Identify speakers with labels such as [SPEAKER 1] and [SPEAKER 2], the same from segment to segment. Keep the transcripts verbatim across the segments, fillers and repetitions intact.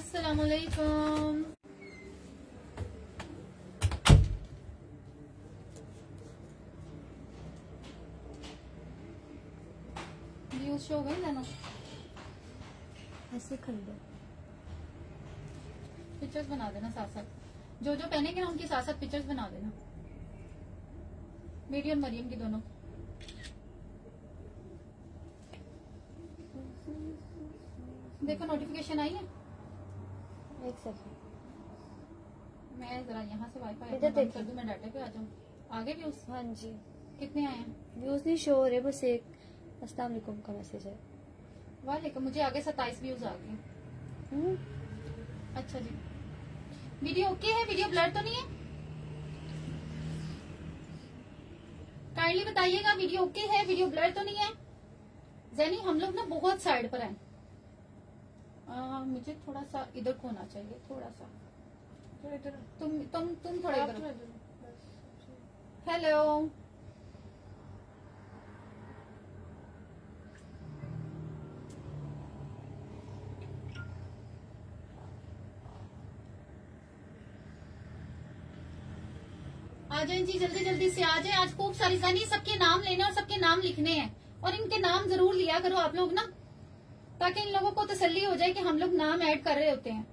[SPEAKER 1] अस्सलामुअलैकुम। Views show हो गए ना,
[SPEAKER 2] ऐसे कर दो,
[SPEAKER 1] पिक्चर्स बना देना साथ साथ, जो जो पहनेंगे ना उनके साथ साथ पिक्चर्स बना देना, मीडियम मरियम की दोनों। देखो नोटिफिकेशन आई है।
[SPEAKER 2] एक सेकंड,
[SPEAKER 1] मैं जरा यहाँ से वाईफाई
[SPEAKER 2] इधर
[SPEAKER 1] बंद कर दूं, मैं डाटा पे आ जाऊँ। आगे व्यूज
[SPEAKER 2] हाँ जी,
[SPEAKER 1] कितने आए हैं?
[SPEAKER 2] व्यूज नहीं शो हो रहे, बस एक अस्सलाम वालेकुम का मैसेज है।
[SPEAKER 1] वालेकुम, मुझे आगे सत्ताईस व्यूज आ गए।
[SPEAKER 2] हम्म,
[SPEAKER 1] अच्छा जी, वीडियो ओके है? वीडियो ब्लर तो नहीं है? काइंडली बताइएगा वीडियो ओके है, वीडियो ब्लर तो नहीं है? जैनी हम लोग ना बहुत साइड पर हैं। आ, मुझे थोड़ा सा इधर को होना चाहिए, थोड़ा सा तुम तुम तुम थोड़ा इधर। हेलो, आ जाए जी, जल्दी जल्दी से आ जाए। आज खूब सारी जानी, सबके नाम लेने और सबके नाम लिखने हैं, और इनके नाम जरूर लिया करो आप लोग ना, ताकि इन लोगों को तसल्ली हो जाए कि हम लोग नाम ऐड कर रहे होते हैं।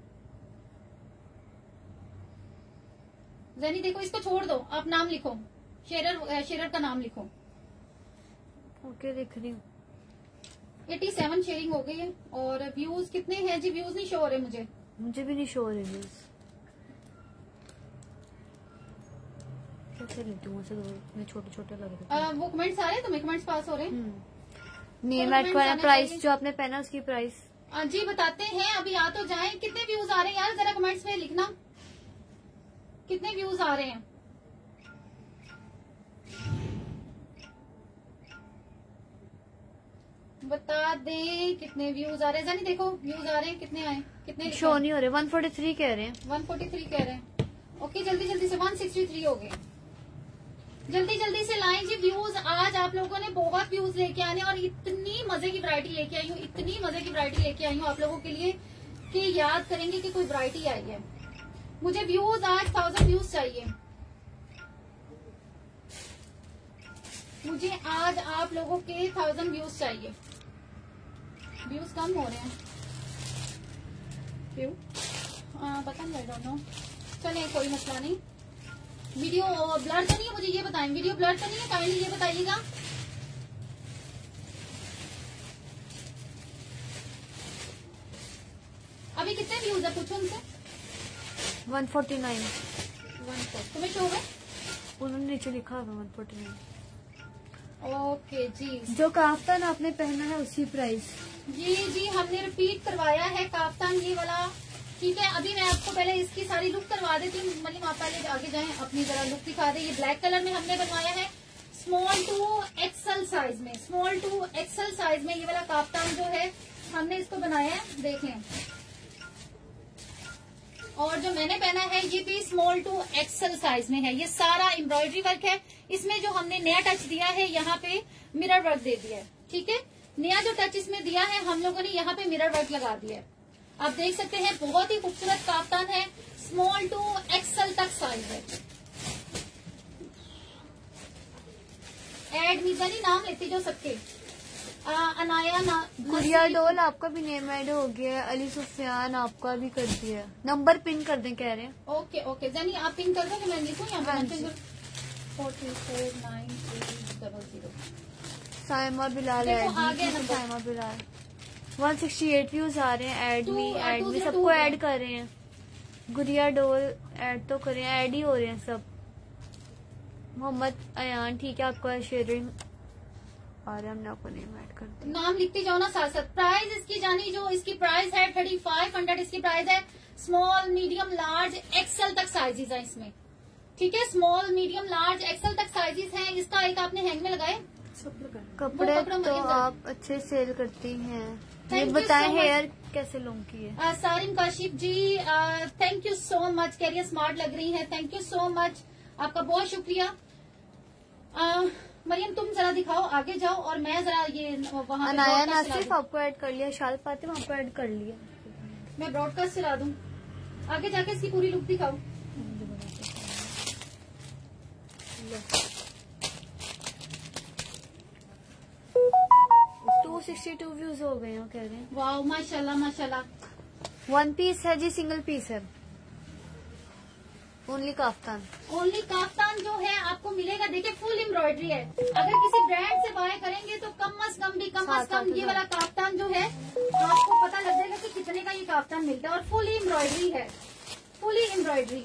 [SPEAKER 1] जैनी देखो, इसको छोड़ दो, आप नाम लिखो, शेरर शेरर का नाम लिखो।
[SPEAKER 2] ओके देख रही हूँ।
[SPEAKER 1] सत्तासी शेयरिंग हो गई है। और व्यूज कितने हैं जी? व्यूज नहीं शो हो रहे मुझे।
[SPEAKER 2] मुझे भी नहीं शो हो रहे व्यूज, कैसे लेती हूँ ऐसे तो छोटे छोटे लग रहे हैं।
[SPEAKER 1] वो कमेंट्स आ रहे हैं तुम्हें? कमेंट्स पास हो रहे हैं?
[SPEAKER 2] नेम ऐड करना, प्राइस जो आपने पहना उसकी प्राइस
[SPEAKER 1] आ, जी बताते हैं, अभी आ तो जाएं। कितने व्यूज आ रहे हैं यार, जरा कमेंट्स में लिखना कितने व्यूज आ रहे हैं। बता दें कितने व्यूज आ रहे हैं। जानी देखो व्यूज आ रहे हैं कितने आए, कितने
[SPEAKER 2] शो नहीं हो रहे। वन फोर्टी थ्री कह रहे हैं।
[SPEAKER 1] वन फोर्टी थ्री कह रहे हैं। ओके जल्दी जल्दी से वन सिक्सटी थ्री हो गए। जल्दी जल्दी से लाएं जी व्यूज। आज आप लोगों ने बहुत व्यूज लेके आने, और इतनी मजे की वैरायटी लेके आई हूँ, इतनी मजे की वैरायटी लेके आई हूँ आप लोगों के लिए कि याद करेंगे कि कोई वैरायटी आई है। मुझे व्यूज आज थाउजेंड व्यूज चाहिए। मुझे आज आप लोगों के थाउजेंड व्यूज चाहिए। व्यूज कम हो रहे हैं क्यों? आ, पता नहीं, आई डोंट नो। चलिए कोई मसला नहीं। वीडियो ब्लर तो नहीं है, मुझे ये बताएं, वीडियो ब्लर तो नहीं है? काइंडली ये बताइएगा। अभी कितने व्यूज है पूछो उनसे।
[SPEAKER 2] One forty nine.
[SPEAKER 1] One four तुम्हें शो है?
[SPEAKER 2] उन्होंने नीचे लिखा है वन फोर्टी नाइन।
[SPEAKER 1] ओके जी,
[SPEAKER 2] जो काफ्तान आपने पहना है उसी प्राइस।
[SPEAKER 1] जी जी हमने रिपीट करवाया है काफ्तान ये वाला, ठीक है। अभी मैं आपको पहले इसकी सारी लुक करवा देती हूँ। मतलब आप पहले आगे जाएं, अपनी जरा लुक दिखा दे। ये ब्लैक कलर में हमने बनवाया है, स्मॉल टू एक्सल साइज में। स्मॉल टू एक्सल साइज में ये वाला काफ्तान जो है हमने इसको बनाया है, देख लें। और जो मैंने पहना है ये भी स्मॉल टू एक्सल साइज में है। ये सारा एम्ब्रॉयडरी वर्क है। इसमें जो हमने नया टच दिया है, यहाँ पे मिरर वर्क दे दिया है, ठीक है। नया जो टच इसमें दिया है हम लोगों ने, यहाँ पे मिरर वर्क लगा दिया है। आप देख सकते हैं, बहुत ही खूबसूरत काफ्तान है, स्मॉल टू एक्सल तक साइज है। एड मीजा नहीं नाम लेती जो सबके। आ, अनाया ना
[SPEAKER 2] गुड़िया डोल आपका भी नेम ऐड हो गया है। अली सुफियान आपका भी कर दिया। नंबर पिन कर दें कह रहे हैं।
[SPEAKER 1] ओके ओके जानी आप पिन कर दो कि मैं लिखूँ यहाँ
[SPEAKER 2] हाँ
[SPEAKER 1] पे। Four three four nine three double zero.
[SPEAKER 2] Saima Bilal है, Saima Bilal. One sixty eight views आ रहे हैं। एड मी एड मी सबको ऐड कर रहे हैं। गुड़िया डोल ऐड तो करें, ऐड ही हो रहे हैं सब। मोहम्मद अयान ठीक है, आपका शेयरिंग आ रहा है, हमने आपको नेम ऐड कर दिया।
[SPEAKER 1] नाम लिखते जाओ ना साथ साथ। प्राइस इसकी जानी, जो इसकी प्राइस है थर्टी फाइव हंड्रेड इसकी प्राइस है। स्मॉल मीडियम लार्ज एक्सल तक साइजेस है इसमें, ठीक है। स्मॉल मीडियम लार्ज एक्सल तक साइजेस हैं। इसका एक आपने हैंग में लगाए
[SPEAKER 2] कपड़े तो आप अच्छे सेल करती हैं। ये बताएं हेयर कैसे लॉन्ग की है।
[SPEAKER 1] Sarim Kashif ji thank you so much, कैरियर स्मार्ट लग रही है, थैंक यू सो मच, आपका बहुत शुक्रिया। uh, मरियम तुम जरा दिखाओ, आगे जाओ और मैं जरा ये वहाँ
[SPEAKER 2] अनाया नासिफ आपको ऐड कर लिया। शाल फातिमा आपको ऐड कर लिया।
[SPEAKER 1] मैं ब्रॉडकास्ट चला दूं, आगे जाके इसकी पूरी लुक दिखाऊं।
[SPEAKER 2] टू सिक्सटी टू व्यूज हो गए हो कह रहे हैं।
[SPEAKER 1] वाह माशाल्लाह माशाल्लाह।
[SPEAKER 2] वन पीस है जी, सिंगल पीस है, ओनली काफ्तान।
[SPEAKER 1] ओनली काफ्तान जो है आपको मिलेगा, देखिए फुल एम्ब्रॉयडरी है। अगर किसी ब्रांड से बाय करेंगे तो कम अज कम भी कम अज कम ये वाला काफ्तान जो है आपको पता लग जाएगा कि कितने का ये काफ्तान मिलता है। और फुली एम्ब्रॉयडरी है, फुली एम्ब्रॉयडरी,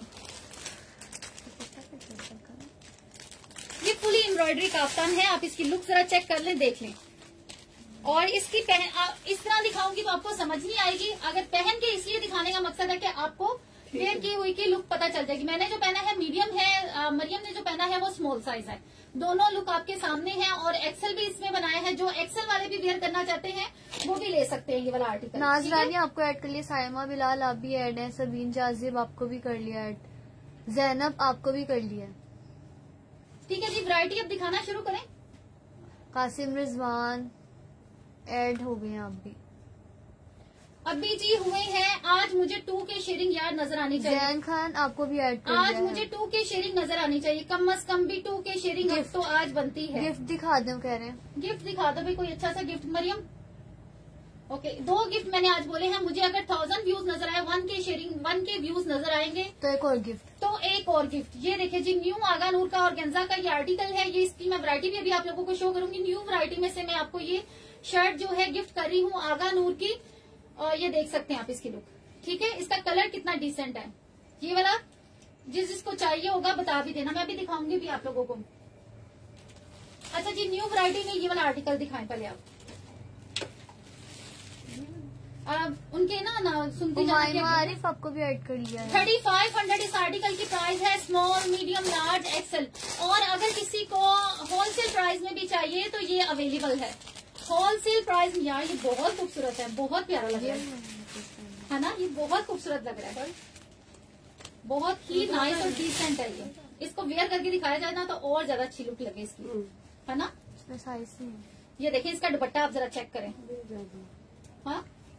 [SPEAKER 1] ये फुली एम्ब्रॉयडरी काफ्तान है। आप इसकी लुक जरा चेक कर लें, देख लें। और इसकी पहन आ, इस तरह दिखाऊंगी तो आपको समझ नहीं आएगी। अगर पहन के इसलिए दिखाने का मकसद है कि आपको वेयर की हुई की लुक पता चल जाएगी। मैंने जो पहना है मीडियम है, आ, मरियम ने जो पहना है वो स्मॉल साइज है। दोनों लुक आपके सामने है और एक्सेल भी इसमें बनाया है। जो एक्सेल वाले भी वेयर करना चाहते हैं वो भी ले सकते हैं ये वाला आर्टिकल।
[SPEAKER 2] नाजरानी आपको ऐड कर लिया, साइमा बिलाल आप भी ऐड है, सबीन जाजिब आपको भी कर लिया ऐड, जैनब आपको भी कर लिया।
[SPEAKER 1] ठीक है जी, वैरायटी अब दिखाना शुरू करें।
[SPEAKER 2] कासिम रिजवान ऐड हो गए आप भी।
[SPEAKER 1] अभी जी हुए हैं। आज मुझे टू के शेयरिंग यार नजर आनी चाहिए।
[SPEAKER 2] जैन खान आपको भी ऐड कर
[SPEAKER 1] आज
[SPEAKER 2] लिया
[SPEAKER 1] मुझे टू के शेयरिंग नजर आनी चाहिए, कम अज कम भी टू के शेयरिंग
[SPEAKER 2] गिफ्ट
[SPEAKER 1] तो आज बनती है।
[SPEAKER 2] गिफ्ट दिखा दो कह रहे हैं।
[SPEAKER 1] गिफ्ट दिखा दो भाई, कोई अच्छा सा गिफ्ट मरियम। ओके, दो गिफ्ट मैंने आज बोले हैं। मुझे अगर थाउजेंड व्यूज नजर आए, वन के शेयरिंग वन के व्यूज नजर आएंगे
[SPEAKER 2] तो एक और गिफ्ट,
[SPEAKER 1] तो एक और गिफ्ट। ये देखिए जी, न्यू आगा नूर का ऑर्गेन्जा का ये आर्टिकल है। ये इसकी मैं वैरायटी भी अभी आप लोगों को शो करूंगी। न्यू वैरायटी में से मैं आपको ये शर्ट जो है गिफ्ट कर रही हूँ आगा नूर की। और ये देख सकते हैं आप इसकी लुक, ठीक है। इसका कलर कितना डिसेंट है। ये वाला जिस जिसको चाहिए होगा बता भी देना, मैं अभी दिखाऊंगी भी आप लोगों को। अच्छा जी, न्यू वैरायटी में ये वाला आर्टिकल दिखाएं पहले आप। अब उनके ना ना सुनती
[SPEAKER 2] आरिफ आपको भी ऐड कर लिया है।
[SPEAKER 1] थर्टी फाइव हंड्रेड इस आर्टिकल की प्राइस है, स्मॉल मीडियम लार्ज एक्सेल। और अगर किसी को होलसेल प्राइस में भी चाहिए तो ये अवेलेबल है। होलसेल प्राइस में यार ये बहुत खूबसूरत है, बहुत प्यारा लग रहा है, है ना। ये बहुत खूबसूरत लग रहा है, बहुत ही नाइस और डिसेंट है ये। इसको वेयर करके दिखाया जाए ना तो और ज्यादा अच्छी लुक लगे इसकी, है ना। ये देखिए इसका दुपट्टा आप जरा चेक करें। हाँ,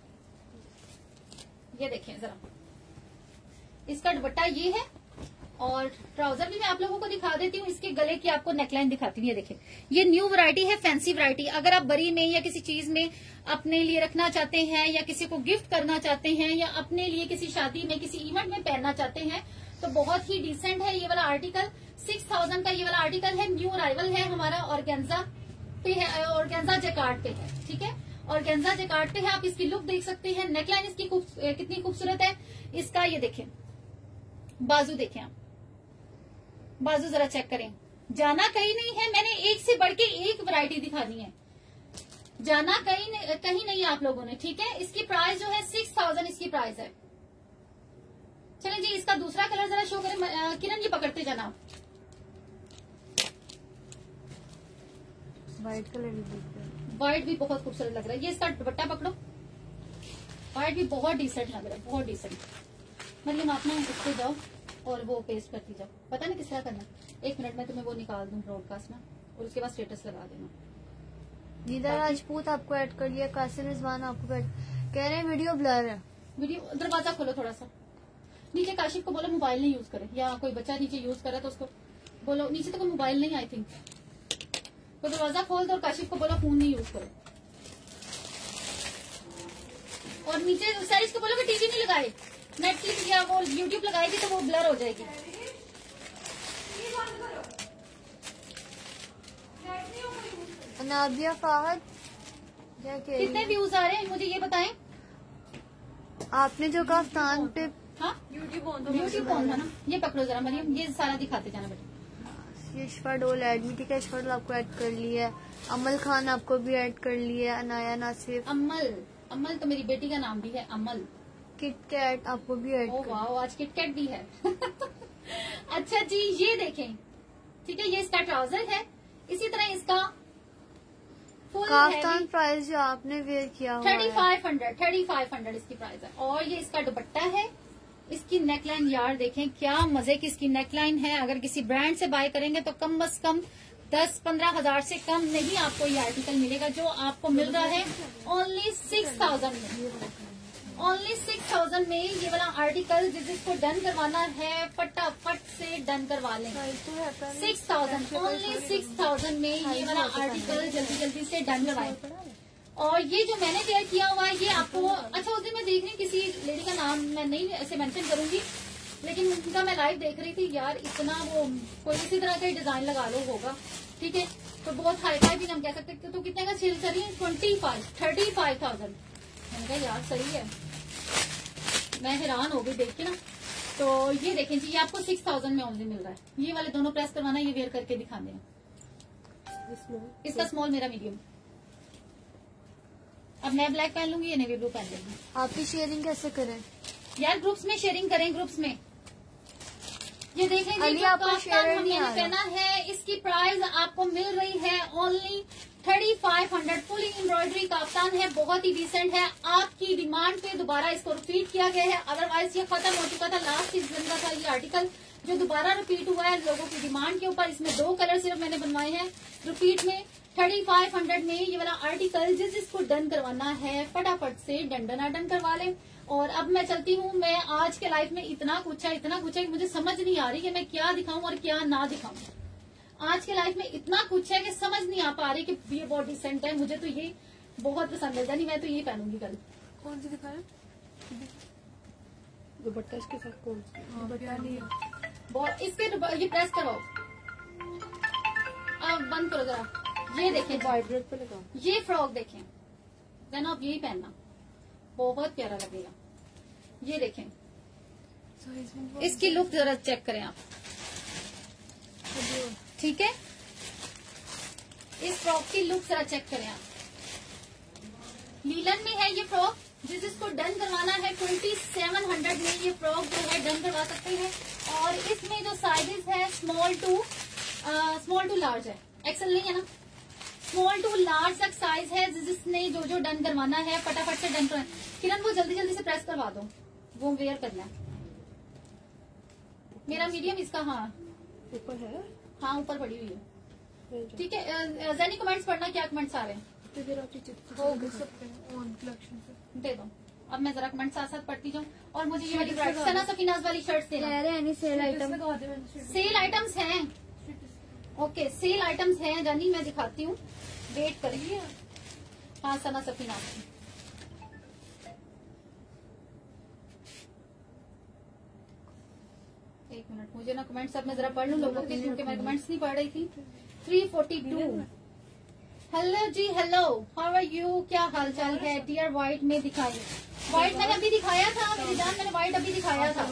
[SPEAKER 1] ये देखिए जरा, इसका दुपट्टा ये है। और ट्राउजर भी मैं आप लोगों को दिखा देती हूँ। इसके गले की आपको नेकलाइन दिखाती हूँ। ये देखिए, ये न्यू वैरायटी है, फैंसी वैरायटी। अगर आप बरी में या किसी चीज में अपने लिए रखना चाहते हैं या किसी को गिफ्ट करना चाहते हैं या अपने लिए किसी शादी में किसी इवेंट में पहनना चाहते हैं तो बहुत ही डिसेंट है ये वाला आर्टिकल। सिक्स थाउजेंड का ये वाला आर्टिकल है। न्यू अराइवल है हमारा, ऑर्गेन्जा पे है, ऑर्गेन्जा जैकार्ड पे है, ठीक है। ऑर्गेन्जा जैकार्ड पे है। आप इसकी लुक देख सकते हैं। नेकलाइन इसकी खूब, कितनी खूबसूरत है। इसका ये देखें, बाजू देखें आप, बाजू जरा चेक करें। जाना कहीं नहीं है, मैंने एक से बढ़ के एक वैरायटी दिखानी है। जाना कहीं नहीं, कहीं नहीं आप लोगों ने, ठीक है। इसकी प्राइस जो है सिक्स थाउजेंड इसकी प्राइस है। चलें जी, इसका दूसरा कलर जरा शो करें। किरण जी पकड़ते जाना।
[SPEAKER 2] व्हाइट कलर,
[SPEAKER 1] व्हाइट भी बहुत खूबसूरत लग रहा है। ये इसका दुपट्टा पकड़ो, व्हाइट भी बहुत डिसेंट लग रहा है, बहुत डिसेंट। मतलब आप ना इसको जाओ और वो पेस्ट करती जाओ। पता नहीं किस तरह करना। एक मिनट में तुम्हें वो निकाल दूं ब्रॉडकास्ट में और उसके बाद स्टेटस लगा देना।
[SPEAKER 2] नीदा राजपूत आपको ऐड कर लिया। कासिम रिजवान आपको ऐड कह रहे हैं वीडियो ब्लर है।
[SPEAKER 1] वीडियो दरवाजा खोलो थोड़ा सा। नीचे काशिफ को बोलो मोबाइल नहीं यूज करे, या कोई बच्चा नीचे यूज करे तो उसको बोलो। नीचे तो कोई मोबाइल नहीं, आई थिंक। तो दरवाजा खोल दो और काशिफ को बोलो फोन नहीं यूज करो। और नीचे साइज को बोलो कि टीवी नहीं लगाए, नेटफ्लिक्स या वो यूट्यूब लगाएगी तो वो ब्लर हो जाएगी।
[SPEAKER 2] नाबिया फाहद
[SPEAKER 1] कितने व्यूज आ रहे हैं मुझे ये बताएं।
[SPEAKER 2] आपने जो काफ्तान पे
[SPEAKER 1] हाँ यूट्यूब ऑन यूट्यूब ऑन है ना। ये पकड़ो जरा मरियम, ये सारा दिखाते जाना बेटा।
[SPEAKER 2] ये इशफा डोल ऐड में, ठीक है। इशफा डोल आपको ऐड कर लिया है। अमल खान आपको भी ऐड कर लिया है। अनाया नासिफ,
[SPEAKER 1] अमल अमल तो मेरी बेटी का नाम भी है अमल।
[SPEAKER 2] किटकैट आपको भी ऐड कर।
[SPEAKER 1] वाह, आज किटकैट भी है। अच्छा जी, ये देखें, ठीक है। ये इसका ट्राउजर है। इसी तरह इसका फुल
[SPEAKER 2] काफ्तान प्राइस जो आपने वेयर किया हुआ
[SPEAKER 1] thirty five hundred thirty five hundred इसकी प्राइस है। और ये इसका दुपट्टा है। इसकी नेकलाइन यार देखें, क्या मजे की इसकी नेकलाइन है। अगर किसी ब्रांड से बाय करेंगे तो कम बस कम दस पंद्रह हजार से कम नहीं आपको ये आर्टिकल मिलेगा, जो आपको मिल रहा है ओनली सिक्स थाउजेंड में। ओनली सिक्स थाउजेंड में ये वाला आर्टिकल जिस जिसको डन करवाना है फटाफट से डन करवा लें। Six thousand only six thousand में ये वाला आर्टिकल जल्दी जल्दी से डन करवाएं। और ये जो मैंने वेयर किया हुआ है ये आपको, अच्छा उस दिन मैं देख रही हूँ किसी लेडी का नाम मैं नहीं ऐसे मेंशन करूंगी, लेकिन उनका मैं लाइव देख रही थी यार, इतना वो कोई इसी तरह का डिजाइन लगा लो होगा, ठीक है, तो बहुत हाई फाई भी हम कह सकते हैं। तो कितने का सेल कर रही है? Twenty five thirty five thousand. मैंने कहा यार सही है, मैं हैरान हो गई देख के ना। तो ये देखें जी, ये आपको सिक्स थाउजेंड में ओनली मिल रहा है। ये वाले दोनों प्रेस करवाना, ये वेयर करके दिखाने हैं। इसका स्मॉल, मेरा मीडियम। अब मैं ब्लैक पहन लूंगी, ये नेवी ब्लू पहन लूंगी।
[SPEAKER 2] आपकी शेयरिंग कैसे करें
[SPEAKER 1] यार? ग्रुप्स में शेयरिंग करें, ग्रुप्स में। ये देखें जी, जो
[SPEAKER 2] आपको शेयर
[SPEAKER 1] हमने पहना है इसकी प्राइस आपको मिल रही है only thirty five hundred. Fully embroidery काफ्तान है, बहुत ही डिसेंट है। आपकी डिमांड पे दोबारा इसको रिपीट किया गया है, अदरवाइज ये खत्म हो चुका था। लास्ट सीजन का था ये आर्टिकल जो दोबारा रिपीट हुआ है लोगों की डिमांड के ऊपर। इसमें दो कलर सिर्फ मैंने बनवाए हैं रिपीट में। थर्टी फाइव हंड्रेड में ये वाला आर्टिकल जिस जिसको डन करवाना है फटाफट से डन डना डन करवा लें। और अब मैं चलती हूँ, मैं आज के लाइफ में इतना कुछ है इतना कुछ है कि मुझे समझ नहीं आ रही कि मैं क्या दिखाऊं और क्या ना दिखाऊं। आज के लाइफ में इतना कुछ है कि समझ नहीं आ पा रही कि ये बहुत डिसेंट है, मुझे तो ये बहुत पसंद है, यानी मैं तो ये पहनूंगी कल।
[SPEAKER 2] कौन सी दिखाया?
[SPEAKER 3] दुपट्टा इसके साथ कौन सी?
[SPEAKER 2] दुपट्टा नहीं
[SPEAKER 1] बहुत, इसके ये प्रेस करवाओ, अब बंद करो जरा। ये देखें
[SPEAKER 3] वाइब्रेट पे लगा,
[SPEAKER 1] ये फ्रॉक देखें, देन आप यही पहनना, बहुत प्यारा लगेगा। ये देखें, इसकी लुक जरा चेक करें आप, ठीक है, इस फ्रॉक की लुक जरा चेक करें आप। लीलन में है ये फ्रॉक, जिस जिसको डन करवाना है ट्वेंटी सेवन हंड्रेड में ये फ्रॉक जो है डन करवा सकते हैं। और इसमें जो साइजेस है small to small to large है, एक्सेल नहीं है ना, स्मॉल टू लार्ज तक साइज है। जिसने जो जो डन करवाना है फटाफट से डन करवाना। किरण वो जल्दी जल्दी से प्रेस करवा दो, वो वेयर करना है। मेरा मीडियम, इसका हाँ
[SPEAKER 3] ऊपर है,
[SPEAKER 1] हाँ ऊपर पड़ी हुई है, ठीक है। जैनी कमेंट्स पढ़ना, क्या कमेंट्स आ रहे हैं दे दो। अब मैं जरा कमेंट साथ साथ पढ़ती जाऊँ। और मुझे ये वाली सना सफीनाज वाली शर्ट्स देना।
[SPEAKER 2] सेल आइटम
[SPEAKER 1] सेल आइटम्स हैं, ओके सेल आइटम्स हैं जानी, मैं दिखाती हूँ, वेट करिए। हाँ सना सफीनाज की, एक मिनट, मुझे ना कमेंट्स अब मैं जरा पढ़ लूँ लोगों के, क्योंकि मैं कमेंट्स नहीं पढ़ रही थी। थ्री फोर्टी टू हेलो जी, हेलो, हाउ आर यू, क्या हाल चाल है डियर? व्हाइट में दिखाई, व्हाइट मैंने अभी दिखाया था मेरी जान, मैंने व्हाइट अभी दिखाया था।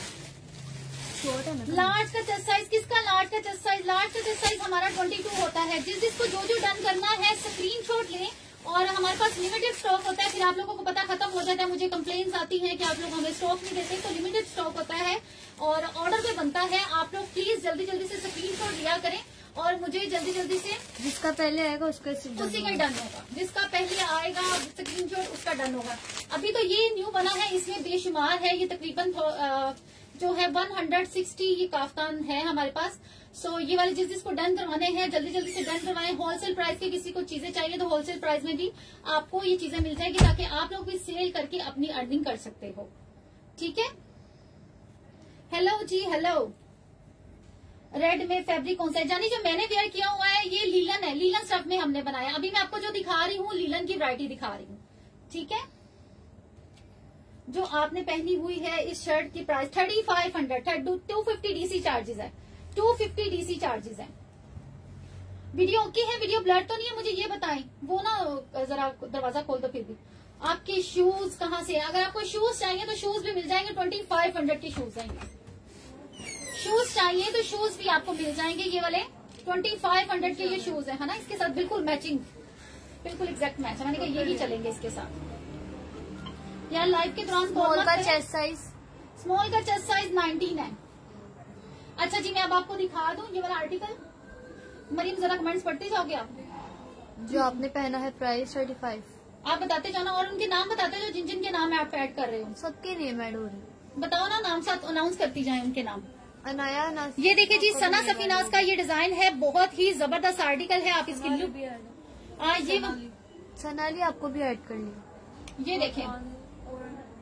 [SPEAKER 1] लार्ज का चेस्ट साइज, किसका लार्ज का चेस्ट साइज? लार्ज का चेस्ट साइज हमारा ट्वेंटी टू होता है। जिस जिसको जो जो डन करना है स्क्रीनशॉट लें, और हमारे पास लिमिटेड स्टॉक होता है। फिर आप लोगों को पता खत्म हो जाता है, मुझे कंप्लेंट्स आती हैं कि आप लोग हमें स्टॉक नहीं देते, तो लिमिटेड स्टॉक होता है और ऑर्डर पे बनता है। आप लोग प्लीज जल्दी जल्दी से स्क्रीनशॉट लिया करें और मुझे जल्दी जल्दी से,
[SPEAKER 2] जिसका पहले आएगा उसका
[SPEAKER 1] उसी का डन होगा, जिसका पहले आएगा स्क्रीनशॉट उसका डन होगा। अभी तो ये न्यू बना है, इसमें बेशुमार है, ये तकरीबन जो है वन हंड्रेड सिक्सटी ये काफ्तान है हमारे पास। सो so, ये वाले जिस जिसको डन करवाने हैं जल्दी जल्दी से डन करवाएं। होलसेल प्राइस के किसी को चीजें चाहिए तो होलसेल प्राइस में भी आपको ये चीजें मिल जाएगी, ताकि आप लोग भी सेल करके अपनी अर्निंग कर सकते हो, ठीक है। हेलो जी, हेलो। रेड में फैब्रिक कौन सा है जानी? जो मैंने वेयर किया हुआ है ये लीलन है, लीलन स्टफ में हमने बनाया। अभी मैं आपको जो दिखा रही हूँ लीलन की वैरायटी दिखा रही हूँ, ठीक है। जो आपने पहनी हुई है इस शर्ट की price thirty five hundred two fifty DC charges है, टू फिफ्टी डीसी चार्जेस है। वीडियो ओके है? वीडियो ब्लर तो नहीं है? मुझे ये बताएं, वो ना जरा दरवाजा खोल दो। फिर भी आपके शूज कहाँ से? अगर आपको शूज चाहिए तो शूज भी मिल जाएंगे, ट्वेंटी फाइव हंड्रेड के शूज आएंगे। शूज चाहिए तो शूज भी आपको मिल जाएंगे, ये वाले ट्वेंटी फाइव हंड्रेड के ये शूज है, है ना। इसके साथ बिल्कुल मैचिंग, बिल्कुल एग्जैक्ट मैच है। मैंने कहा यही चलेंगे इसके साथ। यार लाइव के दौरान
[SPEAKER 2] स्मॉल का चेस्ट साइज,
[SPEAKER 1] स्मॉल का चेस्ट साइज नाइनटीन है। अच्छा जी, मैं अब आपको दिखा दूं ये वाला आर्टिकल। मरीम जरा कमेंट्स पढ़ते जाओगे आप?
[SPEAKER 2] जो आपने पहना है प्राइस थर्टी फाइव,
[SPEAKER 1] आप बताते जाना और उनके नाम बताते जाओ, जिन जिन के नाम आप ऐड कर रहे हो।
[SPEAKER 2] सबके नेम ऐड हो रहे हैं,
[SPEAKER 1] बताओ ना, नाम साथ अनाउंस करती जाए उनके नाम।
[SPEAKER 2] अनाया नास।
[SPEAKER 1] ये देखिए जी, सना सफीनाज का ये डिजाइन है, बहुत ही जबरदस्त आर्टिकल है। आप इसकी लुक, ये
[SPEAKER 2] सनाली आपको भी ऐड कर लिया।
[SPEAKER 1] ये देखें,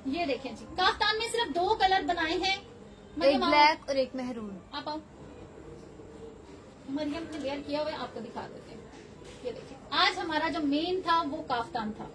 [SPEAKER 1] ये देखें जी, काफ्तान में सिर्फ दो कलर बनाए हैं,
[SPEAKER 2] एक ब्लैक और एक मेहरून।
[SPEAKER 1] आप आओ, मरियम ने वेयर किया हुआ है, आपको दिखा देते हैं। ये देखिए, आज हमारा जो मेन था वो काफ्तान था,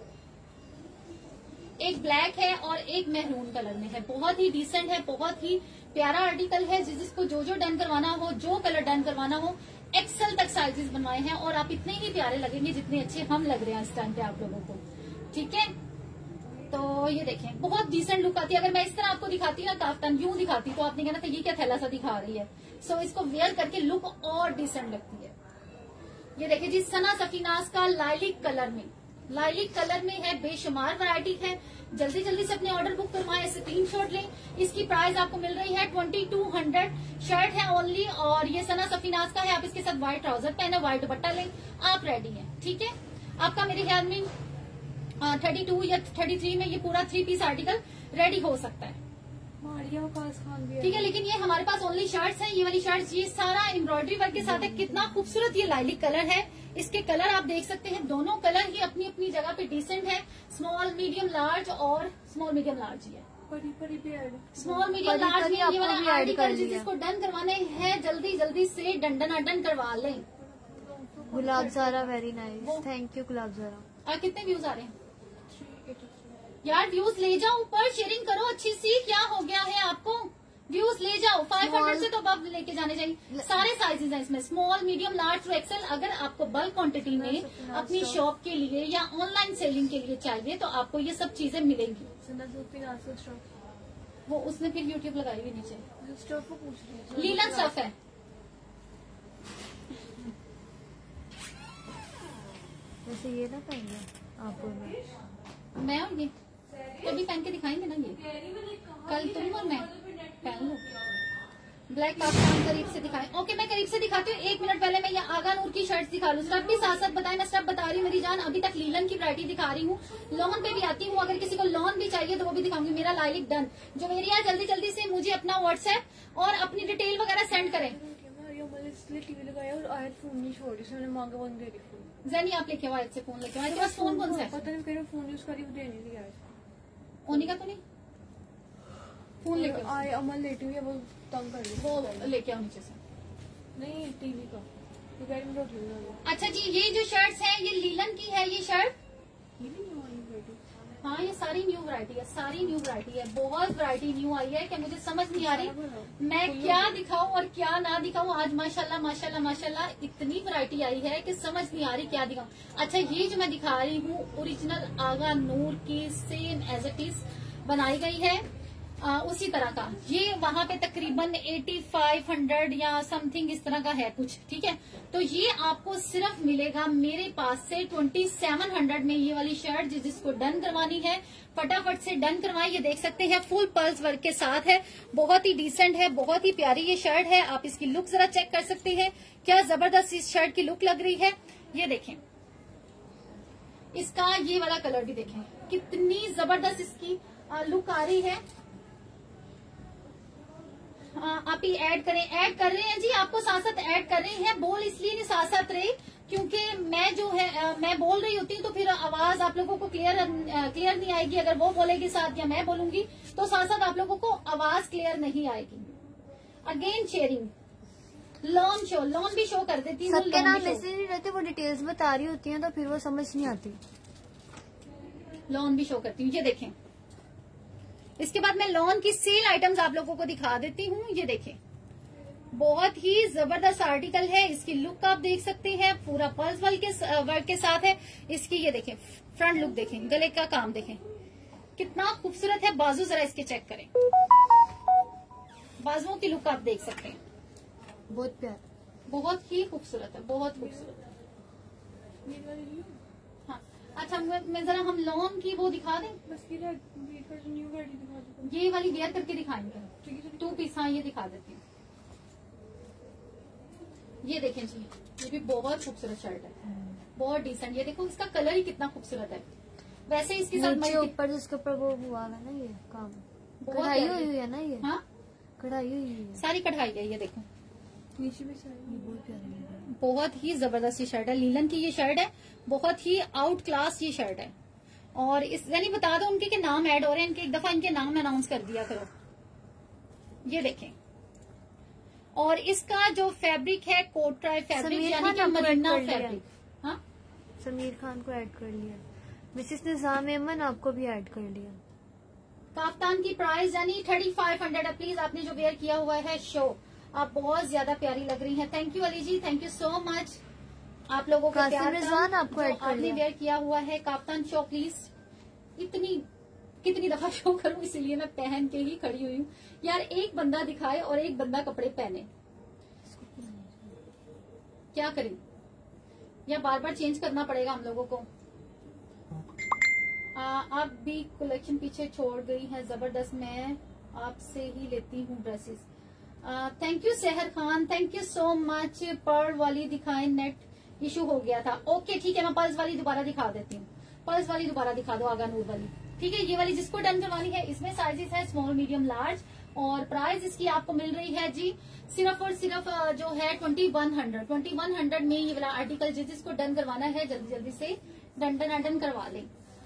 [SPEAKER 1] एक ब्लैक है और एक मेहरून कलर में है। बहुत ही डिसेंट है, बहुत ही प्यारा आर्टिकल है। जिस जिसको जो जो डन करवाना हो, जो कलर डन करवाना हो, एक्सेल तक साइजेस बनवाए हैं और आप इतने ही प्यारे लगेंगे जितने अच्छे हम लग रहे हैं इस टाइम पे आप लोगों को। ठीक है, तो ये देखें, बहुत डिसेंट लुक आती है। अगर मैं इस तरह आपको दिखाती ना काफ्तान, यूं दिखाती तो आपने कहना था ये क्या थैला सा दिखा रही है। सो so, इसको वेयर करके लुक और डिसेंट लगती है। ये देखिए जी, सना सफीनाज का लाइलिक कलर में, लाइलिक कलर में है, बेशुमार वैरायटी है। जल्दी जल्दी से अपने ऑर्डर बुक करवाएं, स्क्रीन शॉट लें। इसकी प्राइस आपको मिल रही है ट्वेंटी टू हंड्रेड। शर्ट है ओनली और ये सना सफीनाज का है। आप इसके साथ व्हाइट ट्राउजर पहने, व्हाइट दुपट्टा लें, आप रेडी हैं। ठीक है, आपका मेरे ख्याल में थर्टी टू या थर्टी थ्री में ये पूरा थ्री पीस आर्टिकल रेडी हो सकता है। ठीक है, लेकिन ये हमारे पास ओनली शर्ट्स हैं। ये वाली शर्ट्स, ये सारा एम्ब्रॉयडरी वर्क के साथ है। कितना खूबसूरत ये लाइलिक कलर है। इसके कलर आप देख सकते हैं, दोनों कलर ही अपनी अपनी जगह पे डिसेंट है। स्मॉल, मीडियम, लार्ज और स्मॉल मीडियम लार्ज ही है। स्मॉल मीडियम लार्ज में ये वाला आर्टिकल जिसको डन करवाने हैं, जल्दी जल्दी से डन डन डन करवा लें।
[SPEAKER 2] Gulab Zara very nice, thank you Gulab Zara.
[SPEAKER 1] कितने व्यूज आ रहे हैं यार? व्यूज ले जाओ ऊपर, शेयरिंग करो अच्छी सी। क्या हो गया है आपको? व्यूज ले जाओ, फाइव हंड्रेड से तो अब लेके जाने चाहिए। सारे साइजेस हैं इसमें, small, medium, large to XL. अगर आपको बल्क क्वांटिटी में अपनी शॉप के लिए या ऑनलाइन सेलिंग के लिए चाहिए तो आपको ये सब चीजें मिलेंगी। वो उसने फिर यूट्यूब लगाई हुई नीचे, लीलन स्टफ है।
[SPEAKER 2] वैसे ये ना पहनिए आपको,
[SPEAKER 1] मैं और ये तो भी पहन के दिखाएंगे ना, ये कल तुम और मैं पहन लो। ब्लैक काफ्तान करीब से दिखाएं। ओके, मैं करीब से दिखाती हूँ। एक मिनट पहले मैं ये आगा नूर की शर्ट दिखा लूँ। स्टफ भी साथ साथ बताएं, मैं स्टफ बता रही हूँ मेरी जान। अभी तक लीलन की वैरायटी दिखा रही हूँ, लॉन पे भी आती हूँ। अगर किसी को लॉन भी चाहिए तो वो भी दिखाऊंगी। मेरा लाइलिक डन जो मेरी है, जल्दी जल्दी से मुझे अपना व्हाट्सएप और अपनी डिटेल वगैरह सेंड करें। जैनी आप लेके आओ, से फोन लेके आओ। आपके पास फोन कौन सा है?
[SPEAKER 3] पता नहीं, मेरा फोन यूज करी दे नहीं दिया।
[SPEAKER 1] ओनी का तो नहीं, फोन लेके
[SPEAKER 3] आए अमल लेटी हुई है, वो तंग कर रही है।
[SPEAKER 1] वो लेके आओ नीचे से।
[SPEAKER 3] नहीं, टीवी का।
[SPEAKER 1] अच्छा जी, ये जो शर्ट्स हैं ये लीलन की है। ये शर्ट, हाँ, ये सारी न्यू वैरायटी है, सारी न्यू वैरायटी है। बहुत वैरायटी न्यू आई है कि मुझे समझ नहीं आ रही मैं क्या दिखाऊं और क्या ना दिखाऊं। आज माशाल्लाह माशाल्लाह माशाल्लाह इतनी वैरायटी आई है कि समझ नहीं आ रही क्या दिखाऊं। अच्छा, ये जो मैं दिखा रही हूँ ओरिजिनल आगा नूर की सेम एज इट इज बनाई गई है, आ, उसी तरह का। ये वहां पे तकरीबन एटी फाइव हंड्रेड या समथिंग इस तरह का है कुछ। ठीक है, तो ये आपको सिर्फ मिलेगा मेरे पास से ट्वेंटी सेवन हंड्रेड में। ये वाली शर्ट जिस जिसको डन करवानी है फटाफट से डन करवाएं। ये देख सकते हैं फुल पर्ल्स वर्क के साथ है, बहुत ही डिसेंट है, बहुत ही प्यारी ये शर्ट है। आप इसकी लुक जरा चेक कर सकते हैं, क्या जबरदस्त इस शर्ट की लुक लग रही है। ये देखें, इसका ये वाला कलर भी देखें, कितनी जबरदस्त इसकी लुक आ रही है। आप ही ऐड करें, ऐड कर रहे हैं जी, आपको साथ साथ ऐड कर रहे हैं। बोल इसलिए नहीं साथ साथ रही क्योंकि मैं जो है आ, मैं बोल रही होती हूँ तो फिर आवाज आप लोगों को क्लियर क्लियर नहीं आएगी। अगर वो बोलेगी साथ या मैं बोलूंगी तो साथ साथ आप लोगों को आवाज क्लियर नहीं आएगी। Again sharing, lawn show, lawn भी शो कर देती हूँ।
[SPEAKER 2] सबके नाम मैसेज नहीं रहते, वो डिटेल्स बता रही होती हैं तो फिर वो समझ नहीं आती।
[SPEAKER 1] लॉन भी शो करती हूँ, ये देखें। इसके बाद मैं लॉन की सेल आइटम्स आप लोगों को दिखा देती हूँ। ये देखें, बहुत ही जबरदस्त आर्टिकल है। इसकी लुक आप देख सकते हैं, पूरा पर्ल्स वर्क के वर्क के साथ है। इसकी ये देखें फ्रंट लुक देखें, गले का काम देखें कितना खूबसूरत है। बाजू जरा इसके चेक करें, बाजुओं की लुक आप देख सकते हैं,
[SPEAKER 2] बहुत प्यार,
[SPEAKER 1] बहुत ही खूबसूरत है, बहुत खूबसूरत है। हाँ, अच्छा, मैं जरा हम लॉन की वो दिखा दें,
[SPEAKER 3] बस ये न्यू वैरायटी दिखा दो।
[SPEAKER 1] ये वाली वेयर करके दिखाएंगे टू पीस। हाँ, ये दिखा देती हूँ। ये देखें जी, ये भी बहुत खूबसूरत शर्ट है, बहुत डिसेंट। ये देखो, इसका कलर ही कितना खूबसूरत है। वैसे इसके साथ
[SPEAKER 2] ऊपर जिसके ऊपर वो हुआ है ना, ये काम कढ़ाई हुई हुई है ना, ये
[SPEAKER 1] हाँ
[SPEAKER 2] कढ़ाई हुई है,
[SPEAKER 1] सारी कढ़ाई है। ये देखो
[SPEAKER 3] नीचे भी सारी,
[SPEAKER 2] बहुत प्यारी है,
[SPEAKER 1] बहुत ही जबरदस्त ये शर्ट है। लीलन की ये शर्ट है, बहुत ही आउट क्लास ये शर्ट है और इस यानी बता दो उनके के नाम ऐड हो रहे हैं, इनके एक दफा इनके नाम अनाउंस कर दिया करो। ये देखें, और इसका जो फैब्रिक है कोटराय फैब्रिक यानी कि मरीना फैब्रिक। हाँ,
[SPEAKER 2] समीर खान को ऐड कर लिया, मिसेस निजाम अमन आपको भी ऐड कर लिया।
[SPEAKER 1] काफ्तान की प्राइस यानी थर्टी फाइव हंड्रेड है। प्लीज आपने जो वेयर किया हुआ है शो, आप बहुत ज्यादा प्यारी लग रही हैं। Thank you Ali ji, thank you so much आप लोगों का प्यार
[SPEAKER 2] रिजवान आपको ऐड कर
[SPEAKER 1] आपने
[SPEAKER 2] लिया।
[SPEAKER 1] वेयर किया हुआ है। काफ्तान शो प्लीज, इतनी कितनी दफा शो करूं, इसीलिए मैं पहन के ही खड़ी हुई हूँ यार। एक बंदा दिखाए और एक बंदा कपड़े पहने, क्या करें, या बार बार चेंज करना पड़ेगा हम लोगों को। आ, आप भी कलेक्शन पीछे छोड़ गई है, जबरदस्त, मैं आपसे ही लेती हूँ dresses. Thank you Sehar Khan, thank you so much. Pearl वाली दिखाएं, नेट इशू हो गया था। ओके ठीक है, मैं पर्ल्स वाली दोबारा दिखा देती हूँ। पर्ल्स वाली दोबारा दिखा दो, आगा नूर वाली। ठीक है, ये वाली जिसको डन करवानी है, इसमें साइजेस है स्मॉल मीडियम लार्ज, और प्राइस इसकी आपको मिल रही है जी सिर्फ और सिर्फ जो है twenty one hundred twenty one hundred में ये वाला आर्टिकल जिस जिसको डन करवाना है जल्दी जल्दी से डन डन डन करवा लें।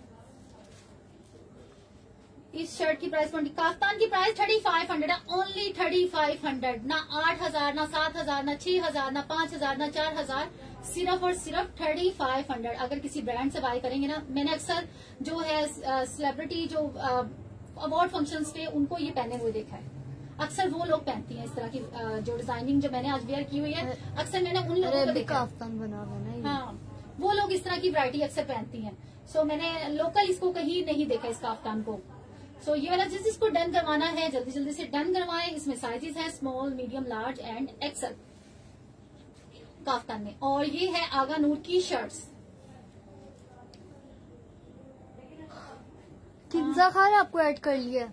[SPEAKER 1] इस शर्ट की प्राइस ट्वेंटी, काफ्तान की प्राइस थर्टी फाइव हंड्रेड है, ओनली थर्टी फाइव हंड्रेड। ना आठ हजार, ना सात हजार, ना छह हजार, ना पांच हजार, ना चार हजार, सिर्फ और सिर्फ थर्टी फाइव हंड्रेड। अगर किसी ब्रांड से बाय करेंगे ना, मैंने अक्सर जो है सेलिब्रिटी जो अवार्ड फंक्शंस पे उनको ये पहने हुए देखा है। अक्सर वो लोग पहनती हैं इस तरह की uh, जो डिजाइनिंग जो मैंने आज वेयर की हुई है, अक्सर मैंने उन लोगों को देखा।
[SPEAKER 2] काफ्तान बना हुआ है ना,
[SPEAKER 1] हाँ, वो लोग इस तरह की वैरायटी अक्सर पहनती हैं। सो so, मैंने लोकल इसको कहीं नहीं देखा इस काफ्तान को। सो so, ये वाला जिस जिसको डन करवाना है जल्दी जल्दी से डन करवाएं। इसमें साइजेस है small, medium, large and XL काफ्तान में। और ये है आगा नूर की शर्ट्स।
[SPEAKER 2] किंजा खान आपको ऐड कर लिया।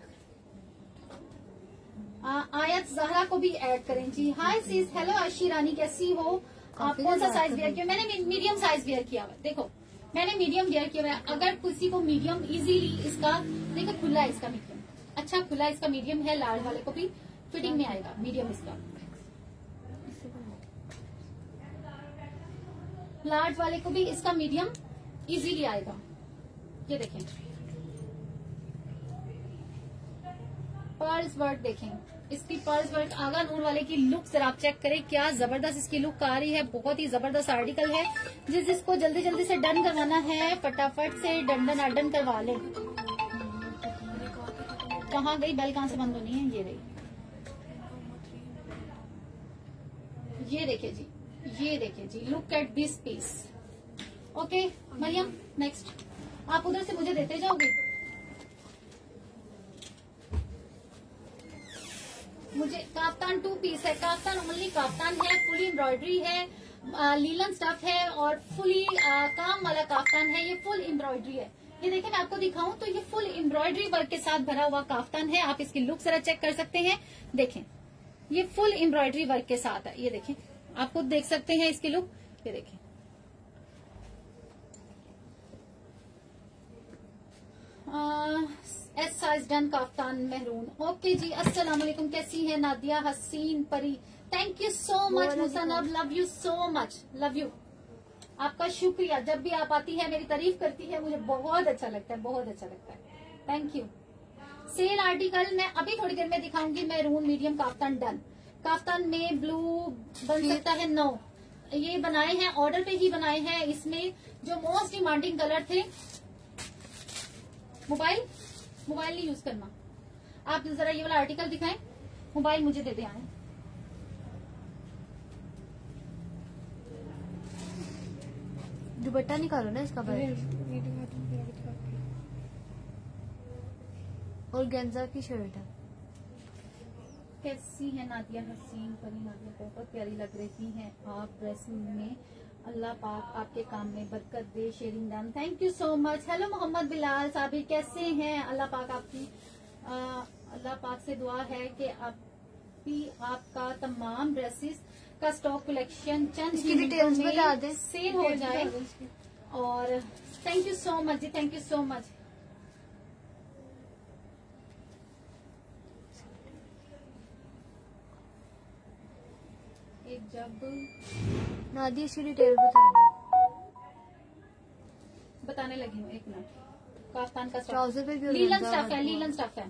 [SPEAKER 1] आ, आयत जहरा को भी ऐड करें जी। हाय सीज, हेलो आशी रानी, कैसी हो आप? कौन सा साइज वेयर किया? मैंने मीडियम साइज वेयर किया हुआ। देखो मैंने मीडियम वेयर किया हुआ है। अगर किसी को मीडियम इजीली, इसका देखो खुला है, इसका मीडियम अच्छा खुला इसका मीडियम है, लार्ज वाले को भी फिटिंग में आएगा मीडियम इसका। लार्ज वाले को भी इसका मीडियम इजीली आएगा। ये देखें, पर्ल्स वर्क देखें, इसकी पर्ल्स वर्क आगा नूर वाले की लुक जरा आप चेक करें, क्या जबरदस्त इसकी लुक आ रही है। बहुत ही जबरदस्त आर्टिकल है। जिस जिसको जल्दी जल्दी से डन करवाना है फटाफट से डन डन डन करवा ले। कहाँ गई बेल? कहाँ से बंद होनी है? ये रही, ये देखिए जी, ये देखिए जी, look at this piece. Okay Mariam, next आप उधर से मुझे देते जाओगे। मुझे काफ्तान टू पीस है, काफ्तान ओनली काफ्तान है, फुली एम्ब्रॉयडरी है, आ, लीलन स्टफ है और फुली आ, काम वाला काफ्तान है। ये फुल एम्ब्रॉयडरी है। ये देखिए मैं आपको दिखाऊं तो ये फुल एम्ब्रॉयडरी वर्क के साथ भरा हुआ काफ्तान है। आप इसकी लुक जरा चेक कर सकते हैं। देखें ये फुल एम्ब्रॉयडरी वर्क के साथ है। ये देखें, आप खुद देख सकते हैं इसकी लुक। ये देखें, एस साइज डन काफ्तान मेहरून। ओके जी, अस्सलाम वालेकुम, कैसी है नादिया हसीन परी? Thank you so much Musnab, love you so much, love you, आपका शुक्रिया। जब भी आप आती है मेरी तारीफ करती है, मुझे बहुत अच्छा लगता है, बहुत अच्छा लगता है। Thank you. सेल आर्टिकल मैं अभी थोड़ी देर में दिखाऊंगी। मैरून मीडियम काफ्तान डन। काफ्तान में ब्लू बन सकता है, नो, ये बनाए हैं ऑर्डर पे ही बनाए हैं। इसमें जो मोस्ट डिमांडिंग कलर थे, मोबाइल मोबाइल नहीं यूज करना। आप जरा ये वाला आर्टिकल दिखाएं, मोबाइल मुझे दे दे आए।
[SPEAKER 2] दुपट्टा निकालो ना इसका बाहर। और गेंजा की शर्ट है।
[SPEAKER 1] कैसी है नादिया हसीन परी? नादिया बहुत प्यारी लग रही हैं आप ड्रेसिंग में। अल्लाह पाक आपके काम में बरकत दे। Sharing done, thank you so much. Hello Mohammad Bilal Sabir, कैसे हैं? अल्लाह पाक आपकी आ, अल्लाह पाक से दुआ है कि आप भी आपका तमाम ड्रेसेस का स्टॉक कलेक्शन चंद ही मिनटों में सेल हो जाए। और थैंक यू सो मच जी, थैंक यू सो मच। एक जब
[SPEAKER 2] नादिया इसकी डिटेल बता दो।
[SPEAKER 1] बताने लगी हूँ, एक मिनट। काफ्तान का
[SPEAKER 2] ट्राउजर पे भी
[SPEAKER 1] लीलन
[SPEAKER 2] organza
[SPEAKER 1] स्टफ है,
[SPEAKER 2] वर्क हुआ।
[SPEAKER 1] लीलन स्टफ है।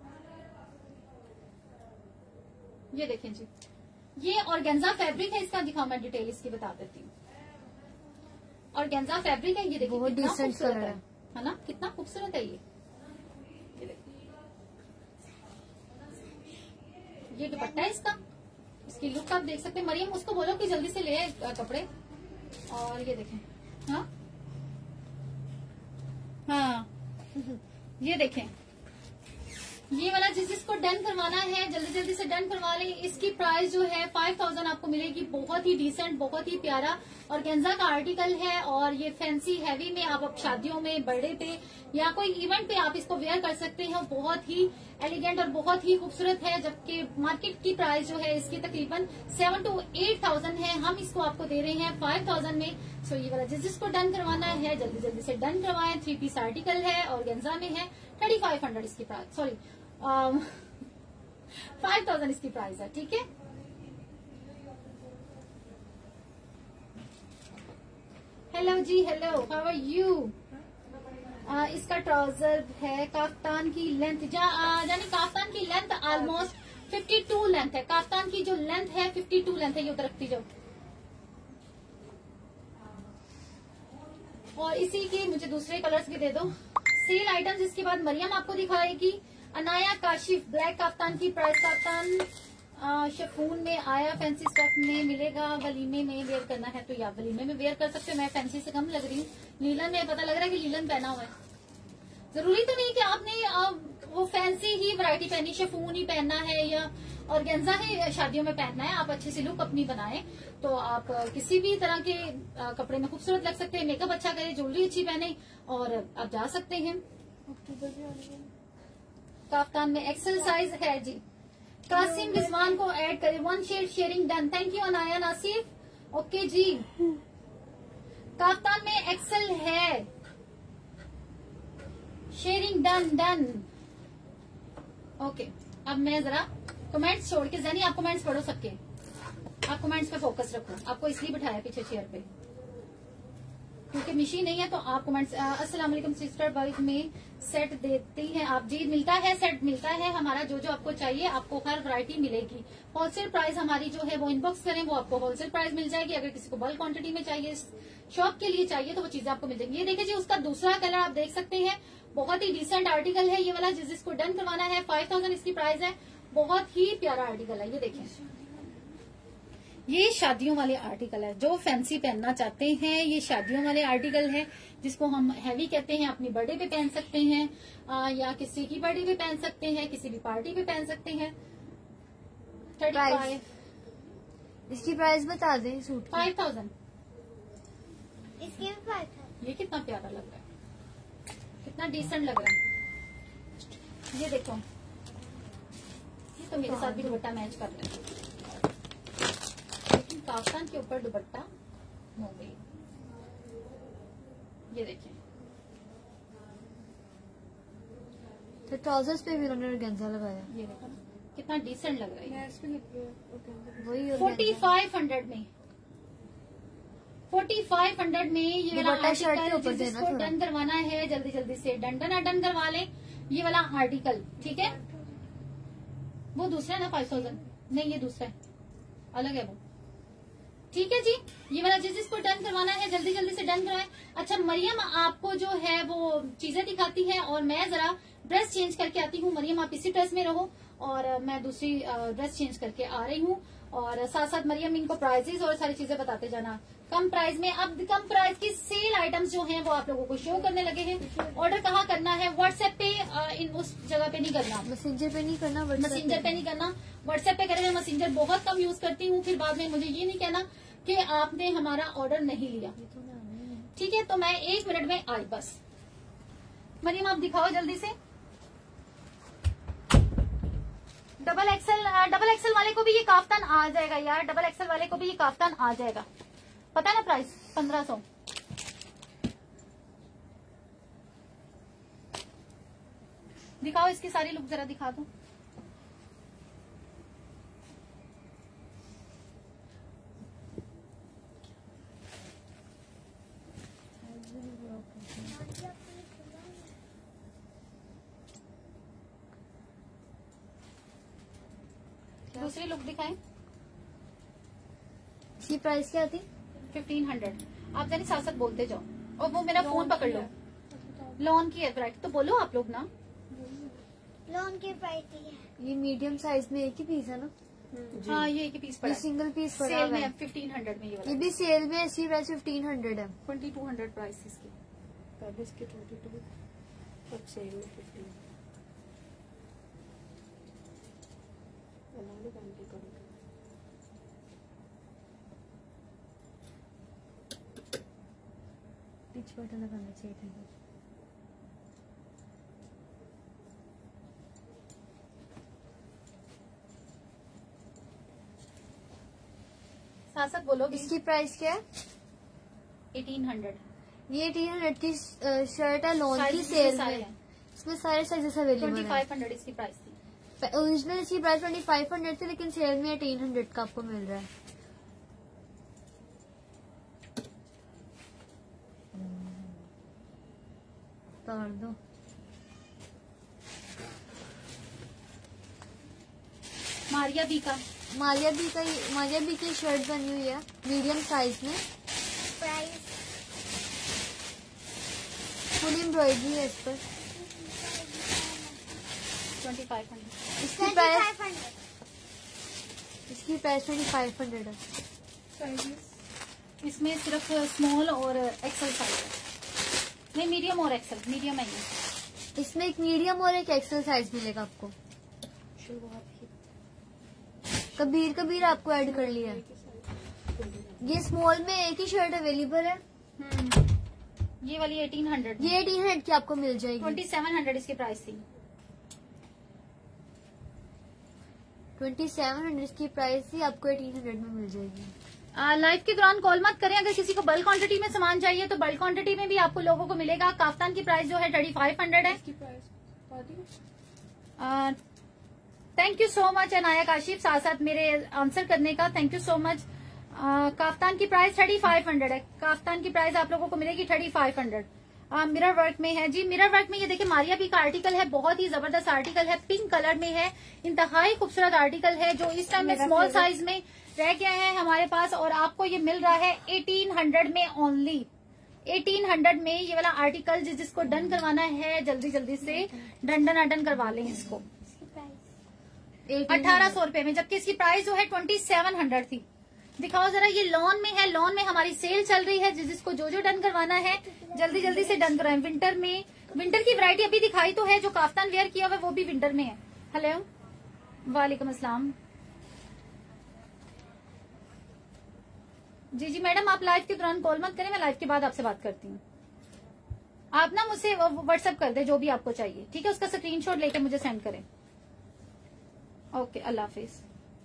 [SPEAKER 1] ये देखें जी, ये ऑर्गेन्जा फैब्रिक है इसका। दिखाओ, मैं डिटेल इसकी बता देती हूँ। ऑर्गेन्जा फैब्रिक है, ये देखिए
[SPEAKER 2] बहुत
[SPEAKER 1] कितना
[SPEAKER 2] decent
[SPEAKER 1] खूबसूरत
[SPEAKER 2] कलर
[SPEAKER 1] है,
[SPEAKER 2] है।
[SPEAKER 1] है ना, कितना खूबसूरत है ये। ये देखिए, ये दुपट्टा है इसका, इसकी लुक आप देख सकते हैं। मरियम उसको बोलो कि जल्दी से ले आए अ, कपड़े। और ये देखें, हाँ हाँ, ये देखें, ये वाला जिस जिसको डन करवाना है जल्दी जल्दी से डन करवा लें। इसकी प्राइस जो है फाइव थाउजेंड आपको मिलेगी। बहुत ही डिसेंट, बहुत ही प्यारा ऑर्गेन्जा का आर्टिकल है। और ये फैंसी हैवी में आप अब शादियों में, बर्थडे पे या कोई इवेंट पे आप इसको वेयर कर सकते हैं। बहुत ही एलिगेंट और बहुत ही खूबसूरत है। जबकि मार्केट की प्राइस जो है इसकी तकरीबन सेवन टू एट थाउजेंड है, हम इसको आपको दे रहे हैं फाइव थाउजेंड में। सो ये वाला जिस जिसको डन करवाना है जल्दी जल्दी से डन करवाएं। थ्री पीस आर्टिकल है, ऑर्गेन्जा में है। थर्टी फाइव हंड्रेड इसकी प्राइस, सॉरी फाइव थाउजेंड इसकी प्राइस है। ठीक है, हेलो जी, हेलो, हाउ आर यू। इसका ट्राउजर है, काफ्तान की लेंथ जा यानी काफ्तान की length almost fifty two length है। काफ्तान की जो लेंथ है फिफ्टी टू लेंथ है। ये उधर रखती जाओ। और इसी की मुझे दूसरे कलर्स भी दे दो। सेल आइटम्स इसके बाद मरियम आपको दिखाएगी। अनाया काशिफ ब्लैक काफ्तान की प्राइस। काफ्तान शिफॉन में आया, फैंसी स्टफ में मिलेगा। वलीमे में वेयर करना है तो या वलीमे में वेयर कर सकते हो। मैं फैंसी से कम लग रही हूँ। लीलन में पता लग रहा है कि लीलन पहना हुआ है। जरूरी तो नहीं कि आपने आ, वो फैंसी ही वैरायटी पहनी, शिफॉन ही पहनना है या ऑर्गेन्जा ही शादियों में पहनना है। आप अच्छी सी लुक अपनी बनाएं तो आप किसी भी तरह के आ, कपड़े में खूबसूरत लग सकते हैं। मेकअप अच्छा करें, ज्वेलरी अच्छी पहने और आप जा सकते हैं। काफ्तान में एक्सेल साइज है जी। कासिम रिजवान को ऐड करें। One share sharing done. Thank you Anaya Nasif. Okay जी, काफ्तान में एक्सेल है, शेयरिंग डन डन। ओके, अब मैं जरा कमेंट्स छोड़ के, जैनी आप कमेंट्स पढ़ो सबके। आप कमेंट्स पे फोकस रखो। आपको इसलिए बिठाया पीछे चेयर पे क्योंकि मिशी नहीं है तो आप कमेंट्स। अस्सलाम वालेकुम सिस्टर, बल्क में सेट देती हैं आप जी? मिलता है, सेट मिलता है हमारा। जो जो आपको चाहिए आपको हर वैरायटी मिलेगी। होलसेल प्राइस हमारी जो है वो इनबॉक्स करें, वो आपको होलसेल प्राइस मिल जाएगी। अगर किसी को बल्क क्वांटिटी में चाहिए, शॉप के लिए चाहिए तो वो चीजें आपको मिल जाएंगी। ये देखिए जी, उसका दूसरा कलर आप देख सकते हैं। बहुत ही डिसेंट आर्टिकल है ये वाला। जिस जिसको डन करवाना है फाइव थाउजेंड इसकी प्राइस है। बहुत ही प्यारा आर्टिकल है। ये देखिए, ये शादियों वाले आर्टिकल है। जो फैंसी पहनना चाहते हैं ये शादियों वाले आर्टिकल है, जिसको हम हैवी कहते हैं। अपनी बर्थडे पे पहन सकते हैं आ, या किसी की बर्थडे पे पहन सकते हैं, किसी भी पार्टी पे पहन सकते हैं। थर्टी फाइव
[SPEAKER 2] इसकी प्राइस बता दें सूट की।
[SPEAKER 1] फाइव थाउजेंड
[SPEAKER 2] इसकी भी फाइव थाउजेंड।
[SPEAKER 1] ये कितना प्यारा लग रहा है, कितना डिसेंट लग रहा है। ये देखो, ये तो मेरे साथ भी दुपट्टा मैच कर रहा है, लेकिन काफ्तान के ऊपर दुपट्टा हो गई। ये देखिए,
[SPEAKER 2] तो ट्राउजर्स पे भी उन्होंने ऑर्गेन्जा लगाया।
[SPEAKER 1] ये देखो ना, कितना डिसेंट लग रहा है।
[SPEAKER 3] मैं इस पे लिख रही हूँ।
[SPEAKER 2] वही
[SPEAKER 1] फोर्टी फाइव हंड्रेड में, फोर्टी फाइव हंड्रेड में ये वाला
[SPEAKER 2] दुपट्टा शर्ट के
[SPEAKER 1] आर्टिकल
[SPEAKER 2] ऊपर देना
[SPEAKER 1] जिसको
[SPEAKER 2] थोड़ा।
[SPEAKER 1] डन करवाना है जल्दी जल्दी से डन डन डन करवा लें। ये वाला आर्टिकल ठीक है, वो दूसरा है ना फाइव थाउजेंड नहीं, ये दूसरा है, अलग है वो। ठीक है जी, ये वाला जिस जिसको डन करवाना है जल्दी जल्दी से डन करवाएं। अच्छा, मरियम आपको जो है वो चीजें दिखाती है और मैं जरा ड्रेस चेंज करके आती हूँ। मरियम आप इसी ड्रेस में रहो और मैं दूसरी ड्रेस चेंज करके आ रही हूँ। और साथ साथ मरियम इनको प्राइजेस और सारी चीजें बताते जाना कम प्राइस में। अब कम प्राइस की सेल आइटम्स जो हैं वो आप लोगों को शो करने लगे हैं। ऑर्डर कहाँ करना है? व्हाट्सएप पे, इन उस जगह पे नहीं करना,
[SPEAKER 2] मैसेंजर पे नहीं करना,
[SPEAKER 1] मैसेंजर पे नहीं करना, व्हाट्सएप पे करें। मैं मैसेंजर बहुत कम यूज करती हूँ, फिर बाद में मुझे ये नहीं कहना कि आपने हमारा ऑर्डर नहीं लिया। ठीक है, तो मैं एक मिनट में आई बस। मरियम आप दिखाओ जल्दी से। डबल एक्सल, डबल एक्सल वाले को भी ये काफ्तान आ जाएगा यार, डबल एक्सल वाले को भी ये काफ्तान आ जाएगा। पता है ना प्राइस पंद्रह सौ। दिखाओ इसकी सारी लुक जरा दिखा दो। दूसरी लुक दिखाएं।
[SPEAKER 2] इसकी प्राइस क्या थी?
[SPEAKER 1] Fifteen hundred. आप जाने साथ साथ बोलते जाओ और वो मेरा फोन पकड़ लो। लॉन की है वैरायटी तो बोलो आप लोग ना।
[SPEAKER 4] लॉन की वैरायटी है।
[SPEAKER 2] ये मीडियम साइज में एक ही पीस है ना?
[SPEAKER 1] हाँ ये एक ही पीस पड़ा
[SPEAKER 2] ये
[SPEAKER 1] है।
[SPEAKER 2] सिंगल पीस पड़ा
[SPEAKER 1] सेल
[SPEAKER 2] हुआ है।
[SPEAKER 1] में फिफ्टीन हंड्रेड में ये
[SPEAKER 2] ये
[SPEAKER 1] वाला
[SPEAKER 2] भी सेल में, इसकी प्राइस फिफ्टीन हंड्रेड है।
[SPEAKER 1] ट्वेंटी टू हंड्रेड प्राइस इसकी।
[SPEAKER 3] पहले इसके ट्वेंटी टू अब सेल में फिफ्टीन। अलग अलग की करूँगी।
[SPEAKER 2] पिच बटन लगाना चाहिए था।
[SPEAKER 1] साथ साथ बोलो।
[SPEAKER 2] इसकी प्राइस क्या है?
[SPEAKER 1] Eighteen hundred.
[SPEAKER 2] ये एटीन हंड्रेड की शर्ट है लॉन की,
[SPEAKER 1] साइज
[SPEAKER 2] सेल
[SPEAKER 1] सारे
[SPEAKER 2] में।
[SPEAKER 1] हैं।
[SPEAKER 2] इसमें सारे साइजेस अवेलेबल
[SPEAKER 1] ट्वेंटी
[SPEAKER 2] हैं।
[SPEAKER 1] फाइव हंड्रेड इसकी प्राइस थी।
[SPEAKER 2] ओरिजिनल इसकी प्राइस ट्वेंटी फाइव हंड्रेड थी, लेकिन सेल में एटीन हंड्रेड का आपको मिल रहा है। तोड़ दो।
[SPEAKER 1] मारिया बी का
[SPEAKER 2] मालिया भी का मालिया भी की शर्ट बनी हुई है मीडियम साइज में।
[SPEAKER 4] प्राइस
[SPEAKER 2] फुल एम्ब्रॉयडरी है इस पर।
[SPEAKER 1] Twenty five hundred.
[SPEAKER 2] इसकी प्राइस इसकी प्राइस ट्वेंटी फाइव हंड्रेड है।
[SPEAKER 3] साइजेस
[SPEAKER 1] इसमें सिर्फ स्मॉल और एक्सेल साइज है। नहीं मीडियम और एक्सेल, मीडियम है ये।
[SPEAKER 2] इसमें एक मीडियम और एक एक्सेल साइज मिलेगा आपको। कबीर कबीर आपको ऐड कर लिया है। ये स्मॉल में एक ही शर्ट अवेलेबल है।
[SPEAKER 1] हम्म ये वाली एटीन हंड्रेड।
[SPEAKER 2] ये एटीन हंड्रेड की आपको मिल जाएगी।
[SPEAKER 1] ट्वेंटी सेवन हंड्रेड इसकी प्राइस थी।
[SPEAKER 2] ट्वेंटी सेवन हंड्रेड की प्राइस थी, आपको एटीन हंड्रेड में मिल जाएगी।
[SPEAKER 1] लाइव के दौरान कॉल मत करें। अगर किसी को बल्क क्वांटिटी में सामान चाहिए तो बल्क क्वांटिटी में भी आपको लोगों को मिलेगा। काफ्तान की प्राइस जो है थर्टी फाइव हंड्रेड है।
[SPEAKER 3] इसकी प्राइस बता दी।
[SPEAKER 1] Thank you so much Anaya Kashif, साथ साथ मेरे आंसर करने का thank you so much. Kaftan की प्राइस थर्टी फाइव हंड्रेड है। काफ्तान की प्राइस आप लोगों को मिलेगी thirty five hundred. Mirror work में है जी। मिरर वर्क में ये देखिए मारिया बी का आर्टिकल है, बहुत ही जबरदस्त आर्टिकल है, पिंक कलर में है, इंतहाई खूबसूरत आर्टिकल है जो इस टाइम में स्मॉल साइज में रह गया है हमारे पास और आपको ये मिल रहा है एटीन हंड्रेड में ओनली। एटीन हंड्रेड में ये वाला आर्टिकल जिस जिसको डन करवाना है जल्दी जल्दी से डन डन डन करवा लें इसको अठारह सौ रूपये में, जबकि इसकी प्राइस जो है ट्वेंटी सेवन हंड्रेड थी। दिखाओ जरा, ये लॉन में है, लॉन में हमारी सेल चल रही है। जिस जिसको जो जो डन करवाना है जल्दी जल्दी से डन कराएं। विंटर में विंटर की वैरायटी अभी दिखाई तो है, जो काफ्तान वेयर किया हुआ है वो भी विंटर में है। हेलो वालेकुम अस्सलाम। जी जी मैडम, आप लाइव के दौरान कॉल मत करें, मैं लाइव के बाद आपसे बात करती हूँ। आप ना मुझसे व्हाट्सएप कर दे जो भी आपको चाहिए, ठीक है? उसका स्क्रीनशॉट लेके मुझे सेंड करें। ओके, अल्लाह हाफिज।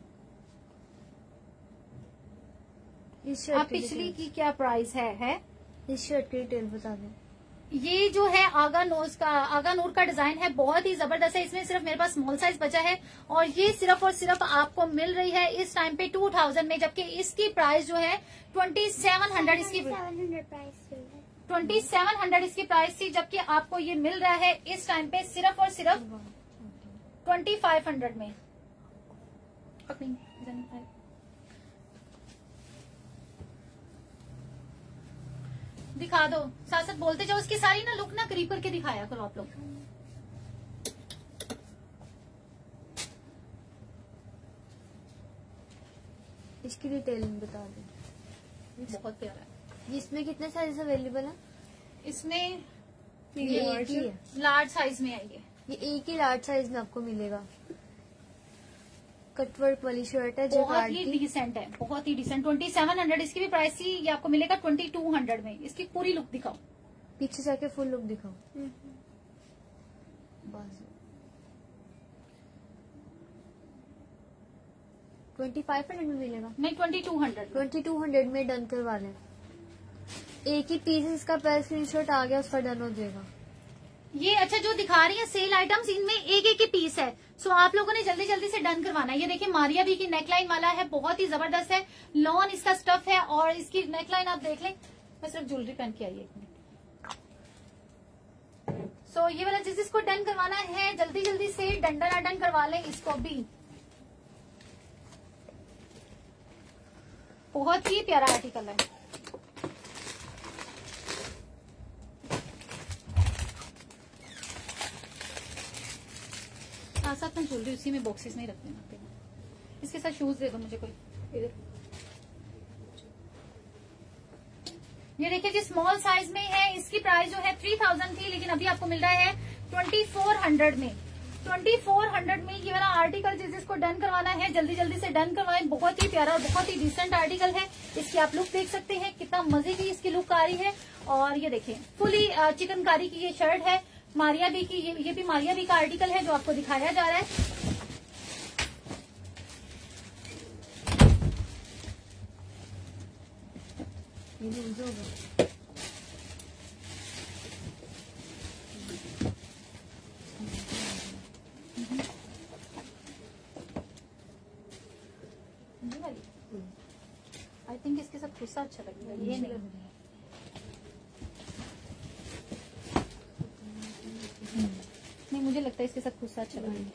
[SPEAKER 2] इस
[SPEAKER 1] आप
[SPEAKER 2] शर्ट की
[SPEAKER 1] पिछली
[SPEAKER 2] डिटेल-
[SPEAKER 1] की क्या प्राइस है है
[SPEAKER 2] इस शर्ट की डिटेल बता दें।
[SPEAKER 1] ये जो है आगा नोज का आगा नूर का डिजाइन है, बहुत ही जबरदस्त है। इसमें सिर्फ मेरे पास स्मॉल साइज बचा है और ये सिर्फ और सिर्फ आपको मिल रही है इस टाइम पे टू थाउजेंड में, जबकि इसकी प्राइस जो है ट्वेंटी सेवन हंड्रेड इसकी
[SPEAKER 4] सेवन हंड्रेड प्राइस है।
[SPEAKER 1] ट्वेंटी सेवन हंड्रेड इसकी प्राइस थी, जबकि आपको ये मिल रहा है इस टाइम पे सिर्फ और सिर्फ ट्वेंटी फाइव हंड्रेड में। दिखा दो, साथ साथ बोलते जाओ। इसकी सारी ना लुक ना करीब करके दिखाया करो आप लोग।
[SPEAKER 2] इसकी डिटेल बता दें।
[SPEAKER 1] बहुत प्यारा है।
[SPEAKER 2] इसमें कितने साइज अवेलेबल है?
[SPEAKER 1] इसमें
[SPEAKER 2] ये एक ही है।
[SPEAKER 1] लार्ज साइज में आई है।
[SPEAKER 2] ये एक ही लार्ज साइज में आपको मिलेगा। कटवर्क वाली शर्ट है,
[SPEAKER 1] बहुत
[SPEAKER 2] जैकार्ड
[SPEAKER 1] ही
[SPEAKER 2] की।
[SPEAKER 1] डिसेंट है, बहुत ही डिसेंट। ट्वेंटी सेवन हंड्रेड इसकी भी प्राइस थी, ये आपको मिलेगा ट्वेंटी टू हंड्रेड में। इसकी पूरी लुक दिखाओ,
[SPEAKER 2] पीछे जाके फुल लुक दिखाओ। बाजू ट्वेंटी फाइव हंड्रेड में मिलेगा।
[SPEAKER 1] नहीं twenty two hundred.
[SPEAKER 2] Twenty two hundred में डन करवा लें। एक ही पीस इसका पहले स्क्रीनशॉट आ गया, उसका डन हो जाएगा।
[SPEAKER 1] ये अच्छा जो दिखा रही है सेल आइटम्स, इनमें एक एक ही पीस है, सो आप लोगों ने जल्दी जल्दी से डन करवाना है। ये देखिए मारिया बी की नेकलाइन वाला है, बहुत ही जबरदस्त है। लॉन इसका स्टफ है और इसकी नेकलाइन आप देख लें। मैं सिर्फ ज्वेलरी पहन के आई एक मिनट। सो ये वाला जिस जिसको डन करवाना है जल्दी जल्दी से डन डन डन करवा लें इसको भी। बहुत ही प्यारा आर्टिकल है। साथ साथ में ज्वेलरी उसी में बॉक्सेस में ही रख देना। इसके साथ शूज दे दो मुझे कोई इधर। ये देखिए जी स्मॉल साइज में है। इसकी प्राइस जो है थ्री थाउजेंड थी, लेकिन अभी आपको मिल रहा है ट्वेंटी फोर हंड्रेड में। ट्वेंटी फोर हंड्रेड में ये वाला आर्टिकल जिसको डन करवाना है जल्दी जल्दी से डन करवाएं। बहुत ही प्यारा और बहुत ही डिसेंट आर्टिकल है। इसकी आप लुक देख सकते हैं, कितना मजे की इसकी लुक आ रही है। और ये देखिए फुली चिकनकारी की ये शर्ट है, मारिया बी की। ये, ये भी मारिया बी का आर्टिकल है जो आपको दिखाया जा रहा है। आई थिंक इसके साथ गुस्सा अच्छा लगेगा। ये नहीं नहीं मुझे लगता है इसके साथ गुस्सा अच्छा लगेगा।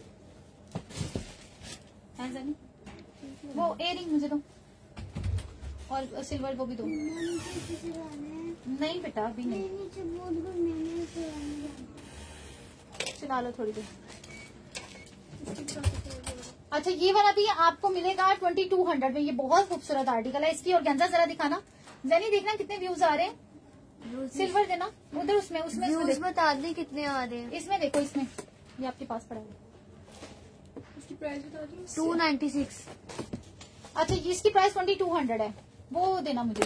[SPEAKER 1] वो इयरिंग मुझे दो और सिल्वर वो भी दो। नहीं बेटा अभी नहीं, चला लो थोड़ी देर। अच्छा ये वाला भी आपको मिलेगा ट्वेंटी टू हंड्रेड में। ये बहुत खूबसूरत आर्टिकल है। इसकी और गेंजा जरा दिखाना जैनी, देखना कितने व्यूज आ रहे हैं। सिल्वर देना उधर, उसमें उसमें
[SPEAKER 2] व्यूज बता दें कितने आ रहे हैं।
[SPEAKER 1] इसमें देखो, इसमें ये आपके पास पड़ा है।
[SPEAKER 3] इसकी प्राइस बता दी
[SPEAKER 2] टू नाइन्टी सिक्स।
[SPEAKER 1] अच्छा इसकी प्राइस ट्वेंटी टू हंड्रेड है, वो देना मुझे।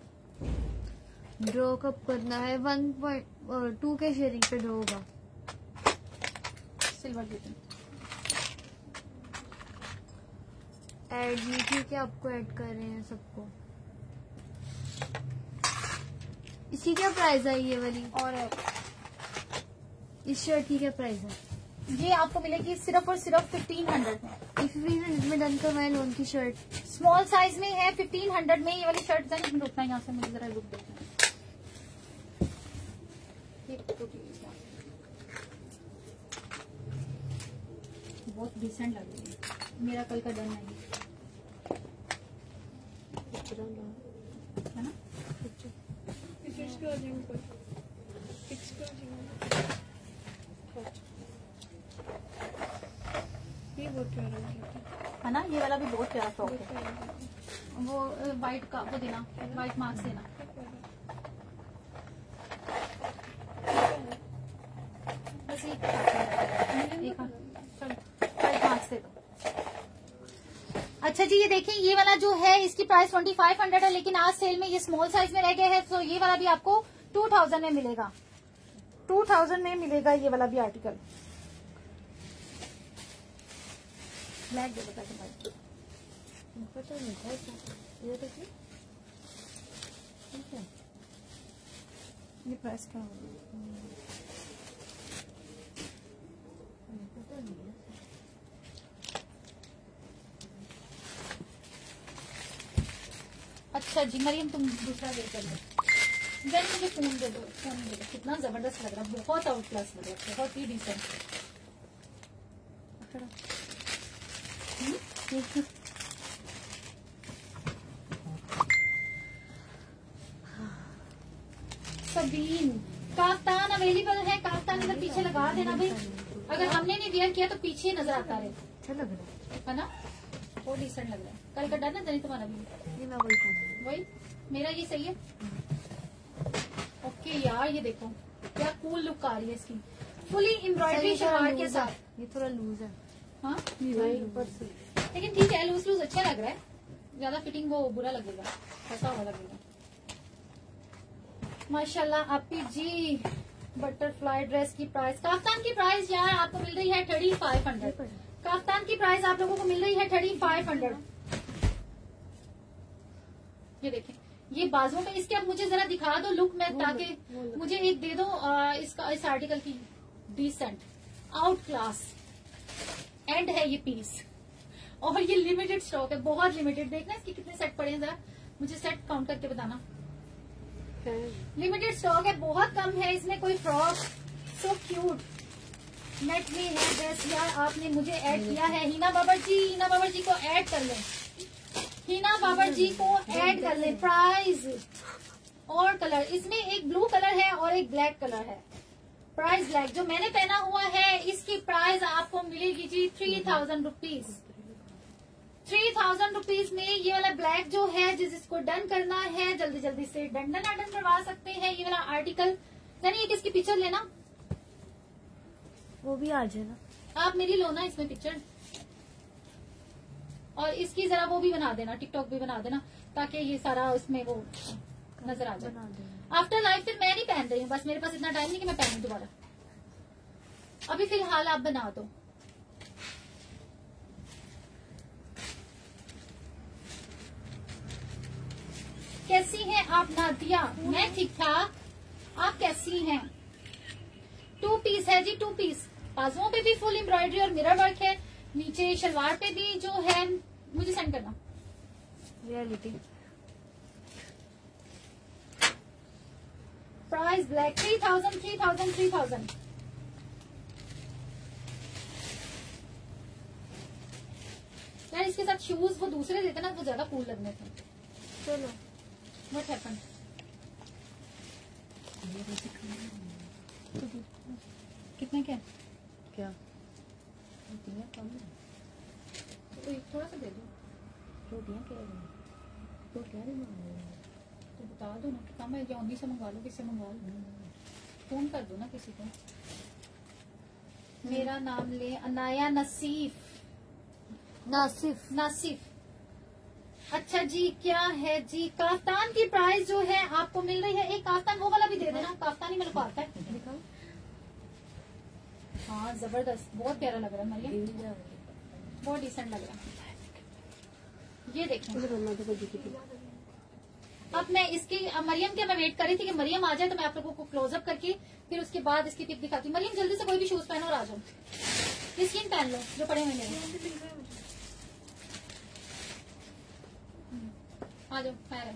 [SPEAKER 2] ड्रॉ कब करना है? वन पॉइंट टू के शेयरिंग पे ड्रॉ होगा।
[SPEAKER 1] सिल्वर देते
[SPEAKER 2] ऐड नहीं ठीक है, आपको ऐड कर रहे हैं सबको। इसकी क्या प्राइस है ये वाली?
[SPEAKER 1] और
[SPEAKER 2] इस शर्ट की क्या प्राइस है?
[SPEAKER 1] ये आपको मिलेगी सिर्फ और सिर्फ फिफ्टीन हंड्रेड में।
[SPEAKER 2] फिफ्टीन हंड्रेड में डन करवाए लोन की शर्ट।
[SPEAKER 1] स्मॉल साइज में है, फिफ्टीन हंड्रेड में ये वाली शर्ट। जरा रुकना यहाँ से, मुझे जरा लुक देखना। बहुत डिसेंट लग रही है। मेरा कल का डन नहीं है ना। है ना, ये वाला भी बहुत प्यारा फ्रॉक है। वो व्हाइट का वो देना, व्हाइट मार्क्स देना। बस एक एक व्हाइट मार्क्स दे दो। अच्छा जी ये देखिए, ये वाला जो है इसकी प्राइस ट्वेंटी फाइव हंड्रेड है, लेकिन आज सेल में ये स्मॉल साइज में रह गया है, तो ये वाला भी आपको टू थाउजेंड में मिलेगा। टू थाउजेंड में मिलेगा ये वाला भी आर्टिकल। ब्लैक दे बता के ये प्राइस क्या होगा? अच्छा जी मरियम तुम दूसरा वेट कर लो। जरा मुझे फोन दे दो, फोन दे दो। कितना जबरदस्त लग रहा है, बहुत आउट क्लास लग रहा है, बहुत ही डिसेंट। सबीन काफ्तान अवेलेबल है। काफ्तान इधर पीछे लगा देना भाई, अगर हमने नहीं वेयर किया तो पीछे नजर आता रहे।
[SPEAKER 2] अच्छा लग रहा है
[SPEAKER 1] है ना, बहुत डिसेंट लग रहा है। कल का डन है जनी तुम्हारा भी?
[SPEAKER 2] नहीं मैं वही कहूँ।
[SPEAKER 1] वही मेरा ये सही है। ओके यार ये देखो क्या कूल लुक आ रही है इसकी, फुली एम्ब्रॉयडरी शलवार के साथ।
[SPEAKER 2] ये थोड़ा लूज है।
[SPEAKER 1] हाँ लेकिन ठीक है, लूज लूज अच्छा लग रहा है। ज्यादा फिटिंग वो बुरा लगेगा, फंसा हुआ लगेगा। माशाल्लाह आपी जी। बटरफ्लाई ड्रेस की प्राइस, काफ्तान की प्राइस यार आपको मिल रही है थर्टी फाइव हंड्रेड। काफ्तान की प्राइस आप लोगों को मिल रही है थर्टी फाइव हंड्रेड। ये देखें, ये बाजुओं में इसके, अब मुझे जरा दिखा दो लुक में, ताकि मुझे एक दे दो आ, इसका इस आर्टिकल की। डिसेंट आउट क्लास एंड है ये पीस, और ये लिमिटेड स्टॉक है, बहुत लिमिटेड। देखना इसके कितने सेट पड़े हैं, जरा मुझे सेट काउंट करके बताना। लिमिटेड स्टॉक है, बहुत कम है इसमें। कोई फ्रॉक सो क्यूट नेट में है ड्रेस। यार आपने मुझे ऐड किया है, हिना बाबर जी, हिना बाबर जी को ऐड कर लें। हिना बाबर जी को ऐड कर ले। प्राइस और कलर, इसमें एक ब्लू कलर है और एक ब्लैक कलर है। प्राइस ब्लैक, जो मैंने पहना हुआ है इसकी प्राइस आपको मिलेगी जी three thousand rupees. Three thousand rupees में ये वाला ब्लैक जो है, जिस जिसको डन करना है जल्दी जल्दी से डन डन डन करवा सकते हैं। ये वाला आर्टिकल, यानी एक इसकी पिक्चर लेना,
[SPEAKER 2] वो भी आ जाएगा।
[SPEAKER 1] आप मेरी लो ना इसमें पिक्चर, और इसकी जरा वो भी बना देना, टिकटॉक भी बना देना, ताकि ये सारा उसमें वो नजर आ जाए। आफ्टर लाइफ फिर मैं नहीं पहन रही हूँ, बस मेरे पास इतना टाइम नहीं कि मैं पहनूं दोबारा। अभी फिलहाल आप बना दो। कैसी हैं आप नादिया? मैं ठीक ठाक, आप कैसी हैं? टू पीस है जी, टू पीस। बाजुओं पे भी फुल एम्ब्रॉयडरी और मिरर वर्क है, नीचे शलवार पे भी जो है, मुझे सेंड करना।
[SPEAKER 2] Reality
[SPEAKER 1] price black, three thousand three thousand three thousand. यार इसके साथ शूज वो दूसरे देते ना, वो ज्यादा कूल लगने थे।
[SPEAKER 2] चलो
[SPEAKER 1] व्हाट हैपन? कितने क्या
[SPEAKER 3] क्या
[SPEAKER 1] तो एक थोड़ा सा दे दो।
[SPEAKER 3] रोटियां क्या है? रोटियां नहीं मांग
[SPEAKER 1] तो बता दो ना कि कम है, या उन्हीं से मंगवा लो, किससे मंगवा लो, फोन कर दो ना किसी को। मेरा नाम ले, अनाया नसीफ,
[SPEAKER 2] नासिफ
[SPEAKER 1] नासिफ। अच्छा जी, क्या है जी? काफ्तान की प्राइस जो है आपको मिल रही है, एक काफ्तान वो वाला भी दे देना, काफ्तान ही मेरे को आता है।
[SPEAKER 3] दिखाओ।
[SPEAKER 1] हाँ जबरदस्त, बहुत प्यारा लग रहा है मरियम, बहुत डिसेंट लग रहा है। ये देखें, अब मैं इसकी, अब मरियम के मैं वेट कर रही थी कि मरियम आ जाए तो मैं आप लोगों को क्लोजअप करके फिर उसके बाद इसकी पिक दिखाती हूँ। मरियम जल्दी से कोई भी शूज पहनो और आ जाओ। ये स्किन पहन लो जो पड़े हुए मेरे, आ जाओ। पैर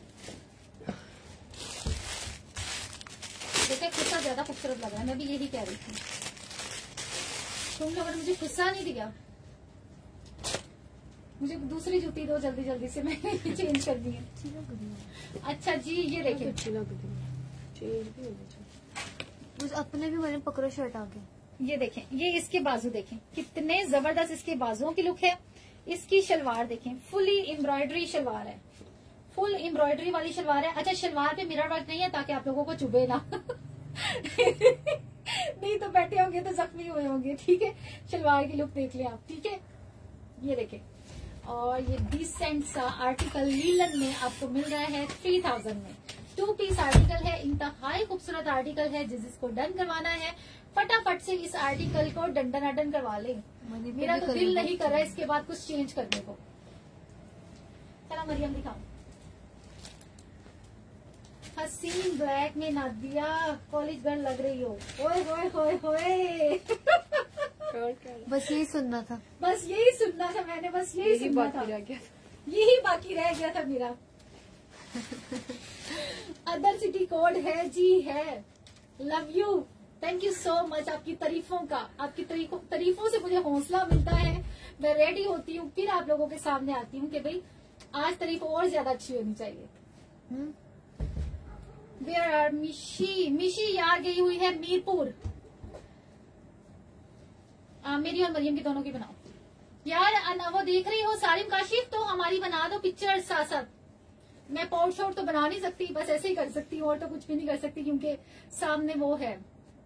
[SPEAKER 1] देखिए कुर्ता ज्यादा खूबसूरत लग रहा है, मैं भी यही कह रही थी। तुम लोगों ने मुझे गुस्सा नहीं दिया, मुझे दूसरी जूती दो जल्दी जल्दी से, मैं चेंज कर दी है। अच्छा जी, ये देखिए
[SPEAKER 2] उस अपने भी मैंने पकड़ो शर्ट आ गया।
[SPEAKER 1] ये देखें, ये इसके बाजू देखें कितने जबरदस्त इसके बाजुओं की लुक है। इसकी शलवार देखें, फुली एम्ब्रॉयडरी शलवार है, फुल एम्ब्रॉयडरी वाली शलवार है। अच्छा शलवार पे मिरर वर्क नहीं है ताकि आप लोगों को चुभे ना नहीं तो बैठे होंगे तो जख्मी हुए होंगे। ठीक है, शलवार की लुक देख ले आप। ठीक है, ये देखें, और ये डिसेंट सा आर्टिकल लीलन में आपको मिल रहा है थ्री थाउजेंड में। टू पीस आर्टिकल है, इंतहाई खूबसूरत आर्टिकल है। जिस जिसको डन करवाना है फटाफट से इस आर्टिकल को डंडन अडन करवा ले। मेरा तो दिल नहीं कर रहा है इसके बाद कुछ चेंज करने को। चला मरियम दिखाओ। हसीन ब्लैक में नादिया कॉलेज गर्ल लग रही हो। ओए होए होए होए
[SPEAKER 2] बस यही सुनना था,
[SPEAKER 1] बस यही सुनना था मैंने, बस यही सुनना था, यही बाकी रह गया था मेरा। अदर सिटी कोड है जी, है। Love you, thank you so much आपकी तारीफों का। आपकी तारीफों से मुझे हौसला मिलता है, मैं रेडी होती हूँ, फिर आप लोगों के सामने आती हूँ कि भाई आज तारीफ और ज्यादा अच्छी होनी चाहिए। वेयर आर मिशी? मिशी यार गई हुई है मीरपुर। आ, मेरी और मरियम की दोनों की बनाओ यार। वो देख रही हो सारिम काशिफ, तो हमारी बना दो पिक्चर साथ साथ। मैं पोर्ट शॉट तो बना नहीं सकती, बस ऐसे ही कर सकती हूँ, और तो कुछ भी नहीं कर सकती क्योंकि सामने वो है।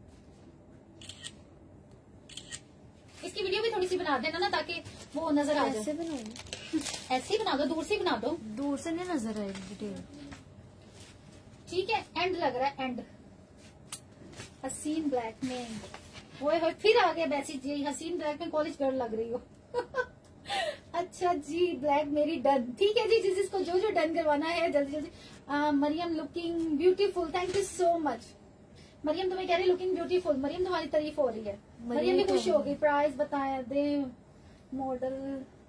[SPEAKER 1] इसकी वीडियो भी थोड़ी सी बना देना ना ताकि वो नजर आ जाए।
[SPEAKER 2] ऐसे बनाओ,
[SPEAKER 1] ऐसे ही बना दो, दूर से ही बना दो।
[SPEAKER 2] दूर से नहीं नजर आएगी डिटेल।
[SPEAKER 1] ठीक है, एंड लग रहा है, एंड। हसीन ब्लैक में, ओए होए फिर आ गया मैसेज, जी हसीन ब्लैक में कॉलेज गर्ल लग रही हो। अच्छा जी, ब्लैक मेरी डन। ठीक है जी, जिस जिसको जो जो डन करवाना है जल्दी जल्दी। Maryam looking beautiful, thank you so much. Maryam तुम्हें कह रही लुकिंग ब्यूटीफुल। मरियम तुम्हारी तारीफ हो रही है, मरियम भी खुश हो गई। प्राइस बताया दे मॉडल।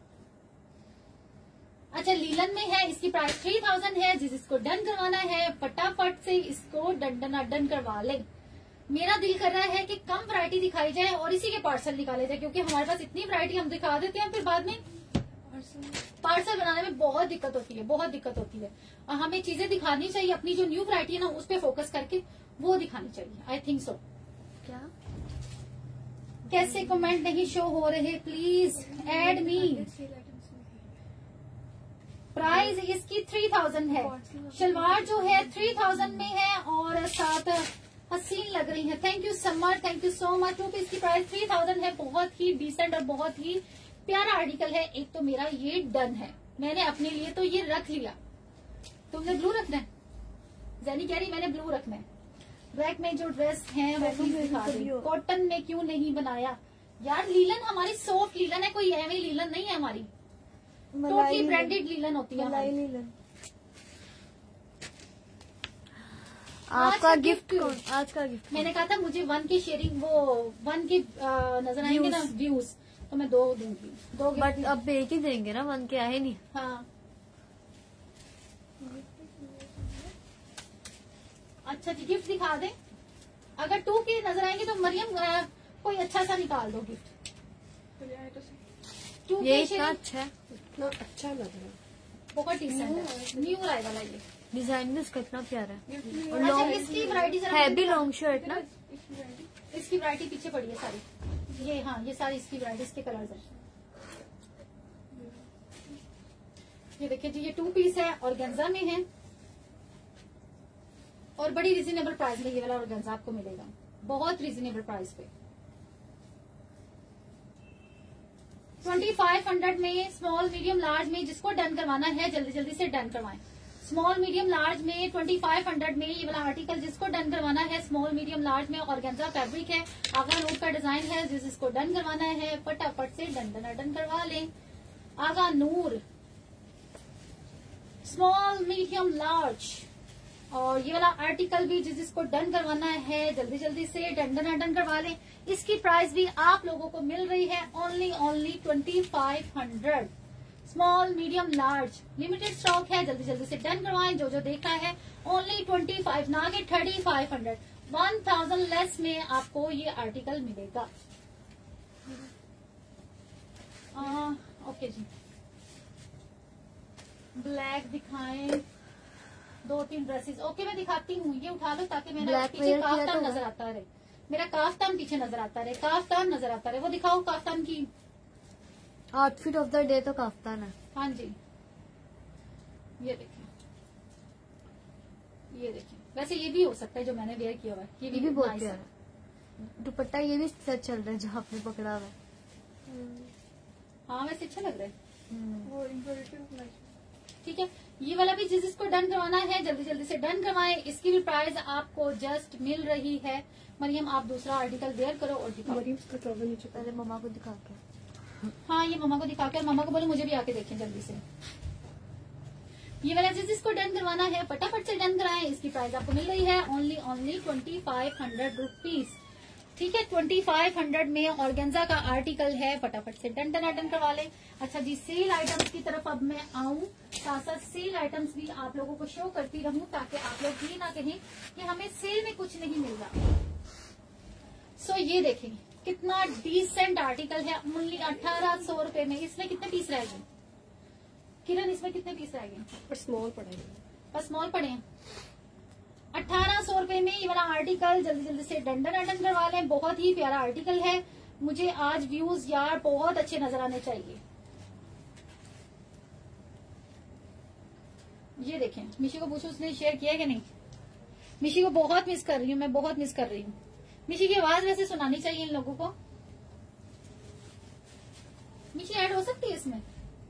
[SPEAKER 1] अच्छा लीलन में है, इसकी प्राइस थ्री थाउजेंड है। जिस जिसको डन करवाना है फटाफट से इसको डन डन डन करवा ले। मेरा दिल कर रहा है कि कम वैरायटी दिखाई जाए और इसी के पार्सल निकाले जाए, क्योंकि हमारे पास इतनी वैरायटी हम दिखा देते हैं फिर बाद में पार्सल बनाने में बहुत दिक्कत होती है, बहुत दिक्कत होती है। और हमें चीजें दिखानी चाहिए, अपनी जो न्यू वैरायटी है ना उस पर फोकस करके वो दिखानी चाहिए। I think so.
[SPEAKER 2] क्या
[SPEAKER 1] कैसे कमेंट नहीं शो हो रहे, प्लीज ऐड मी। प्राइस इसकी थ्री थाउजेंड है, शलवार जो है थ्री थाउजेंड में है और साथ हसीन लग रही है। Thank you Samar, thank you so much. Two piece की प्राइस थ्री थाउजेंड है, बहुत ही डिसेंट और बहुत ही प्यारा आर्टिकल है। एक तो मेरा ये डन है, मैंने अपने लिए तो ये रख लिया। तुमने ब्लू रखना है? जैनी कह रही मैंने ब्लू रखना है। ब्लैक में जो ड्रेस है वो प्लीज दिखा दी। कॉटन में क्यों नहीं बनाया यार? लीलन हमारी सॉफ्ट लीलन है, कोई एवं लीलन नहीं है हमारी, टोटली ब्रांडेड लीलन होती है हमारी।
[SPEAKER 2] लीलन। आपका गिफ्ट कौन? आज का गिफ्ट
[SPEAKER 1] मैंने कहा था मुझे वन की शेयरिंग, वो वन की नजर आएंगे ना व्यूज, तो मैं दो दूंगी, दो गिफ्ट।
[SPEAKER 2] बट अब एक ही देंगे ना, वन के आए नहीं।
[SPEAKER 1] हाँ अच्छा जी, गिफ्ट दिखा दे। अगर टू की नजर आएंगे तो मरियम आ, कोई अच्छा सा निकाल दो गिफ्ट। टू
[SPEAKER 2] ये
[SPEAKER 1] की
[SPEAKER 2] इतना
[SPEAKER 1] शेयरिंग
[SPEAKER 2] अच्छा है,
[SPEAKER 3] इतना अच्छा लग रहा है।
[SPEAKER 1] बहुत डिसेंट है, न्यू आए वाला ये।
[SPEAKER 2] डिजाइन भी उसका इतना प्यारा है। और
[SPEAKER 1] अच्छा
[SPEAKER 2] लॉन्ग
[SPEAKER 1] इसकी वैरायटी जरा
[SPEAKER 2] हैवी लॉन्ग शर्ट ना।
[SPEAKER 1] इसकी वैरायटी पीछे पड़ी है सारी, ये हाँ ये सारी इसकी वैरायटी, इसके कलर्स है। ये देखिए जी, ये टू पीस है और गेंजा में है और बड़ी रिजनेबल प्राइस में ये वाला ऑर्गेन्जा आपको मिलेगा, बहुत रिजनेबल प्राइस पे। ट्वेंटी फाइव हंड्रेड में स्मॉल मीडियम लार्ज में, जिसको डन करवाना है जल्दी जल्दी से डन करवाएं। स्मॉल मीडियम लार्ज में ट्वेंटी फाइव हंड्रेड में ये वाला आर्टिकल जिसको डन करवाना है, स्मॉल मीडियम लार्ज में ऑर्गेन्जा फैब्रिक है, आगा नूर का डिजाइन है। जिस जिसको डन करवाना है फटाफट से डन डन डन करवा लें। Agha Noor small medium large, और ये वाला आर्टिकल भी जिस जिसको डन करवाना है जल्दी जल्दी से डन डन डन करवा लें। इसकी प्राइस भी आप लोगों को मिल रही है only only twenty five hundred. Small medium large limited stock है, जल्दी जल्दी से डन करवाएं। जो जो देखा है ओनली ट्वेंटी फाइव ना कि thirty five hundred, one thousand less में आपको ये आर्टिकल मिलेगा। आ, ओके जी, ब्लैक दिखाएं, दो तीन ड्रेसेस। ओके मैं दिखाती हूँ, ये उठा लो ताकि मेरा
[SPEAKER 2] Black
[SPEAKER 1] पीछे
[SPEAKER 2] wear किया
[SPEAKER 1] काफ्तान
[SPEAKER 2] तो
[SPEAKER 1] नजर आता रहे, मेरा काफ्तान पीछे नजर आता रहे, काफ्तान नजर आता रहे। वो दिखाओ काफ्तान की
[SPEAKER 2] आउटफिट ऑफ द डे तो काफ्तान है।
[SPEAKER 1] हाँ जी, ये देखिए, ये देखिए। वैसे ये भी हो सकता है जो मैंने वेयर किया हुआ है, ये भी,
[SPEAKER 2] ये भी बहुत
[SPEAKER 1] nice
[SPEAKER 2] प्यारा
[SPEAKER 1] है।
[SPEAKER 2] है। दुपट्टा ये भी सच चल रहा है जो आपने पकड़ा हुआ है।
[SPEAKER 1] हाँ वैसे अच्छा लग रहा है।
[SPEAKER 2] हम्म।
[SPEAKER 3] वो इम्पोर्टेंट
[SPEAKER 1] ठीक है, ये वाला भी जिस जिसको डन करवाना है जल्दी जल्दी से डन करवाएं। इसकी भी प्राइस आपको जस्ट मिल रही है। मरियम आप दूसरा आर्टिकल वेयर करो और दिखाओ।
[SPEAKER 3] मरीम का ट्रॉवल नीचे
[SPEAKER 2] पहले मम्मा को दिखा के।
[SPEAKER 1] हाँ ये मम्मा को दिखा के, और मम्मा को बोलो मुझे भी आके देखें जल्दी से। ये वाला जिस जिसको डन करवाना है फटाफट से डन कराएं। इसकी प्राइस आपको मिल रही है only only twenty five hundred rupees. ठीक है, ट्वेंटी फाइव हंड्रेड में ऑर्गेन्जा का आर्टिकल है, फटाफट से डन डन डन करवा लें। अच्छा जी, सेल आइटम्स की तरफ अब मैं आऊं, साथ साथ सेल आइटम्स भी आप लोगों को शो करती रहूं ताकि आप लोग ये ना कहें कि हमें सेल में कुछ नहीं मिल रहा। सो so, ये देखें कितना डिसेंट आर्टिकल है, ओनली अठारह सौ रूपये में। इसमें कितने पीस रह गए किरण? इसमें कितने पीस रह गए?
[SPEAKER 3] पर स्मॉल पड़ेगा,
[SPEAKER 1] बस स्मॉल पड़े हैं। अठारह सौ रूपये में ये वाला आर्टिकल जल्दी जल्दी से डंडन अटन करवा लें। बहुत ही प्यारा आर्टिकल है। मुझे आज व्यूज यार बहुत अच्छे नजर आने चाहिए। ये देखें, मिशी को पूछो उसने शेयर किया है कि नहीं। मिशी को बहुत मिस कर रही हूँ मैं, बहुत मिस कर रही हूँ। मिशी की आवाज वैसे सुनानी चाहिए इन लोगों को। मिशी ऐड हो सकती है इसमें।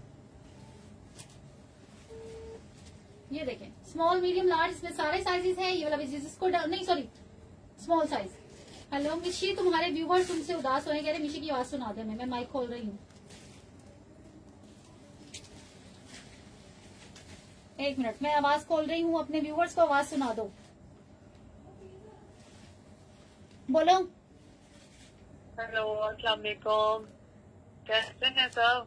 [SPEAKER 1] ये देखें, स्मॉल मीडियम लार्ज, इसमें सारे साइजेस हैं। ये वाला भी जिसको नहीं सॉरी स्मॉल साइज। हेलो मिशी, तुम्हारे व्यूवर्स तुमसे उदास हो रहे, कह रहे मिशी की आवाज सुना दे। मैं मैं माइक खोल रही हूँ। एक मिनट, मैं आवाज खोल रही हूँ, अपने व्यूवर्स को आवाज सुना दो। बोलो।
[SPEAKER 5] हेलो, अस्सलाम वालेकुम, कैसे हैं सब?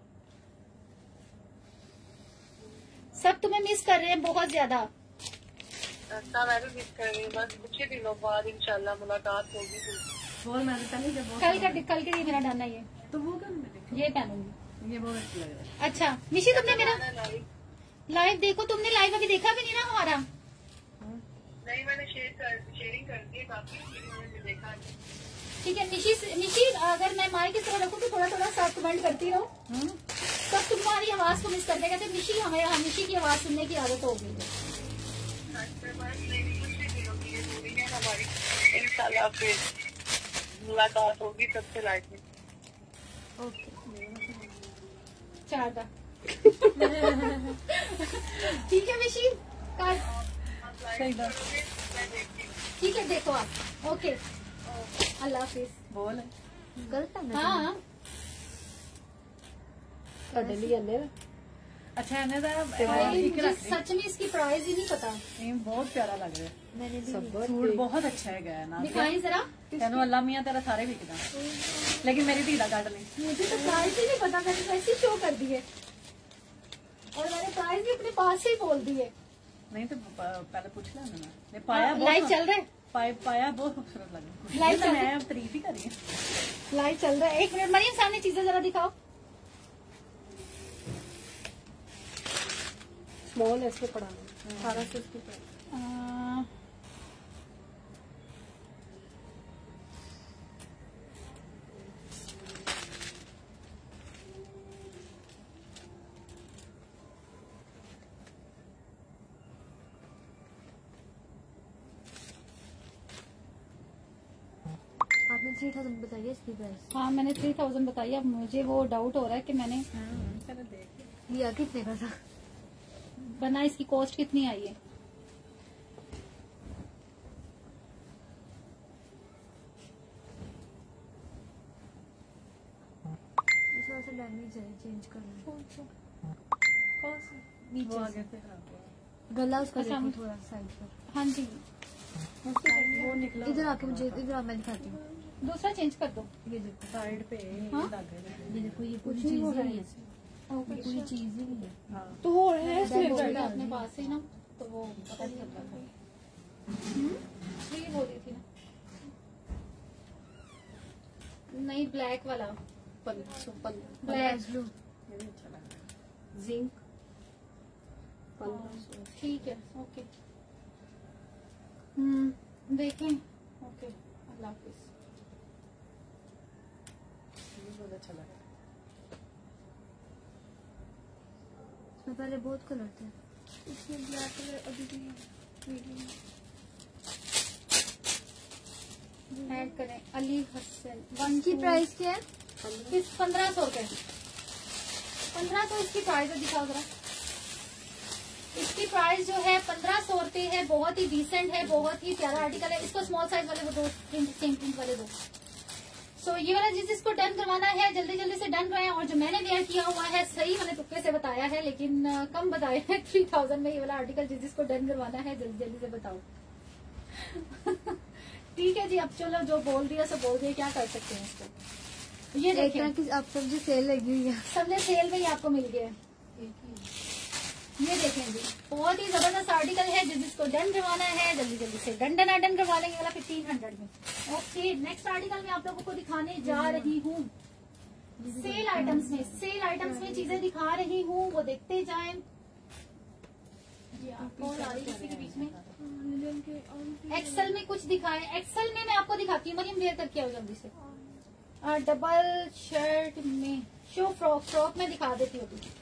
[SPEAKER 1] सब तुम्हें मिस कर रहे हैं बहुत ज्यादा।
[SPEAKER 5] अच्छा, मैं भी मिस कर रही हूँ। बस कुछ ही दिनों बाद इंशाल्लाह मुलाकात होगी।
[SPEAKER 3] बहुत मैंने पहले जब
[SPEAKER 1] कल का कल के लिए मेरा डालना ये
[SPEAKER 3] तो वो कब मिलेगा?
[SPEAKER 1] ये पहनूंगी।
[SPEAKER 3] ये बहुत अच्छा लग रहा है।
[SPEAKER 1] अच्छा निशी तुमने मेरा
[SPEAKER 5] लाइव
[SPEAKER 1] लाइव देखो, तुमने लाइव अभी देखा भी नहीं ना हमारा।
[SPEAKER 5] नहीं, मैंने शेयर कर शेयरिंग कर दी काफी, मैंने देखा नहीं।
[SPEAKER 1] ठीक है निशी निशी, अगर मैं माइक इस तरह रखूँ तो थोड़ा थोड़ा सा कमेंट करती रहो, तब तुम्हारी आवाज को मिस कर देगा। तो निशी हमें निशी की आवाज सुनने की आदत हो गई है।
[SPEAKER 5] अच्छा, बस मेरी कुछ भी दिनों की ये दूरी है हमारी, इंशाल्लाह फिर मुलाकात होगी सबसे लाइफ में।
[SPEAKER 2] ओके
[SPEAKER 1] चार दा ठीक है निशी कर,
[SPEAKER 3] सही बात।
[SPEAKER 5] मैं देखती हूँ।
[SPEAKER 1] ठीक है देखो आप, ओके अल्लाह हाफिज।
[SPEAKER 3] बोल
[SPEAKER 2] गलत है ना?
[SPEAKER 1] हाँ
[SPEAKER 3] ਤੁਹਾਡੇ ਲਈ ਆਨੇ ਨਾ
[SPEAKER 6] अच्छा है ना
[SPEAKER 1] भाई,
[SPEAKER 6] ठीक
[SPEAKER 1] मुझे
[SPEAKER 6] रख रही
[SPEAKER 1] सच में इसकी प्राइस ही नहीं पता।
[SPEAKER 6] है। बहुत प्यारा लग रहा है
[SPEAKER 2] मैंने भी
[SPEAKER 3] ਸਬਰ
[SPEAKER 6] सूट बहुत अच्छा है गया ना
[SPEAKER 1] दिखाई जरा,
[SPEAKER 6] तेन अल्लाह मियाँ तेरा सारे बिकदा लेकिन मेरी धी का कट नहीं
[SPEAKER 1] मुझे तो प्राइस ही नहीं पता, मैंने वैसे शो कर दिए और मैंने प्राइस भी अपने पास ही बोल दिए।
[SPEAKER 6] नहीं तो प- पहले पूछ लिया ना मैं पाया
[SPEAKER 1] लाइव
[SPEAKER 6] बहुत
[SPEAKER 1] चल रहा है,
[SPEAKER 6] पाया पाया बहुत खूबसूरत लगा
[SPEAKER 1] लाइव चल
[SPEAKER 6] मैं अब तारीफ ही कर रही हूँ।
[SPEAKER 1] लाइव चल रहा है। एक मिनट मरियम सामने चीजें जरा दिखाओ।
[SPEAKER 3] स्मॉल ऐसे पढ़ाना अठारह सौ इसकी प्राइस।
[SPEAKER 1] अह,
[SPEAKER 2] आपने थ्री थाउजेंड बताइए इसकी प्राइस।
[SPEAKER 1] हाँ मैंने थ्री थाउजेंड बताई। अब मुझे वो डाउट हो रहा है कि मैंने
[SPEAKER 6] चलो देख
[SPEAKER 2] लिया कितने का था?
[SPEAKER 1] बना, इसकी कॉस्ट कितनी आई है।
[SPEAKER 2] थोड़ा सा डैमेज है, चेंज करना
[SPEAKER 6] कौन सी वो
[SPEAKER 2] नीचे
[SPEAKER 6] आगे
[SPEAKER 2] से।
[SPEAKER 6] से खराब हुआ
[SPEAKER 2] गला उसका
[SPEAKER 1] अच्छा,
[SPEAKER 2] देखो
[SPEAKER 1] हम-
[SPEAKER 2] थोड़ा साइड पर।
[SPEAKER 1] हाँ जी,
[SPEAKER 6] वो निकला
[SPEAKER 2] इधर आके मुझे इधर आ, मैं दिखाती हूँ।
[SPEAKER 1] दूसरा चेंज कर दो।
[SPEAKER 2] ये देखो,
[SPEAKER 6] साइड पे
[SPEAKER 1] हाँ?
[SPEAKER 6] लग रहा है।
[SPEAKER 2] ये देखो, ये पूरी
[SPEAKER 3] कुछ नहीं
[SPEAKER 2] चीज
[SPEAKER 3] हो
[SPEAKER 2] ही
[SPEAKER 3] रहा
[SPEAKER 2] नहीं
[SPEAKER 3] है
[SPEAKER 2] है, ये पूरी चीज ही नहीं है।
[SPEAKER 6] हाँ
[SPEAKER 3] तो हो रहा है
[SPEAKER 2] इसमें
[SPEAKER 3] इसमें
[SPEAKER 2] बोल
[SPEAKER 1] था अपने पास से ना, तो वो पता नहीं चलता था। ये हो रही थी ना, नहीं ब्लैक वाला,
[SPEAKER 3] पंद्रह सौ पंद्रह
[SPEAKER 1] ब्लैक
[SPEAKER 2] ब्लू
[SPEAKER 6] ये भी अच्छा लग रहा है।
[SPEAKER 3] जिंक पंद्रह सौ।
[SPEAKER 1] ठीक है ओके। हम्म देखें, ओके अल्लाह हाफिज।
[SPEAKER 6] ये भी बहुत अच्छा लग रहा है।
[SPEAKER 2] इसमें पहले बहुत कलर थे।
[SPEAKER 3] इसमें ब्लैक कलर अभी भी मीडियम
[SPEAKER 1] ऐड करें अली हसन वन
[SPEAKER 2] इसकी प्राइस क्या है?
[SPEAKER 1] किस पंद्रह सौ रुपए, पंद्रह सौ इसकी प्राइस है। दिखाओ जरा, इसकी प्राइस जो है पंद्रह सौ रुपए है। बहुत ही डिसेंट है, बहुत ही प्यारा आर्टिकल है। इसको स्मॉल साइज वाले वो दो, प्रिंट सेम प्रिंट वाले दो। सो so, ये वाला जिस जिसको डन करवाना है जल्दी जल्दी से डन कराएं। और जो मैंने वेयर किया हुआ है, सही मैंने तुक्के से बताया है, लेकिन uh, कम बताया है। थ्री थाउजेंड में ये वाला आर्टिकल जिस जिसको डन करवाना है जल्दी जल्दी से बताओ। ठीक है जी, अब चलो जो बोल दिया सो बोल दिया, क्या कर सकते हैं इसको। ये
[SPEAKER 2] एक
[SPEAKER 1] देखिए,
[SPEAKER 2] तरह की आप समझे सेल लगी हुई है।
[SPEAKER 1] सबने सेल में ही आपको मिल गया है। ये देखें जी, बहुत ही जबरदस्त आर्टिकल है। जिस जिसको डन करवाना है जल्दी जल्दी से डन डन डन करवा लेंगे वाला फिफ्टीन हंड्रेड में। ओके, नेक्स्ट आर्टिकल मैं आप लोगों को दिखाने जा रही हूँ। सेल आइटम्स में सेल आइटम्स में चीजें दिखा रही हूँ, वो देखते जाएं। जी हाँ, कॉल आ रही है किसी के बीच में। एक्सेल में कुछ दिखाए, एक्सेल में मैं आपको दिखाती हूँ। मरियम वेयर करके आओ जल्दी से। और डबल शर्ट में शो फ्रॉक, फ्रॉक में दिखा देती हूँ अभी।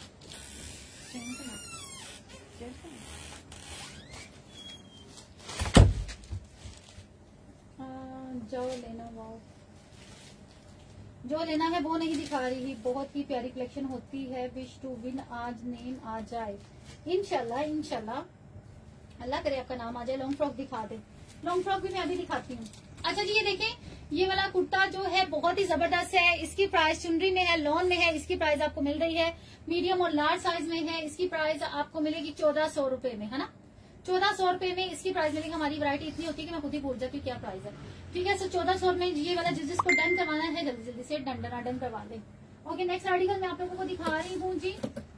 [SPEAKER 1] जो लेना वाओ, जो लेना है वो नहीं दिखा रही। बहुत ही प्यारी कलेक्शन होती है। विश टू विन, आज नेम आ जाए इंशाल्लाह इंशाल्लाह। अल्लाह करे आपका नाम आ जाए। लॉन्ग फ्रॉक दिखा दे, लॉन्ग फ्रॉक भी मैं अभी दिखाती हूँ। अच्छा जी, ये देखें, ये वाला कुर्ता जो है बहुत ही जबरदस्त है। इसकी प्राइस चुनरी में है, लॉन में है। इसकी प्राइस आपको मिल रही है मीडियम और लार्ज साइज में है। इसकी प्राइस आपको मिलेगी चौदह सौ रूपये में, है ना। चौदह सौ रूपये में इसकी प्राइस मिलेगी। हमारी वैरायटी इतनी होती है कि मैं खुद ही भूल जाती हूँ क्या प्राइस है। ठीक है, सो चौदह सौ में ये वाला जिस जिसको डन करवाना है जल्दी जल्दी से डन डन डन करवा दें। ओके, नेक्स्ट आर्टिकल मैं आप लोगों को दिखा रही हूँ जी।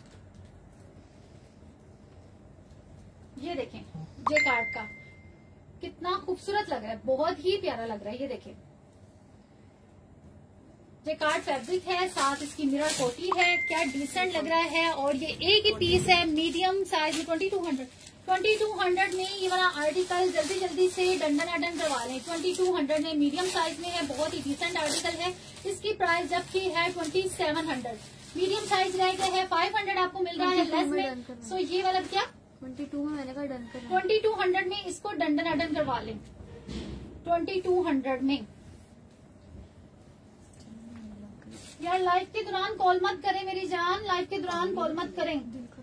[SPEAKER 1] ये देखें, जे कार्ड का कितना खूबसूरत लग रहा है, बहुत ही प्यारा लग रहा है। ये देखें, जेकार्ड फैब्रिक है, साथ इसकी मिरर कोटी है, क्या डिसेंट लग रहा है। और ये एक ही पीस है मीडियम साइज में, twenty two hundred twenty two hundred में ये वाला आर्टिकल जल्दी जल्दी से डंडन अडन करवा लें। ट्वेंटी टू हंड्रेड में मीडियम साइज में है, बहुत ही डिसेंट आर्टिकल है। इसकी प्राइस जबकि है twenty seven hundred, medium size रह गया है फाइव हंड्रेड आपको मिल रहा है लेस में। सो ये वाला क्या
[SPEAKER 2] ट्वेंटी टू में मैंने कहा डन कर
[SPEAKER 1] ट्वेंटी टू हंड्रेड में इसको डंडन अडन करवा लें। ट्वेंटी टू हंड्रेड में यार लाइव के दौरान कॉल मत करें मेरी जान, लाइव के दौरान कॉल मत करें।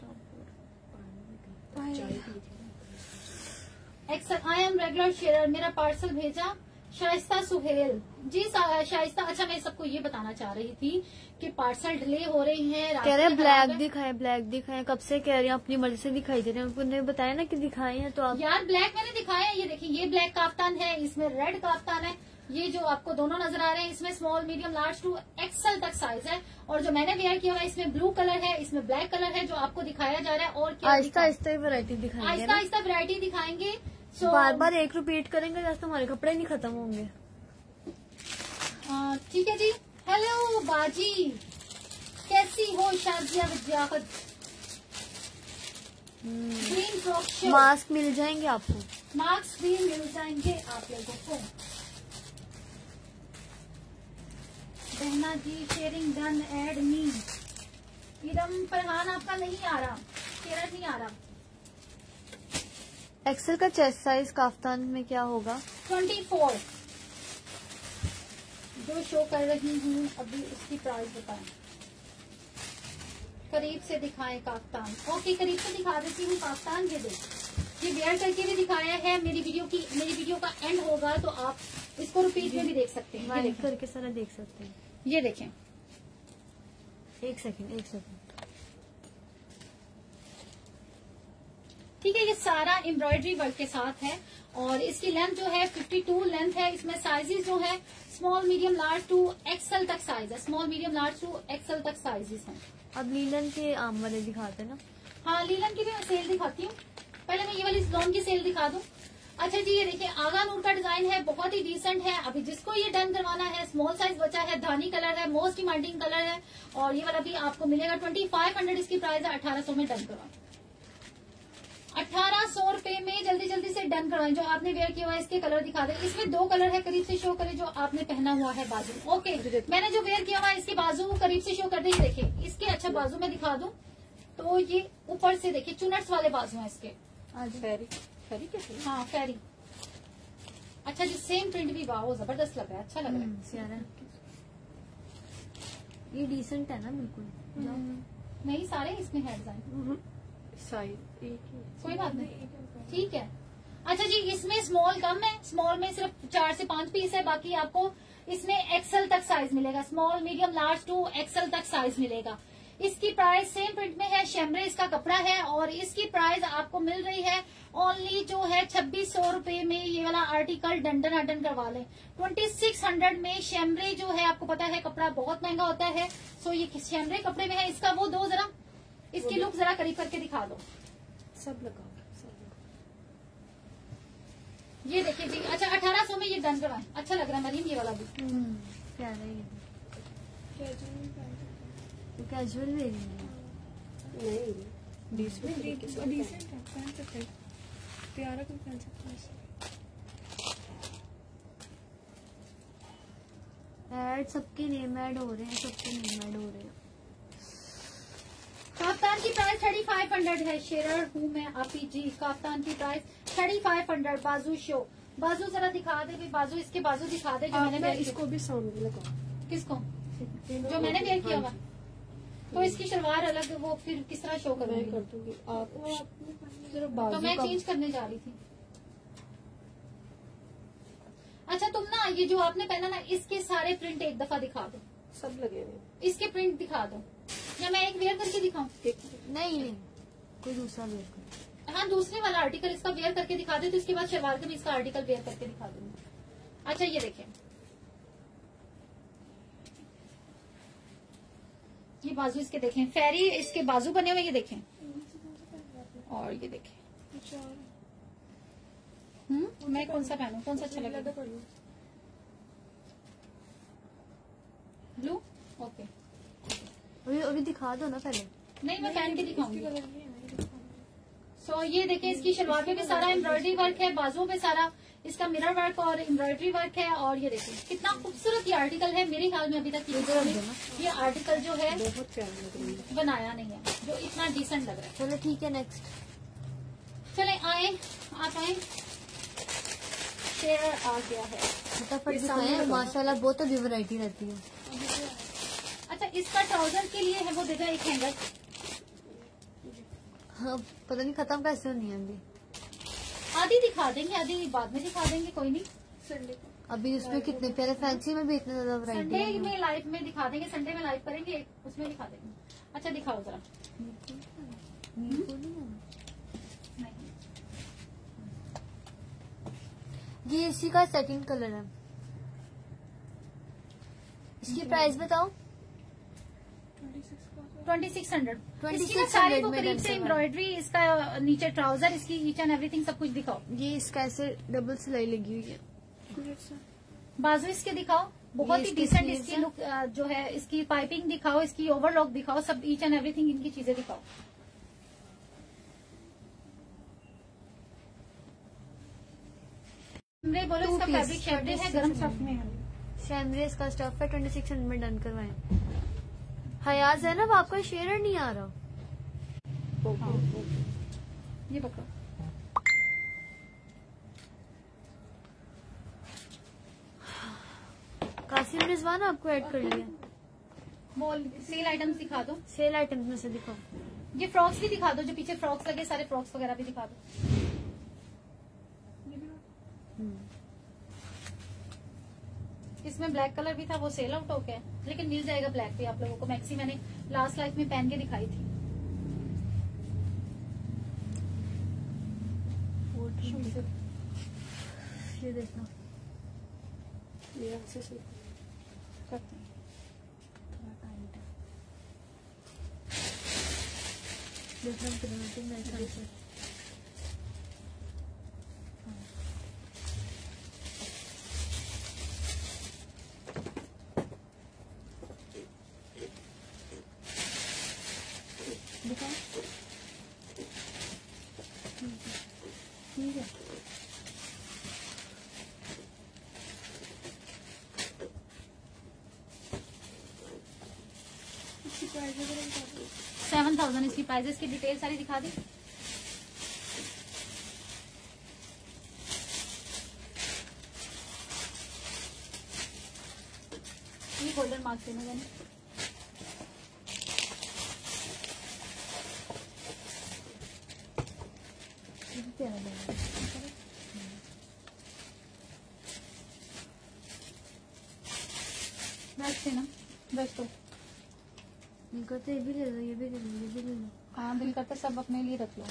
[SPEAKER 1] XL I am regular share, मेरा पार्सल भेजा। शाइस्ता सुहेल जी, शाइस्ता अच्छा मैं सबको ये बताना चाह रही थी कि पार्सल डिले हो रहे हैं,
[SPEAKER 2] कह रहे हैं ब्लैक दिखाएं ब्लैक दिखाएं, कब से कह रही हैं अपनी मर्जी से दिखाई दे रहे हैं। उन्होंने बताया ना कि दिखाए हैं तो आप
[SPEAKER 1] यार ब्लैक मैंने दिखाया है। ये देखिए ये ब्लैक काफ्तान है, इसमें रेड काफ्तान है, ये जो आपको दोनों नजर आ रहे हैं इसमें small medium large to XL तक साइज है। और जो मैंने वेयर किया हुआ है इसमें ब्लू कलर है, इसमें ब्लैक कलर है जो आपको दिखाया जा रहा है। और क्या
[SPEAKER 2] आहिस्ता आहिस्ता वैरायटी दिखाएंगे,
[SPEAKER 1] आहिस्ता आहिस्ता वैरायटी दिखाएंगे। So,
[SPEAKER 2] बार बार एक रिपीट करेंगे जैसे हमारे कपड़े नहीं खत्म होंगे।
[SPEAKER 1] ठीक है जी। हेलो बाजी, कैसी हो शाजिया विद्यावत? ग्रीन फ्रॉक शो,
[SPEAKER 2] मास्क मिल जाएंगे आपको,
[SPEAKER 1] मास्क भी मिल जाएंगे आप लोगों को। बहना जी sharing done add me. Iram Farhan आपका नहीं आ रहा, शेयर नहीं आ रहा।
[SPEAKER 2] एक्सेल का चेस्ट साइज काफ्तान में क्या होगा?
[SPEAKER 1] ट्वेंटी फोर जो शो कर रही हूँ अभी, उसकी प्राइस बताएं। करीब से दिखाएं काफ्तान। ओके करीब से दिखा देती हूँ काफ्तान। ये देख, ये वेयर करके भी दिखाया है। मेरी वीडियो की मेरी वीडियो का एंड होगा तो आप इसको रिपीट में भी देख सकते हैं। ये देखें
[SPEAKER 2] करके सारा देख सकते हैं।
[SPEAKER 1] ये देखें,
[SPEAKER 2] एक सेकंड एक सेकंड
[SPEAKER 1] ठीक है। ये सारा एम्ब्रॉयडरी वर्क के साथ है और इसकी लेंथ जो है फिफ्टी टू लेंथ है। इसमें साइजेस जो है small medium large to XL तक साइज है, small medium large to XL तक साइजेस हैं।
[SPEAKER 2] अब लीलन के आम वाले दिखाते हैं ना।
[SPEAKER 1] हाँ लीलन की भी मैं सेल दिखाती हूँ। पहले मैं ये वाली लॉन की सेल दिखा दूं। अच्छा जी ये देखिए आगा नूर का डिजाइन है, बहुत ही डिसेंट है। अभी जिसको ये डन करवाना है, स्मॉल साइज बचा है, धानी कलर है, मोस्ट डिमांडिंग कलर है और ये वाला भी आपको मिलेगा ट्वेंटी फाइव हंड्रेड। इसकी प्राइस है अठारह सौ में डन करवाएं। अठारह सौ रूपये में जल्दी जल्दी से डन करवाएं। जो आपने वेयर किया हुआ है इसके कलर दिखा दें। इसमें दो कलर है, करीब से शो करें जो आपने पहना हुआ है बाजू। ओके मैंने जो वेयर किया हुआ है इसके बाजू करीब से शो कर दे। ये देखिए इसके अच्छा बाजू में दिखा दूं तो ये ऊपर से देखिए चुनट्स वाले बाजू हैं इसके।
[SPEAKER 3] फेरी फेरी कैसे?
[SPEAKER 1] हाँ फेरी। अच्छा जी सेम प्रिंट भी वाह जबरदस्त लग रहा है, अच्छा लग रहा है।
[SPEAKER 2] प्यारा, ये डिसेंट है ना बिल्कुल।
[SPEAKER 1] नहीं सारे इसमें है डिजाइन,
[SPEAKER 3] साइज एक ही,
[SPEAKER 1] कोई बात नहीं, ठीक है। अच्छा जी इसमें स्मॉल कम है, स्मॉल में सिर्फ चार से पांच पीस है, बाकी आपको इसमें एक्सेल तक साइज मिलेगा, small medium large to XL तक साइज मिलेगा। इसकी प्राइस सेम प्रिंट में है, शेमरे इसका कपड़ा है और इसकी प्राइस आपको मिल रही है ओनली जो है छब्बीस सौ रूपये में। ये वाला आर्टिकल डंडन अडन करवा लें। ट्वेंटी सिक्स हंड्रेड में शेमरे जो है आपको पता है कपड़ा बहुत महंगा होता है। सो ये शेमरे कपड़े में है। इसका वो दो जरा, इसकी लुक जरा करीब करके दिखा दो।
[SPEAKER 3] सब लगाओ सब लगाओ।
[SPEAKER 1] ये देखिए जी अच्छा अठारह सौ में ये डन करवाएं। अच्छा लग रहा है मरीम ये वाला भी।
[SPEAKER 2] प्यारा है ये, कैजुअल भी है।
[SPEAKER 3] नहीं डिसेंट डिसेंट है, पहन सकते हैं, प्यारा को पहन सकते हैं।
[SPEAKER 2] ऐड सबके नेम ऐड हो रहे हैं, सबके नेम ऐड हो रहे हैं।
[SPEAKER 1] काफ्तान की प्राइस थर्टी फाइव हंड्रेड है। शेरर हूँ मैं आपी जी। काफ्तान की प्राइस थर्टी फाइव हंड्रेड। बाजू शो, बाजू जरा दिखा दे भाई, बाजू इसके बाजू दिखा दे जो मैंने वेयर
[SPEAKER 3] इसको भी सामने लगाओ।
[SPEAKER 1] किसको? जो मैंने वेयर किया हुआ। तो इसकी शलवार अलग, वो फिर किस तरह शो
[SPEAKER 3] मैं
[SPEAKER 1] करूंगी?
[SPEAKER 3] कर दूंगी, आप सिर्फ
[SPEAKER 1] तो
[SPEAKER 3] बाजू
[SPEAKER 1] मैं
[SPEAKER 3] का
[SPEAKER 1] चेंज करने जा रही थी। अच्छा तुम ना ये जो आपने पहना ना इसके सारे प्रिंट एक दफा दिखा दो,
[SPEAKER 3] सब लगे हुए।
[SPEAKER 1] इसके प्रिंट दिखा दो या मैं एक वेयर करके दिखाऊं?
[SPEAKER 2] नहीं नहीं कोई दूसरा वेयर कर।
[SPEAKER 1] हाँ दूसरे वाला आर्टिकल इसका वेयर करके दिखा दे तो इसके बाद शलवार का भी इसका आर्टिकल वेयर करके दिखा दूंगी। अच्छा ये देखें ये बाजू इसके देखें, फेरी इसके बाजू बने हुए ये देखें और ये देखें। हम्म मैं कौन सा पहनूं, कौन सा अच्छा लगेगा? Blue okay.
[SPEAKER 2] अभी अभी दिखा दो ना पहले।
[SPEAKER 1] नहीं मैं पहन के दिखाऊंगी।
[SPEAKER 3] कलर नहीं है।
[SPEAKER 1] सो so, ये देखें इसकी शलवार पे भी सारा एम्ब्रॉयडरी वर्क है, बाजुओं पे सारा इसका मिरर वर्क और एम्ब्रॉयडरी वर्क है। और ये देखिए कितना खूबसूरत ये आर्टिकल है। मेरे ख्याल में अभी तक किसी ने ये आर्टिकल जो है
[SPEAKER 3] बहुत प्यारी लग रही है।
[SPEAKER 1] बनाया नहीं है जो इतना डिसेंट लग रहा है।
[SPEAKER 2] चलो ठीक है नेक्स्ट।
[SPEAKER 1] चले आए आप आए। शेयर आ गया है।
[SPEAKER 2] फटाफट दिखाएं, माशाल्लाह बहुत अभी वैरायटी रहती है।
[SPEAKER 1] अच्छा इसका ट्राउजर के लिए है वो देगा एक हैंगर।
[SPEAKER 2] हाँ पता नहीं खत्म कैसे होनी है अभी।
[SPEAKER 1] आधी दिखा देंगे आधी बाद में दिखा देंगे, कोई नहीं।
[SPEAKER 3] संडे को
[SPEAKER 2] अभी उसमें कितने प्यारे फैंसी में भी इतने ज्यादा वैरायटी
[SPEAKER 1] संडे
[SPEAKER 2] है।
[SPEAKER 1] में लाइव में दिखा देंगे, संडे में लाइव करेंगे उसमें दिखा देंगे। अच्छा दिखाओ जरा। नहीं
[SPEAKER 2] ये इसी का सेकंड कलर है। इसकी प्राइस बताओ।
[SPEAKER 1] ट्वेंटी सिक्स हंड्रेड
[SPEAKER 2] छब्बीस सौ
[SPEAKER 1] सारी वो
[SPEAKER 2] में
[SPEAKER 1] करीब
[SPEAKER 2] डन
[SPEAKER 1] से
[SPEAKER 2] करवाएं।
[SPEAKER 1] एम्ब्रॉयडरी, इसका नीचे ट्राउजर, इसकी ईच एंड एवरीथिंग सब कुछ दिखाओ।
[SPEAKER 2] ये इसका ऐसे डबल सिलाई लगी हुई है।
[SPEAKER 1] बाजू इसके दिखाओ, बहुत
[SPEAKER 2] ये
[SPEAKER 1] ही
[SPEAKER 2] इसकी
[SPEAKER 1] डिसेंट
[SPEAKER 2] sleeves
[SPEAKER 1] इसकी
[SPEAKER 2] है।
[SPEAKER 1] लुक जो है। इसकी पाइपिंग दिखाओ, इसकी ओवरलॉक दिखाओ, सब ईच एंड एवरीथिंग इनकी चीजें दिखाओ। हमने बोलो
[SPEAKER 2] Two
[SPEAKER 1] इसका
[SPEAKER 2] piece,
[SPEAKER 1] फैब्रिक शेडे है, गर्म स्टफ में है।
[SPEAKER 2] शैमरेस का स्टफ है, ट्वेंटी सिक्स हंड्रेड में डन करवाएं। हयाज है ना, वो आपका शेयर नहीं आ रहा।
[SPEAKER 1] ये पकड़ो।
[SPEAKER 2] कासिम रिजवान आपको ऐड कर लिया।
[SPEAKER 1] बोल सेल आइटम्स दिखा दो।
[SPEAKER 2] सेल आइटम्स में से दिखाओ।
[SPEAKER 1] ये फ्रॉक्स भी दिखा दो, जो पीछे फ्रॉक्स लगे सारे फ्रॉक्स वगैरह भी दिखा दो। इसमें ब्लैक कलर भी था, वो सेल आउट हो गया, लेकिन मिल जाएगा ब्लैक भी आप लोगों को। मैक्सी मैंने लास्ट लाइफ में पहन के दिखाई थी।
[SPEAKER 2] ये देखना,
[SPEAKER 3] ये अच्छे से
[SPEAKER 1] करते हैं।
[SPEAKER 2] थोड़ा टाइट है। देखना प्रिंटिंग मेरे ख्याल से। दिखाओ। ठीक है।
[SPEAKER 3] इसकी प्राइस वगैरह बता दो।
[SPEAKER 1] सेवन थाउजेंड इसकी प्राइजेस की डिटेल सारी दिखा दी। ये गोल्डन मार्क्स देने मैंने।
[SPEAKER 2] ये भी प्यारा लग रहा है।
[SPEAKER 1] बैठ से ना बैठ तो।
[SPEAKER 2] नहीं कहते ये भी ले लो, ये भी ले लो, ये भी ले लो।
[SPEAKER 1] हाँ दिल करता सब अपने लिए रख लो।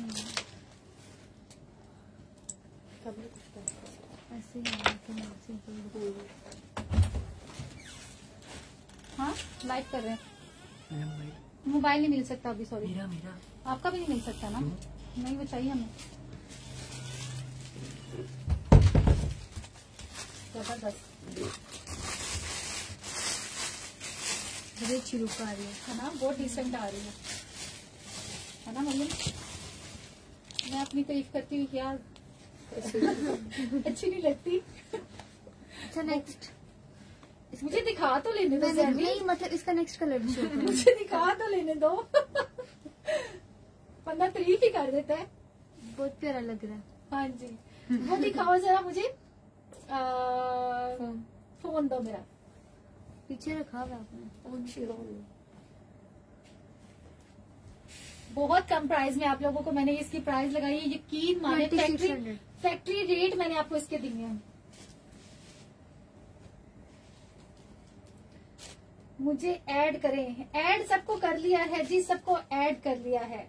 [SPEAKER 2] ऐसे ही है, लेकिन सिंपल।
[SPEAKER 1] हाँ लाइव कर रहे हैं। मोबाइल नहीं मिल सकता अभी, सॉरी।
[SPEAKER 6] मेरा मेरा
[SPEAKER 1] आपका भी नहीं मिल सकता ना? नहीं वो चाहिए हमें। जबरदस्त
[SPEAKER 2] बड़ी अच्छी लुक आ रही है।
[SPEAKER 1] है ना, बहुत डिसेंट आ रही है, है ना मम्मी? मैं अपनी तारीफ करती हूँ यार। अच्छी नहीं लगती?
[SPEAKER 2] अच्छा नेक्स्ट।
[SPEAKER 1] मुझे दिखा तो लेने दो
[SPEAKER 2] मैंने
[SPEAKER 1] ज़हनी।
[SPEAKER 2] नहीं, मतलब इसका नेक्स्ट कलर भी शो करो।
[SPEAKER 1] मुझे दिखा तो लेने दो। बंदा तारीफ ही कर देता है।
[SPEAKER 2] बहुत प्यारा लग रहा है।
[SPEAKER 1] हाँ जी, वो दिखाओ जरा मुझे। आ, फोन दो मेरा।
[SPEAKER 2] पीछे रखा हुआ है आपने।
[SPEAKER 1] बहुत कम प्राइस में आप लोगों को मैंने इसकी प्राइस लगाई है, यकीन माने। फैक्ट्री
[SPEAKER 2] छब्बीस सौ।
[SPEAKER 1] फैक्ट्री रेट मैंने आपको इसके दिए हैं। मुझे ऐड करें, ऐड सबको कर लिया है जी, सबको ऐड कर लिया है।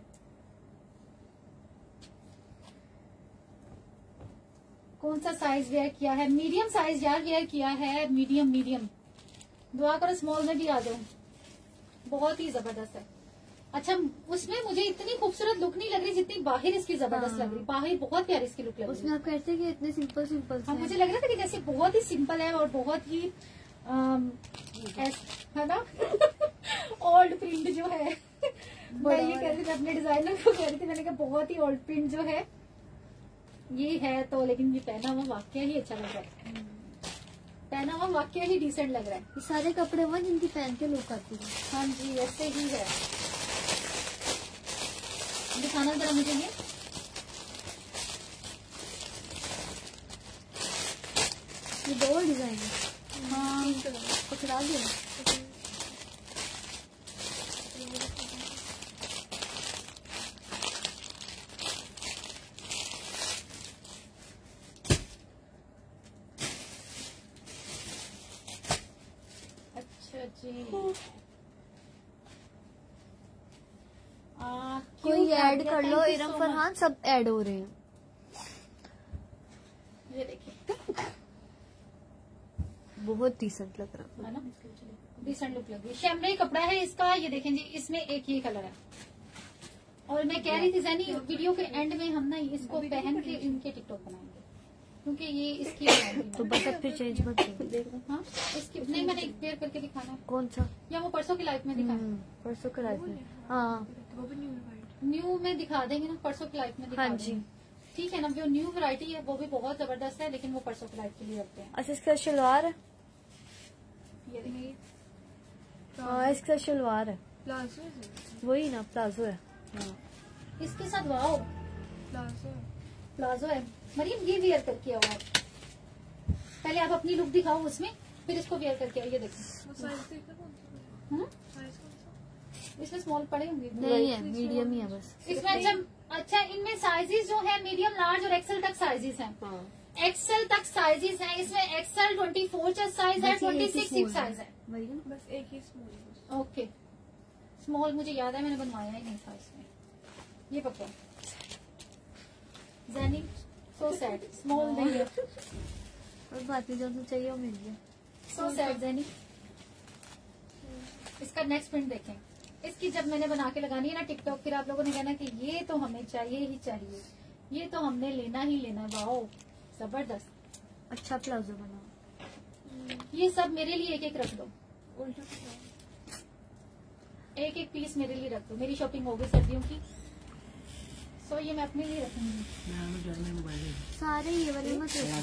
[SPEAKER 1] कौन सा साइज वेयर किया है? मीडियम साइज यार वेयर किया है, मीडियम मीडियम। दुआ करो स्मॉल में भी आ जाओ, बहुत ही जबरदस्त है। अच्छा उसमें मुझे इतनी खूबसूरत लुक नहीं लग रही जितनी बाहर इसकी जबरदस्त
[SPEAKER 2] हाँ।
[SPEAKER 1] लग रही। बाहर बहुत प्यारी इसकी लुक लग रही
[SPEAKER 2] उसमें
[SPEAKER 1] है।
[SPEAKER 2] आप कहते हैं कि इतने सिंपल सिंपल
[SPEAKER 1] हाँ मुझे लग रहा था कि जैसे बहुत ही सिंपल है और बहुत ही अम, ऐस- है ना ओल्ड प्रिंट जो है मैं ये कह रही थी अपने डिजाइनर को कह रही थी, मैंने कहा बहुत ही ओल्ड प्रिंट जो है ये है तो, लेकिन ये पहना हुआ वाकया ही अच्छा लग रहा है, पहना हुआ वाकया ही डिसेंट लग रहा है।
[SPEAKER 2] ये सारे कपड़े वो जिनकी पहन के लुक आती है।
[SPEAKER 1] हाँ जी ऐसे ही है। दिखाना जरा मुझे ये,
[SPEAKER 2] ये दो डिजाइन है।
[SPEAKER 1] हाँ
[SPEAKER 2] पकड़ा दिया।
[SPEAKER 1] अच्छा जी। आ,
[SPEAKER 2] कोई
[SPEAKER 1] cute
[SPEAKER 2] ऐड
[SPEAKER 1] idea,
[SPEAKER 2] कर
[SPEAKER 1] thank
[SPEAKER 2] लो,
[SPEAKER 1] you
[SPEAKER 2] इरम
[SPEAKER 1] so
[SPEAKER 2] फरहान सब ऐड हो रहे हैं।
[SPEAKER 1] much। ये देखिए
[SPEAKER 2] बहुत डिसेंट लग रहा
[SPEAKER 1] है ना, डिसेंट लुक लगी। शैमरे कपड़ा है इसका, ये देखें जी, इसमें एक ये कलर है। और मैं कह रही थी जैनी वीडियो के एंड में हम ना इसको पहन के इनके टिकटॉक बनाएंगे, क्योंकि ये इसकी
[SPEAKER 2] है। तो बस अब फिर चेंज मत करो।
[SPEAKER 1] हाँ इसकी नहीं, मैंने एक पेयर करके दिखाना है,
[SPEAKER 2] कौन सा?
[SPEAKER 1] या वो परसों की लाइफ में दिखाना
[SPEAKER 2] हम्म, परसों का लाइफ में। हाँ
[SPEAKER 3] वो भी न्यू वाइट।
[SPEAKER 1] है, न्यू में दिखा देंगे ना, परसों की लाइफ में दिखा
[SPEAKER 2] हाँ जी।
[SPEAKER 1] देंगे। ठीक है ना, जो न्यू वैरायटी है वो भी बहुत जबरदस्त है, लेकिन वो परसों की लाइफ के लिए रखते हैं।
[SPEAKER 2] अच्छा, इसका शलवार है।
[SPEAKER 1] ये देखिए
[SPEAKER 2] हाँ इसका शलवार है,
[SPEAKER 3] प्लाजो है।
[SPEAKER 2] वही ना प्लाजो है। हाँ
[SPEAKER 1] इसके साथ वाओ
[SPEAKER 3] प्लाजो है।
[SPEAKER 1] प्लाजो है। मरीम ये वियर करके आओ आप, पहले आप अपनी लुक दिखाओ उसमें, फिर इसको वियर करके आओ। ये देखो
[SPEAKER 3] वो साइज देखना कौन सा
[SPEAKER 1] हम्म?
[SPEAKER 3] साइज कौन सा?
[SPEAKER 1] इसमें स्मॉल पड़े होंगे,
[SPEAKER 2] नहीं है, मीडियम ही है बस।
[SPEAKER 1] इसमें अच्छा अच्छा इनमें साइजेस जो है मीडियम, लार्ज और एक्सेल तक साइजेस हैं। एक्सेल तक साइजेस हैं इसमें। एक्सेल ट्वेंटी फोर साइज है,
[SPEAKER 2] बस ये
[SPEAKER 1] ट्वेंटी
[SPEAKER 2] एक ही
[SPEAKER 1] सिक्स
[SPEAKER 2] small
[SPEAKER 1] साइज है।
[SPEAKER 2] मरियम
[SPEAKER 3] बस एक ही स्मॉल।
[SPEAKER 1] ओके स्मॉल मुझे याद है, मैंने बनवाया ही नहीं था इसमें। ये पकड़ो जैनी, सो सैड, स्मॉल नहीं है,
[SPEAKER 2] और बात नहीं, जो तुम चाहिए वो मिल गया।
[SPEAKER 1] So sad Jenny. इसका नेक्स्ट प्रिंट देखें, इसकी जब मैंने बना के लगानी है ना टिकटॉक, फिर आप लोगों ने कहना कि ये तो हमें चाहिए ही चाहिए, ये तो हमने लेना ही लेना है। वाओ जबरदस्त।
[SPEAKER 2] अच्छा प्लाजो बनाओ।
[SPEAKER 1] ये सब मेरे लिए एक एक रख दो,
[SPEAKER 3] उल्टा
[SPEAKER 1] एक एक पीस मेरे लिए रख दो। मेरी शॉपिंग हो गई सर्दियों की, सो ये मैं अपने लिए रखूंगी।
[SPEAKER 2] सारे ये वाले मत रखो।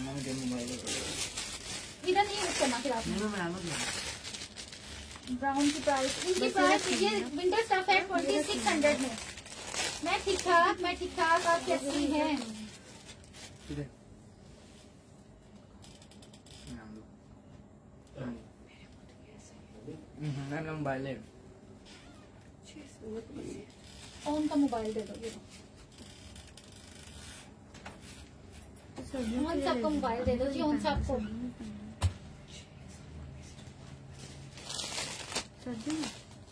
[SPEAKER 1] इधर नहीं यूज करना फिर आपने। ब्राउन की प्राइस, इनकी प्राइस ये विंटर स्टफ है ट्वेंटी सिक्स हंड्रेड में। मैं ठीक ठाक, मैं ठीक ठाक, आप कैसी हैं?
[SPEAKER 7] मोबाइल है,
[SPEAKER 1] ओन का मोबाइल दे दो, ये लो। ओन सबको मोबाइल दे दो जी, ओन सबको।
[SPEAKER 2] सर्दी में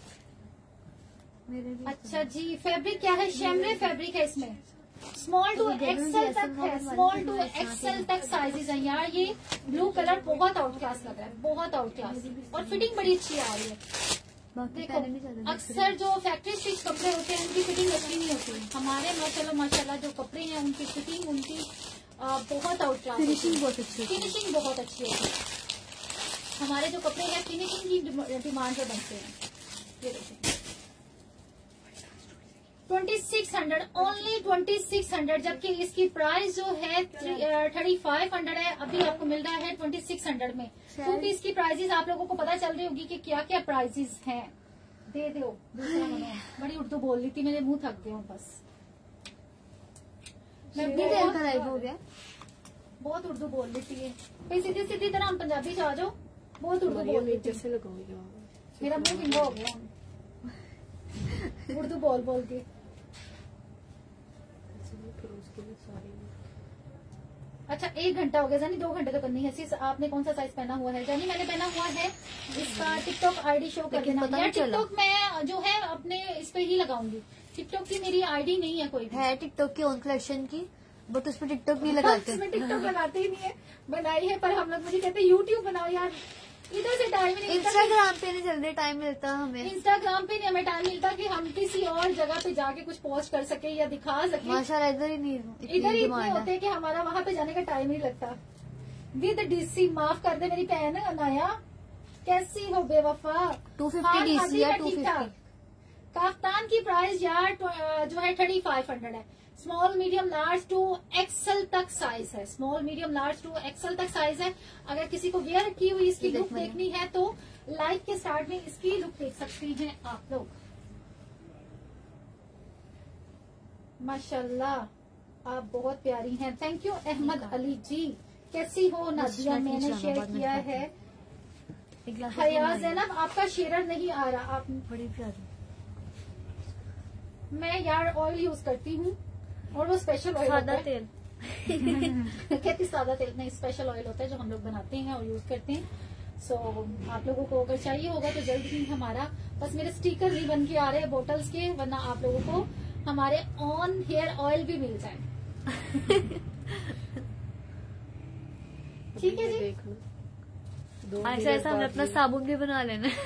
[SPEAKER 2] मेरे लिए
[SPEAKER 1] अच्छा जी, फैब्रिक क्या है? शैमरे फैब्रिक है इसमें। स्मॉल टू एक्सेल तक है, स्मॉल टू एक्सेल तक साइजेस हैं यार। ये ब्लू कलर बहुत आउट क्लास लग रहा है, बहुत आउट क्लास, और फिटिंग बड़ी अच्छी आ रही है।
[SPEAKER 2] बाकी
[SPEAKER 1] देखो
[SPEAKER 2] पहले नहीं चलते।
[SPEAKER 1] अक्सर जो फैक्ट्री स्टिच कपड़े होते हैं उनकी फिटिंग अच्छी नहीं होती। हमारे माशाल्लाह माशाल्लाह जो कपड़े हैं उनकी फिटिंग, उनकी आ, बहुत आउट क्लास,
[SPEAKER 2] फिनिशिंग बहुत अच्छी होती है।
[SPEAKER 1] फिनिशिंग बहुत अच्छी होती है। हमारे जो कपड़े हैं फिनिशिंग की डिमांड पे बनते हैं। ये देखिए twenty six hundred, only twenty six hundred, जबकि इसकी प्राइस जो है थर्टी फाइव हंड्रेड है। अभी आपको मिल रहा है ट्वेंटी सिक्स हंड्रेड में, क्योंकि इसकी प्राइसेस आप लोगों को पता चल रही होगी कि क्या क्या प्राइसेस हैं। दे दो दूसरा मनो, बड़ी उर्दू बोल रही थी, मेरे मुंह थक गए हूँ बस। मैं
[SPEAKER 2] कितनी देर का
[SPEAKER 1] बहुत
[SPEAKER 2] लाइव हो गया?
[SPEAKER 1] बहुत उर्दू बोल रही थी। भाई सीधी सीधी तरह हम पंजाबी से आ जाओ, बहुत उर्दू बोल रही थी।
[SPEAKER 3] जैसे लगाऊंगी
[SPEAKER 1] मेरा मुंह गिंगा हो गया उर्दू बोल बोल के। अच्छा एक घंटा हो गया जानी, दो घंटे तो करनी है। सिर्फ आपने कौन सा साइज पहना हुआ है? जानी मैंने पहना हुआ है इसका टिकटॉक आईडी शो कर
[SPEAKER 2] लेकिन
[SPEAKER 1] देना
[SPEAKER 2] पता
[SPEAKER 1] यार।
[SPEAKER 2] नहीं चला।
[SPEAKER 1] टिकटॉक मैं जो है अपने इस पे ही लगाऊंगी। टिकटॉक की मेरी आईडी नहीं है कोई भी।
[SPEAKER 2] है टिकटॉक की ओन कलेक्शन की, बट उस पर टिकटॉक नहीं लगाते।
[SPEAKER 1] इसमें टिकटॉक लगाते ही नहीं है, बनाई है पर हम लोग मुझे कहते हैं यूट्यूब बनाओ यार, इधर से टाइम नहीं मिलता।
[SPEAKER 2] इंस्टाग्राम पे नहीं जल्दी टाइम मिलता हमें।
[SPEAKER 1] इंस्टाग्राम पे नहीं हमें टाइम मिलता कि हम किसी और जगह पे जाके कुछ पोस्ट कर सके या दिखा सके।
[SPEAKER 2] माशाल्लाह इधर ही नहीं,
[SPEAKER 1] इधर
[SPEAKER 2] इतनी
[SPEAKER 1] ही इतने
[SPEAKER 2] डिमांड
[SPEAKER 1] होते
[SPEAKER 2] है।
[SPEAKER 1] हैं कि हमारा वहाँ पे जाने का टाइम नहीं लगता। विद डीसी, माफ कर दे मेरी बहन अनाया, कैसी हो बेवफा?
[SPEAKER 2] टू फिफ्टी
[SPEAKER 1] हाँ,
[SPEAKER 2] डीसी
[SPEAKER 1] खादी
[SPEAKER 2] है,
[SPEAKER 1] है,
[SPEAKER 2] टू
[SPEAKER 1] ठीक-ठाक।
[SPEAKER 2] फिफ्टी।
[SPEAKER 1] काफ्तान की प्राइस यार ट्व- जो है थर्टी फाइव हंड्रेड है। Small medium large to XL तक साइज है। Small medium large to XL तक साइज है। अगर किसी को वेयर की हुई इसकी
[SPEAKER 2] ये
[SPEAKER 1] लुक
[SPEAKER 2] देख मैंने।
[SPEAKER 1] देखनी है तो लाइव के स्टार्ट में इसकी लुक देख सकती हैं आप लोग। माशाल्लाह आप बहुत प्यारी हैं। Thank you Ahmad Ali ji. कैसी हो नादिया?
[SPEAKER 2] बस
[SPEAKER 1] मैंने
[SPEAKER 2] जाना,
[SPEAKER 1] शेयर
[SPEAKER 2] बाद में
[SPEAKER 1] किया
[SPEAKER 2] खाते
[SPEAKER 1] है।
[SPEAKER 2] हैं। एक गिलास
[SPEAKER 1] हया
[SPEAKER 2] पानी
[SPEAKER 1] जैनब आपका शेयर नहीं आ रहा। आप
[SPEAKER 2] बड़ी प्यारी।
[SPEAKER 1] मैं यार ऑयल यूज करती हूँ और वो स्पेशल ऑयल
[SPEAKER 2] सादा
[SPEAKER 1] होता है।
[SPEAKER 2] तेल।
[SPEAKER 1] कहती सादा तेल नहीं, स्पेशल ऑयल होता है जो हम लोग बनाते हैं और यूज करते हैं। सो so, आप लोगों को अगर चाहिए होगा तो जल्द ही हमारा, बस मेरे स्टिकर नहीं बन के आ रहे हैं बोटल्स के, वरना आप लोगों को हमारे ऑन हेयर ऑयल भी मिल जाए। ठीक है जी।
[SPEAKER 3] देख लो दो
[SPEAKER 2] ऐसा
[SPEAKER 3] मिनट
[SPEAKER 2] ऐसा हमें
[SPEAKER 3] बाद
[SPEAKER 2] अपना
[SPEAKER 3] ये-
[SPEAKER 2] साबुन भी बना लेना है।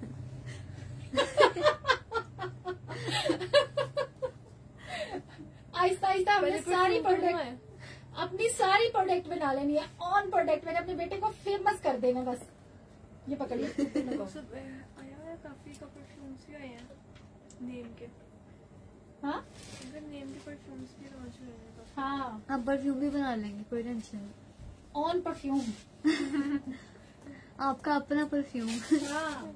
[SPEAKER 1] आहिस्ता आहिस्ता हमने
[SPEAKER 3] पहले
[SPEAKER 1] सारी
[SPEAKER 3] perfume
[SPEAKER 1] प्रोडक्ट
[SPEAKER 3] बनवाया।
[SPEAKER 1] अपनी सारी प्रोडक्ट बना लेनी है। ऑन प्रोडक्ट मैंने अपने बेटे को फेमस कर देना बस। ये पकड़िए।
[SPEAKER 3] सब आया है, काफी का परफ्यूम्स भी आए हैं नेम के।
[SPEAKER 1] हाँ
[SPEAKER 3] अगर नेम के परफ्यूम्स भी लॉन्च हुए हैं काफी।
[SPEAKER 1] हाँ,
[SPEAKER 2] आप परफ्यूम भी बना लेंगे, कोई टेंशन नहीं।
[SPEAKER 1] On perfume.
[SPEAKER 2] आपका अपना परफ्यूम।
[SPEAKER 1] हाँ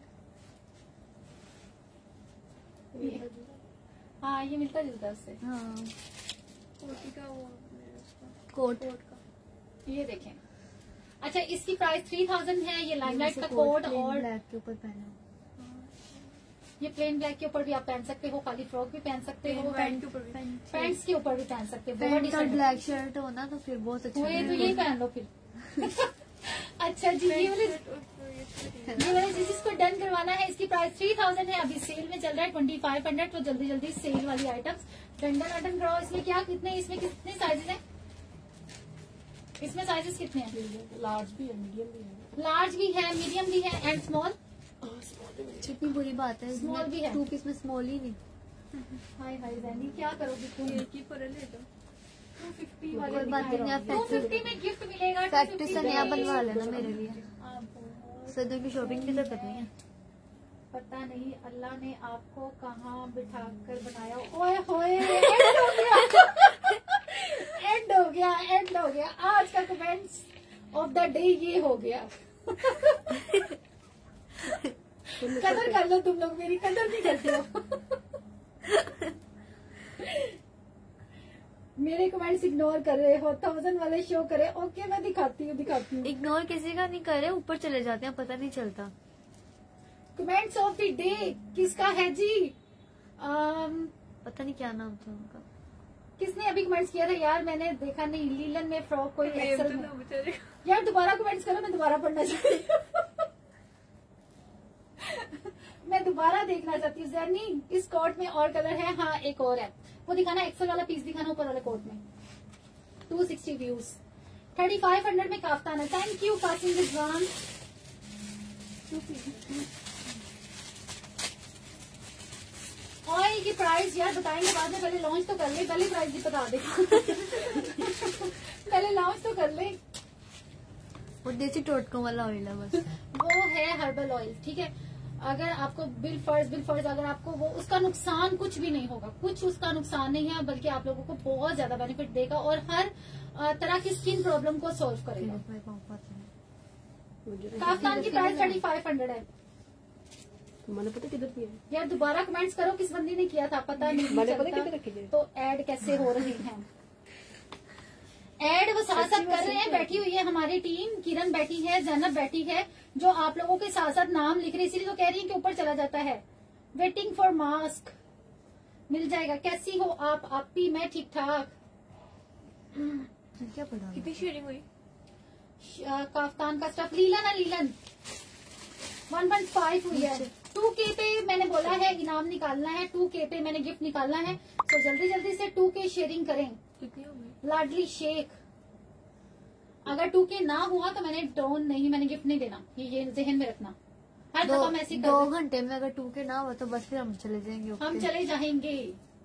[SPEAKER 1] हाँ, ये मिलता जुलता है उससे।
[SPEAKER 2] हाँ
[SPEAKER 3] कोटी का वो मेरे उसका
[SPEAKER 2] कोट।
[SPEAKER 3] कोट का।
[SPEAKER 1] ये देखें। अच्छा, इसकी प्राइस थ्री थाउजेंड है। ये लाइमलाइट
[SPEAKER 2] जैसे
[SPEAKER 1] का
[SPEAKER 2] कोट
[SPEAKER 1] कोट
[SPEAKER 2] plain
[SPEAKER 1] और
[SPEAKER 2] ब्लैक के ऊपर पहना।
[SPEAKER 1] ये प्लेन ब्लैक के ऊपर भी आप पहन सकते हो, खाली फ्रॉक भी पहन सकते हो,
[SPEAKER 3] पैंट के ऊपर भी।
[SPEAKER 1] पैंट्स के ऊपर भी पहन सकते हो। बहुत
[SPEAKER 2] पैंट और
[SPEAKER 1] डिसेंट
[SPEAKER 2] ब्लैक शर्ट हो ना तो फिर बहुत अच्छा
[SPEAKER 1] हुए तो
[SPEAKER 2] लगेगा।
[SPEAKER 1] यही पहन लो फिर। अच्छा जी, ये वाले ये वाले जिस जिसको डन करवाना है, इसकी प्राइस थ्री थाउजेंड है। अभी सेल में चल रहा है ट्वेंटी फाइव हंड्रेड। तो जल्दी जल्दी सेल वाली आइटम्स डन डन अटन कराओ। इसमें क्या कितने इसमें कितने साइजेस हैं? इसमें साइजेस कितने हैं?
[SPEAKER 3] लार्ज भी है, मीडियम भी है।
[SPEAKER 1] लार्ज भी है, मीडियम भी है एंड स्मॉल।
[SPEAKER 2] इतनी बुरी बात है,
[SPEAKER 1] Small भी है।
[SPEAKER 2] टू पीस में स्मॉल ही नहीं।
[SPEAKER 1] हाय हाय जैनी, क्या करोगी तुम?
[SPEAKER 3] एक ही पर ले दो।
[SPEAKER 1] टू फिफ्टी
[SPEAKER 2] कोई
[SPEAKER 1] वाले
[SPEAKER 2] बात नहीं, आप
[SPEAKER 1] टू फिफ्टी में गिफ्ट मिलेगा।
[SPEAKER 2] फैक्ट्री से
[SPEAKER 1] टू फिफ्टी
[SPEAKER 2] नया
[SPEAKER 1] में।
[SPEAKER 2] बनवा लेना मेरे लिए।
[SPEAKER 1] अब
[SPEAKER 2] सदर की शॉपिंग भी तो करनी है।
[SPEAKER 1] पता नहीं अल्लाह ने आपको कहाँ बिठा कर बनाया। ओए होए, एंड हो गया। एंड हो गया, एंड हो गया। आज का कमेंट्स ऑफ द डे ये हो गया। कदर कर लो तुम लोग, मेरी कदर नहीं करते हो। मेरे कमेंट्स इग्नोर कर रहे हो। थाउजेंड वाले शो करे। ओके, मैं दिखाती हूँ दिखाती हूँ।
[SPEAKER 2] इग्नोर किसी का नहीं करे, ऊपर चले जाते हैं, पता नहीं चलता।
[SPEAKER 1] कमेंट्स ऑफ द डे किसका है जी? um,
[SPEAKER 2] पता नहीं क्या नाम था उनका।
[SPEAKER 1] किसने अभी कमेंट्स किया था यार? मैंने देखा नहीं। लीलन में फ्रॉक कोई
[SPEAKER 3] नेम
[SPEAKER 1] एक्सल
[SPEAKER 3] तो
[SPEAKER 1] में।
[SPEAKER 3] ना बेचारे।
[SPEAKER 1] यार दोबारा कमेंट्स करो, मैं दोबारा पढ़ना चाहती हूँ। मैं दोबारा देखना चाहती हूँ। जैनी, इस कोट में और कलर है? हाँ, एक और है। वो दिखाना, एक्सल वाला पीस दिखाना ऊपर वाले कोट में। Two sixty views, thirty five hundred में काफ्तान है। Thank you Qasim Rizwan. Oil की प्राइस यार बताएंगे बाद में, पहले लॉन्च तो कर ले। पहले प्राइस भी बता दे। पहले लॉन्च तो कर ले।
[SPEAKER 2] वो देसी टोटकों वाला ऑयल है बस।
[SPEAKER 1] वो है हर्बल ऑयल, ठीक है। अगर आपको बिल फर्ज बिल फर्ज अगर आपको वो, उसका नुकसान कुछ भी नहीं होगा, कुछ उसका नुकसान नहीं है, बल्कि आप लोगों को बहुत ज्यादा बेनिफिट देगा और हर अ, तरह की स्किन प्रॉब्लम को सॉल्व करेगा। काफ्तान की प्राइस थर्टी फाइव हंड्रेड है।
[SPEAKER 3] मैंने पता किधर किया है?
[SPEAKER 1] यार दोबारा कमेंट्स करो, किस बंदी ने किया था पता नहीं
[SPEAKER 3] मैंने पता
[SPEAKER 1] चलता।
[SPEAKER 3] किधर रखी है?
[SPEAKER 1] तो ऐड कैसे हो रहे हैं? ऐड वो साथ साथ कर रहे हैं। बैठी हुई है हमारी टीम, किरण बैठी है, जैनब बैठी है, जो आप लोगों के साथ साथ नाम लिख रही है, इसीलिए तो कह रही है कि ऊपर चला जाता है। वेटिंग फॉर मास्क मिल जाएगा। कैसी हो आप? आपी मैं ठीक ठाक।
[SPEAKER 2] क्या पढ़ा?
[SPEAKER 3] कितनी शेयरिंग हुई?
[SPEAKER 1] काफ्तान का स्टफ लीलन है, लीलन वन पॉइंट फाइव हुई है। टू के पे मैंने बोला है इनाम निकालना है। टू के पे मैंने गिफ्ट निकालना है। तो जल्दी जल्दी से टू के शेयरिंग करें।
[SPEAKER 3] कितनी हो गई?
[SPEAKER 1] लाडली शेख, अगर टू के ना हुआ तो मैंने डोन नहीं, मैंने गिफ्ट नहीं देना। ये ये जहन में रखना। हर
[SPEAKER 2] दो,
[SPEAKER 1] दफा मैं ऐसे
[SPEAKER 2] दो
[SPEAKER 1] कर
[SPEAKER 2] घंटे में अगर टू के ना हो तो बस फिर हम चले जाएंगे।
[SPEAKER 1] हम
[SPEAKER 2] ओके।
[SPEAKER 1] चले जाएंगे।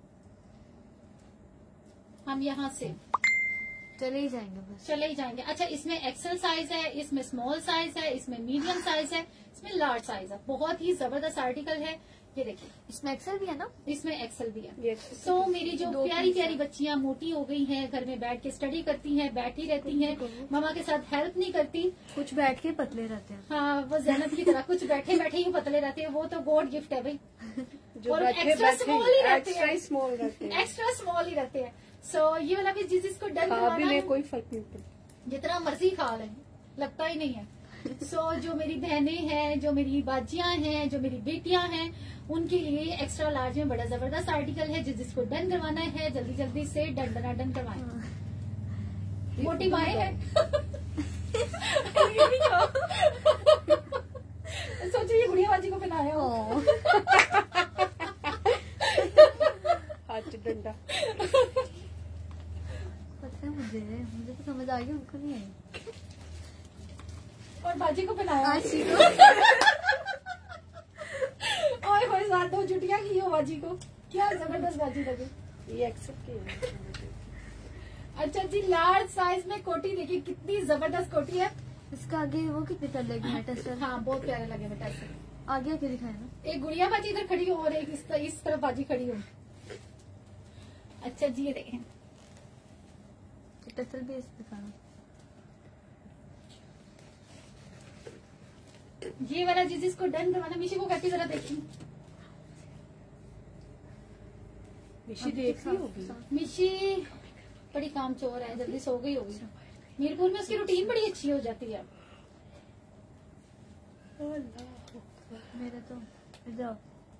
[SPEAKER 1] हम यहाँ से
[SPEAKER 2] चले ही जाएंगे बस।
[SPEAKER 1] चले ही जाएंगे। अच्छा, इसमें एक्सेल साइज है, इसमें स्मॉल साइज है, इसमें मीडियम साइज है। इसमें लार्ज साइज है, बहुत ही जबरदस्त आर्टिकल है। ये देखिए
[SPEAKER 2] इसमें एक्सेल भी है ना?
[SPEAKER 1] इसमें एक्सेल भी है।
[SPEAKER 3] ये
[SPEAKER 1] सो so, मेरी जो प्यारी प्यारी बच्चियां मोटी हो गई हैं, घर में बैठ के स्टडी करती हैं, बैठी रहती हैं, मामा के साथ हेल्प नहीं करती,
[SPEAKER 2] कुछ बैठ के पतले रहते हैं।
[SPEAKER 1] हाँ वो जैनब की तरह कुछ बैठे बैठे ही पतले रहते हैं, वो तो गॉड गिफ्ट है भाई।
[SPEAKER 3] जो
[SPEAKER 1] और
[SPEAKER 3] बैठे
[SPEAKER 1] एक्स्ट्रा
[SPEAKER 3] बैठे
[SPEAKER 1] स्मॉल ही रहते
[SPEAKER 3] एक्स्ट्रा
[SPEAKER 1] हैं,
[SPEAKER 3] स्मॉल रहते हैं,
[SPEAKER 1] एक्स्ट्रा स्मॉल ही रहते हैं। सो so, ये वाला भी जिस जिसको डन
[SPEAKER 3] खा भी
[SPEAKER 1] करवाना
[SPEAKER 3] ले
[SPEAKER 1] है
[SPEAKER 3] कोई फर्क नहीं पड़ता।
[SPEAKER 1] जितना मर्जी खा लें, लगता ही नहीं है। सो so, जो मेरी बहनें हैं, जो मेरी बाजियां हैं, जो मेरी बेटियां हैं, उनके लिए एक्स्ट्रा लार्ज में बड़ा जबरदस्त आर्टिकल है। जिस जिसको डन करवाना है जल्दी जल्दी से डन डना डन करवाएं। मोटी माए है। सोचो ये गुड़िया बाजी को पहनाया हो।
[SPEAKER 3] हाथ डंडा
[SPEAKER 2] पता है मुझे, मुझे तो समझ आ गई, उनको नहीं आई।
[SPEAKER 1] और बाजी को पहनाया।
[SPEAKER 2] आशी को
[SPEAKER 1] ओए होए साथ दो जुटिया की हो बाजी को, क्या जबरदस्त बाजी लगे।
[SPEAKER 3] ये एक्सेप्ट किया।
[SPEAKER 1] अच्छा जी, लार्ज साइज में कोटी देखिए कितनी जबरदस्त कोटी है।
[SPEAKER 2] इसका आगे वो कितने कर लेगी मेटा?
[SPEAKER 1] हाँ बहुत प्यारे लगे बेटा ऐसे।
[SPEAKER 2] आगे आके दिखाए ना।
[SPEAKER 1] एक गुड़िया बाजी इधर खड़ी हो और एक इस, तर, इस तरफ बाजी खड़ी हो। अच्छा जी ये देखें,
[SPEAKER 2] टसल भी इस दिखाना।
[SPEAKER 1] ये वाला जिस जिसको डन करवाना, मिशी को कहती जरा देखी।
[SPEAKER 3] मिशी देख रही होगी।
[SPEAKER 1] मिशी बड़ी काम चोर है, जल्दी सो गई होगी। मीरपुर में उसकी रूटीन बड़ी अच्छी हो जाती है।
[SPEAKER 2] मेरा तो इधर।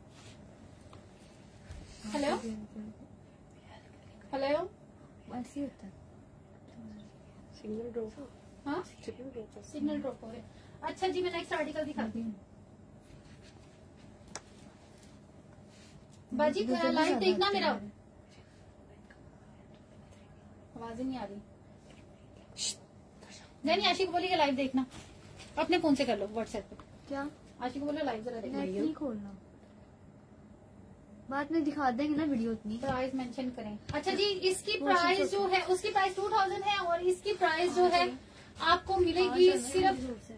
[SPEAKER 1] हेलो हेलो,
[SPEAKER 2] ऐसे ही होता है।
[SPEAKER 3] सिंगल ड्रॉप,
[SPEAKER 1] हाँ
[SPEAKER 3] सिंगल ड्रॉप।
[SPEAKER 1] सिग्नल ड्रॉप हो रहे हैं। अच्छा जी, मैं नेक्स्ट आर्टिकल दिखाती हूँ। बाजी लाइव देखना मेरा, आवाज ही नहीं आ रही। नहीं आशी को बोलिए लाइव देखना, अपने फोन से कर लो व्हाट्सएप पे।
[SPEAKER 2] क्या?
[SPEAKER 1] आशी को बोलो लाइव जरा
[SPEAKER 2] नेट
[SPEAKER 1] देखना।
[SPEAKER 2] नहीं खोलना, बाद में दिखा देंगे ना वीडियो उतनी।
[SPEAKER 1] प्राइस मेंशन करें। अच्छा जी, इसकी प्राइस जो है उसकी प्राइस टू थाउजेंड है और इसकी प्राइस जो है आपको मिलेगी सिर्फ।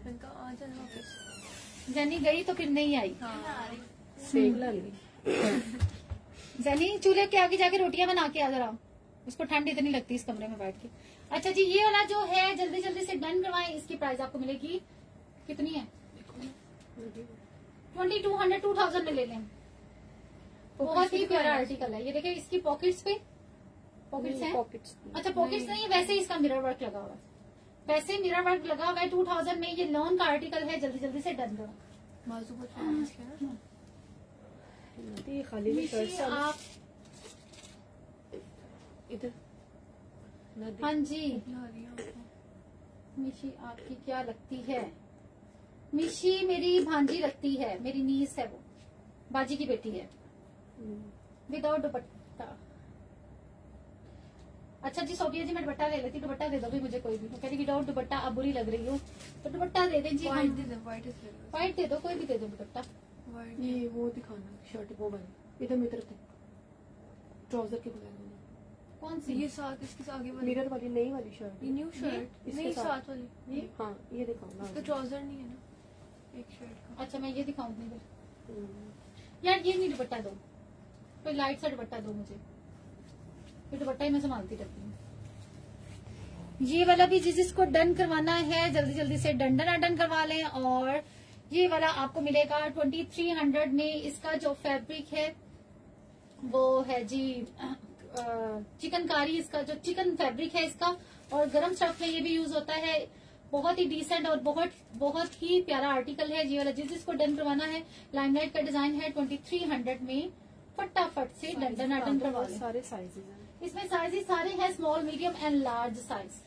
[SPEAKER 1] जनी गई तो फिर नहीं आई।
[SPEAKER 3] सेक ला ली।
[SPEAKER 1] जनी चूल्हे के आगे जाके रोटियां बना के आ जरा, उसको ठंड इतनी लगती है इस कमरे में बैठ के। अच्छा जी, ये वाला जो है जल्दी जल्दी से डन करवाएं। इसकी प्राइस आपको मिलेगी कितनी है? Twenty two hundred two thousand में ले लें। बहुत ही प्यारा आर्टिकल है। ये देखिए इसकी पॉकेट्स पे पॉकेट्स हैं।
[SPEAKER 3] पॉकेट्स
[SPEAKER 1] अच्छा पॉकेट्स नहीं है, वैसे ही इसका मिरर वर्क लगा हुआ है, वैसे मिरर वर्क लगा हुआ है। टू थाउजेंड में ये लॉन का आर्टिकल है। जल्दी जल्दी से डन करो।
[SPEAKER 2] बाजू को चेंज किया ना।
[SPEAKER 3] ये खाली नहीं कर
[SPEAKER 1] मिशी, आप
[SPEAKER 3] इधर ना दे।
[SPEAKER 1] हाँ जी मिशी आपकी क्या लगती है? मिशी मेरी भांजी लगती है, मेरी नीस है, वो बाजी की बेटी है, विदाउट दुपट्टा। अच्छा जी सोफिया जी, मैं दुपट्टा ले लेती, दुपट्टा दे दो भी मुझे कोई भी। कह रही विदाउट दुपट्टा आप बुरी लग रही हो, तो दुपट्टा दे दें जी। व्हाइट दे दो, कोई भी दे दो दुपट्टा।
[SPEAKER 3] ये वो दिखाना शर्ट, वो वाली इधर मिरर थे, ट्राउजर के बगैर
[SPEAKER 1] कौन सी?
[SPEAKER 2] ये साथ इसके आगे वाली
[SPEAKER 3] मिरर वाली नई वाली शर्ट।
[SPEAKER 2] ये न्यू शर्ट
[SPEAKER 3] इसके
[SPEAKER 2] नहीं,
[SPEAKER 3] साथ।
[SPEAKER 2] साथ वाली।
[SPEAKER 3] ये हाँ ये दिखाऊंगा।
[SPEAKER 2] इसका ट्राउजर नहीं है ना एक शर्ट का।
[SPEAKER 1] अच्छा मैं ये दिखाऊंगी फिर।
[SPEAKER 3] हम्म।
[SPEAKER 1] यार ये नहीं दुपट्टा दो, कोई लाइट सा दुपट्टा दो मुझे, फिर दुपट्टा ही मैं संभालती रहती हूँ। ये वाला भी जिस जिसको डन करवाना है जल्दी जल्दी से डन डन डन करवा लें। और ये वाला आपको मिलेगा ट्वेंटी थ्री हंड्रेड में। इसका जो फैब्रिक है वो है जी चिकनकारी, इसका जो चिकन फैब्रिक है इसका, और गरम स्टफ में ये भी यूज होता है। बहुत ही डिसेंट और बहुत बहुत ही प्यारा आर्टिकल है। ये वाला जिस जिसको डन करवाना है, लाइमलाइट का डिजाइन है, ट्वेंटी थ्री हंड्रेड में फटाफट से डन डन डन करवा लें।
[SPEAKER 3] सारे साइजेस हैं
[SPEAKER 1] इसमें साइजेस सारे हैं, small medium and large size.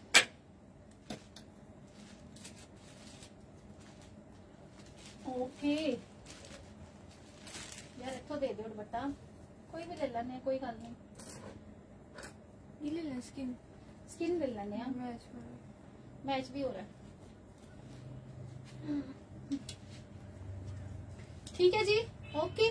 [SPEAKER 1] Okay यार इतो दे दो दुपट्टा, कोई भी ले लेने, कोई गल नहीं।
[SPEAKER 2] ये ले ले स्किन
[SPEAKER 1] स्किन ले लेने हैं,
[SPEAKER 2] मैच
[SPEAKER 1] मैच भी हो रहा है। ठीक है जी, ओके।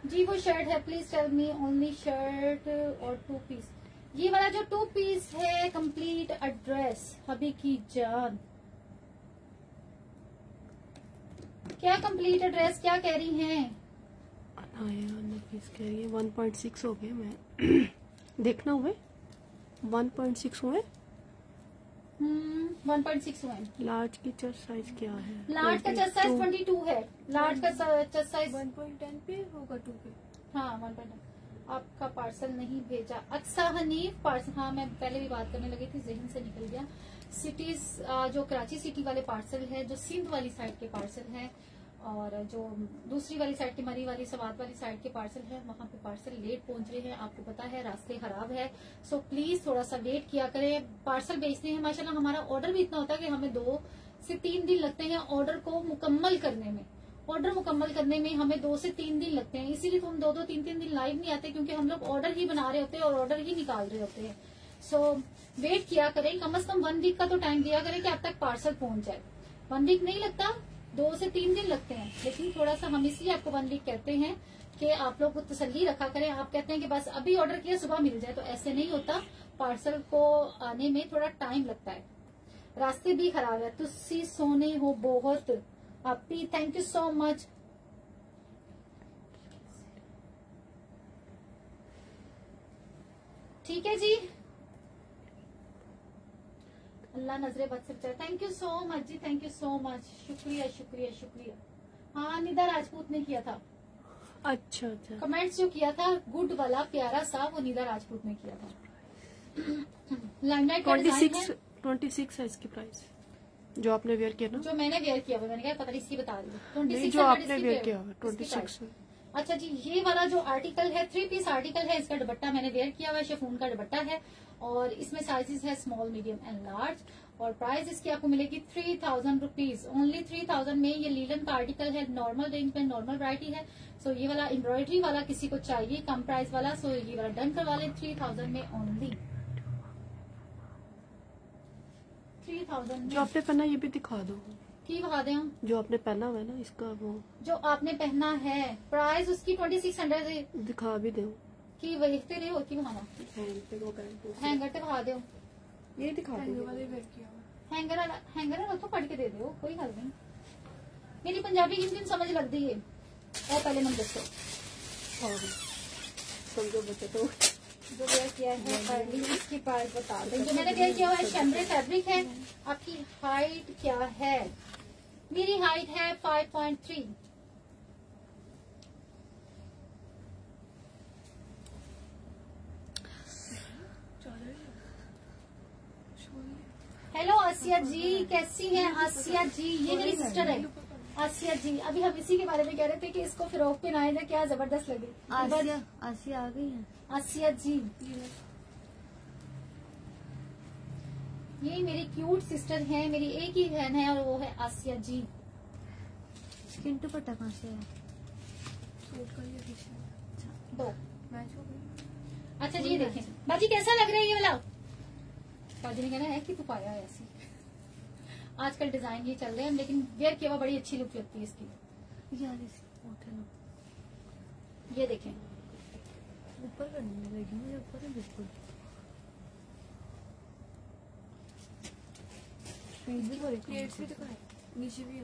[SPEAKER 1] जी वो शर्ट है, please tell me only shirt और टू पीस। ये वाला जो टू पीस है कंप्लीट एड्रेस हबी की जान, क्या कंप्लीट एड्रेस क्या कह रही हैं?
[SPEAKER 3] नफीस कह रही है वन पॉइंट सिक्स हो गए। मैं देखना हुए वन पॉइंट सिक्स हुए।
[SPEAKER 1] हम्म वन पॉइंट सिक्स हुए।
[SPEAKER 3] लार्ज की चेस्ट साइज क्या है?
[SPEAKER 1] लार्ज का चेस्ट साइज ट्वेंटी टू है। लार्ज का chest size
[SPEAKER 3] one point ten पे होगा, टू पे।
[SPEAKER 1] हाँ वन पॉइंट टेन। आपका पार्सल नहीं भेजा। अच्छा हनीफ पार्सल, हाँ मैं पहले भी बात करने लगी थी, जहन से निकल गया। सिटीज जो कराची सिटी वाले पार्सल है, जो सिंध वाली साइड के पार्सल है, और जो दूसरी वाली साइड की मरी वाली सवात वाली साइड के पार्सल है, वहाँ पे पार्सल लेट पहुंच रहे हैं। आपको पता है रास्ते खराब है, सो प्लीज थोड़ा सा वेट किया करें। पार्सल बेचते हैं माशाल्लाह, हमारा ऑर्डर भी इतना होता है कि हमें दो से तीन दिन लगते हैं ऑर्डर को मुकम्मल करने में। ऑर्डर मुकम्मल करने में हमें दो से तीन दिन लगते हैं, इसीलिए तो हम दो दो तीन तीन दिन लाइव नहीं आते, क्योंकि हम लोग ऑर्डर ही बना रहे होते हैं और ऑर्डर ही निकाल रहे होते हैं। सो वेट किया करें, कम से कम वन वीक का तो टाइम दिया करें कि आप तक पार्सल पहुंच जाए। वन वीक नहीं लगता, दो से तीन दिन लगते हैं, लेकिन थोड़ा सा हम इसलिए आपको वन वीक कहते हैं कि आप लोग को तसल्ली रखा करें। आप कहते हैं कि बस अभी ऑर्डर किया सुबह मिल जाए, तो ऐसे नहीं होता। पार्सल को आने में थोड़ा टाइम लगता है, रास्ते भी खराब है। तुसी सोने हो बहुत आपी, थैंक यू सो मच। ठीक है जी, अल्लाह नजरे बद से बचाए। थैंक यू सो मच जी, थैंक यू सो मच, शुक्रिया शुक्रिया शुक्रिया। हाँ निदा राजपूत ने किया था।
[SPEAKER 3] अच्छा अच्छा,
[SPEAKER 1] कमेंट्स जो किया था गुड वाला प्यारा सा, वो निदा राजपूत ने किया था। लाइमलाइट का
[SPEAKER 3] ट्वेंटी
[SPEAKER 1] डिजाइन
[SPEAKER 3] सिक्स
[SPEAKER 1] है,
[SPEAKER 3] ट्वेंटी सिक्स है इसकी प्राइस, जो आपने वेयर किया ना।
[SPEAKER 1] जो मैंने वेयर किया हुआ, मैंने कहा पता नहीं इसकी बता दी। ट्वेंटी
[SPEAKER 3] नहीं,
[SPEAKER 1] सिक्स
[SPEAKER 3] जो आपने वेयर किया हुआ ट्वेंटी सिक्स।
[SPEAKER 1] अच्छा जी, ये वाला जो आर्टिकल है थ्री पीस आर्टिकल है, इसका दुपट्टा मैंने वेयर किया हुआ है, शिफॉन का दुपट्टा है, और इसमें साइजेस है स्मॉल मीडियम एंड लार्ज, और प्राइस इसकी आपको मिलेगी three thousand rupees only. Three thousand में ये लीलन का आर्टिकल है, नॉर्मल रेंज में नॉर्मल वैरायटी है। सो ये वाला एम्ब्रॉयडरी वाला किसी को चाहिए कम प्राइस वाला, सो ये वाला डन करवा ले थ्री थाउजेंड में ओनली। थ्री थाउजेंड
[SPEAKER 3] जो आपने पहना ये भी दिखा दो,
[SPEAKER 1] की बता दें हम,
[SPEAKER 3] जो आपने पहना हुआ है ना इसका, वो
[SPEAKER 1] जो आपने पहना है प्राइस उसकी ट्वेंटी सिक्स हंड्रेड
[SPEAKER 3] दिखा भी दो।
[SPEAKER 1] की वहीते रहे हो की बहाना हैंगर ते बहा दो,
[SPEAKER 3] ये दिखा दो।
[SPEAKER 1] हैंगर वाला हैंगर वाला तो पढ़ के दे दो, कोई गल नहीं। मेरी पंजाबी किस दिन समझ लगती है, और पहले मन दसो
[SPEAKER 3] समझो बच्चे तो
[SPEAKER 1] जो वेयर किया है अर्ली इसकी प्राइस बता दें। जो मैंने वेयर किया हुआ है शैम्ब्रे फैब्रिक है। आपकी हाइट क्या है? मेरी हाइट है five point three. Hello Aasia ji, कैसी हैं आसिया जी? ये मेरी सिस्टर है आसिया जी। अभी हम इसी के बारे में कह रहे थे कि इसको फिरोक पहनाए ना, क्या जबरदस्त लगे।
[SPEAKER 2] आसिया आसिया आ गई है।
[SPEAKER 1] आसिया जी, ये मेरी क्यूट सिस्टर है, मेरी एक ही बहन है और वो है आसिया जी।
[SPEAKER 2] स्किन दुपट्टा कहाँ से है?
[SPEAKER 1] दो अच्छा जी, ये देखें बाजी कैसा लग रहा है ये वाला। बाजी ने कहना है कि तू पाया है ऐसी। आजकल डिजाइन ये चल रहे हैं, लेकिन वेयर किया हुआ बड़ी अच्छी लुक लगती है इसकी।
[SPEAKER 2] यार इस
[SPEAKER 1] ये देखें,
[SPEAKER 2] ऊपर करने लगी मुझे, ऊपर है बिल्कुल।
[SPEAKER 3] नीचे भी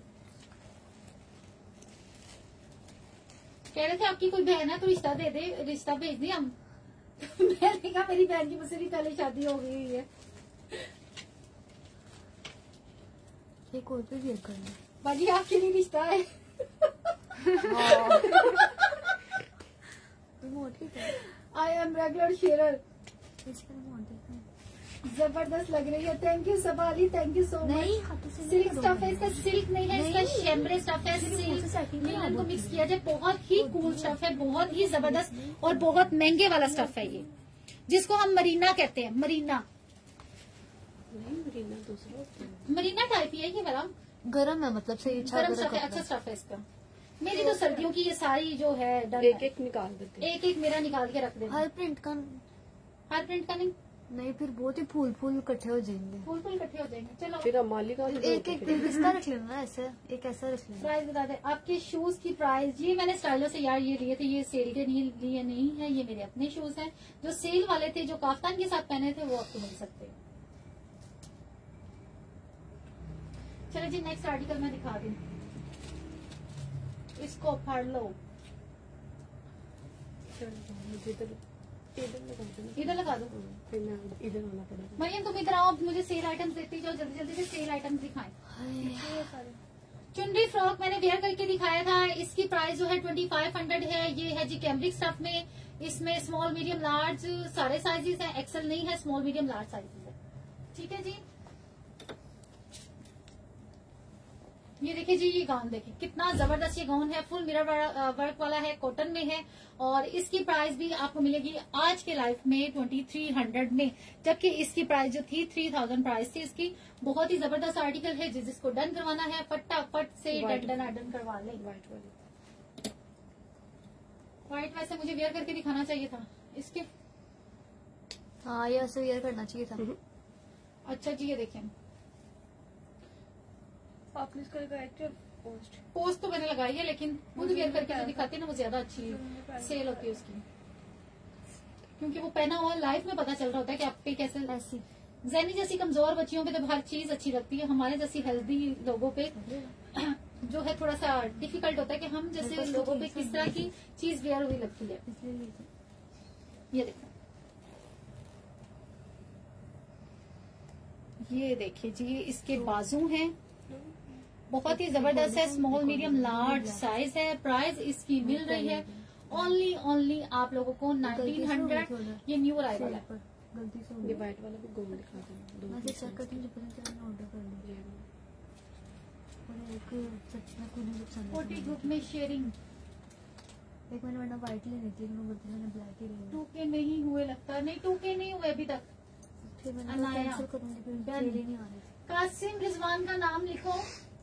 [SPEAKER 1] कह रहे थे आपकी कोई बहन है तो रिश्ता दे दे, रिश्ता भेज दिया हम। मैंने कहा मेरी बहन की मुझसे भी पहले शादी हो गई है।
[SPEAKER 2] एक और पे वेयर करना
[SPEAKER 1] बाजी आपके लिए रिश्ता है।
[SPEAKER 2] रिमोट की
[SPEAKER 1] आई एम रेगुलर शेयर।
[SPEAKER 2] इसका रिमोट देखना
[SPEAKER 1] जबरदस्त लग रही है। Thank you Saba Ali, thank you so
[SPEAKER 2] नहीं,
[SPEAKER 1] मच।
[SPEAKER 2] हाथों से
[SPEAKER 1] सिल्क
[SPEAKER 2] नहीं
[SPEAKER 1] स्टफ है इसका, सिल्क नहीं है इसका,
[SPEAKER 2] नहीं।
[SPEAKER 1] शैम्ब्रे स्टफ है, सिल्क लिनन को मिक्स किया जाए। बहुत ही कूल स्टफ है, बहुत ही जबरदस्त और बहुत महंगे वाला स्टफ है ये, जिसको हम मरीना कहते हैं। मरीना
[SPEAKER 3] नहीं, मरीना दूसरा होता है।
[SPEAKER 1] मरीना टाइप ही है ये वाला,
[SPEAKER 2] गरम है, मतलब सही अच्छा
[SPEAKER 1] गर्म स्टफ है, अच्छा स्टफ है इसका। मेरी तो सर्दियों की ये सारी जो है डन
[SPEAKER 3] एक
[SPEAKER 1] है।
[SPEAKER 3] एक निकाल देते हैं।
[SPEAKER 1] एक एक मेरा निकाल के रख देना।
[SPEAKER 2] हर प्रिंट का
[SPEAKER 1] हर प्रिंट का नहीं,
[SPEAKER 2] नहीं फिर बहुत ही फूल फूल इकट्ठे हो जाएंगे।
[SPEAKER 1] फुल फुल इकट्ठे हो जाएंगे। चलो
[SPEAKER 3] फिर हम मालिका
[SPEAKER 2] एक एक इसका रख लेना, ऐसा एक ऐसा रख लेना।
[SPEAKER 1] प्राइस बता दे आपके शूज की प्राइस। ये मैंने स्टाइलो से यार ये लिए थे, ये सेल के नहीं लिए नहीं है, ये मेरे अपने शूज हैं जो सेल वाले थे, जो काफ्तान के साथ पहने थे वो आपको मिल सकते हैं। चलो जी नेक्स्ट आर्टिकल मैं दिखा दूं, इसको पढ़ लो।
[SPEAKER 3] इधर इधर लगा देना।
[SPEAKER 1] इधर लगा दो।
[SPEAKER 3] फिर मैं इधर आना पड़ेगा।
[SPEAKER 1] मरियम तुम इधर आओ, मुझे सेल आइटम्स देखती जाओ, जल्दी जल्दी से सेल आइटम्स दिखाएं। चुनरी फ्रॉक मैंने वेयर करके दिखाया था, इसकी प्राइस जो है ट्वेंटी फाइव हंड्रेड है। ये है जी कैम्ब्रिक स्टफ में, इसमें स्मॉल मीडियम लार्ज सारे साइजेस हैं, एक्सेल नहीं है, स्मॉल मीडियम लार्ज साइजेस है। ठीक है जी, ये देखिए जी, ये गाउन देखिए कितना जबरदस्त ये गाउन है, फुल मिरर वर्क वाला है, कॉटन में है और इसकी प्राइस भी आपको मिलेगी आज के लाइफ में ट्वेंटी थ्री हंड्रेड में, जबकि इसकी प्राइस जो थी थ्री थाउजेंड प्राइस थी इसकी। बहुत ही जबरदस्त आर्टिकल है, जिस जिसको डन करवाना है फटाफट से डन डन डन करवा ले।
[SPEAKER 3] व्हाइट वाली
[SPEAKER 1] व्हाइट वैसे मुझे वेयर करके दिखाना चाहिए था इसके।
[SPEAKER 2] हाँ ये ऐसे वेयर करना चाहिए था।
[SPEAKER 1] अच्छा जी, ये देखिए
[SPEAKER 3] आपने इसका लगाया क्या पोस्ट?
[SPEAKER 1] पोस्ट तो मैंने लगाई है, लेकिन खुद वेयर करके जो दिखाती है ना वो ज्यादा अच्छी सेल होती है उसकी, क्योंकि वो पहना हुआ लाइफ में पता चल रहा होता है कि आप पे कैसे।
[SPEAKER 2] ऐसी
[SPEAKER 1] जैनी जैसी कमजोर बच्चियों पे तो हर चीज अच्छी लगती है, हमारे जैसी हेल्दी लोगों पे जो है थोड़ा सा डिफिकल्ट होता है कि हम जैसे लोगों पे किस तरह की चीज वेयर हुई लगती है। ये देखो, ये देखिए जी, इसके बाजू हैं, बहुत ही जबरदस्त है, स्मॉल मीडियम लार्ज साइज है। प्राइस इसकी मिल रही है ओनली ओनली आप लोगों को नाइनटीन हंड्रेड। ये न्यू अराइवल है।
[SPEAKER 2] गलती से हो
[SPEAKER 3] ये
[SPEAKER 2] गया।
[SPEAKER 3] व्हाइट वाला भी गोल दिखा देना।
[SPEAKER 2] मैं तो चेक करती हूँ, मुझे पता चला ऑर्डर कर लिया। और एक सच में कोई नहीं पसंद
[SPEAKER 1] फोर्टी ग्रुप में शेयरिंग
[SPEAKER 2] एक मैंने वरना व्हाइट लेनी थी, मैं बोलती मैंने ब्लैक ही लेनी।
[SPEAKER 1] टू के नहीं हुए लगता, नहीं टू के नहीं हुए अभी तक।
[SPEAKER 2] फिर मैंने
[SPEAKER 1] अनाया।
[SPEAKER 2] कैंसिल करूंगी, फिर
[SPEAKER 1] डन।
[SPEAKER 2] सेल ही नहीं आ रही।
[SPEAKER 1] कासिम रिजवान का नाम लिखो।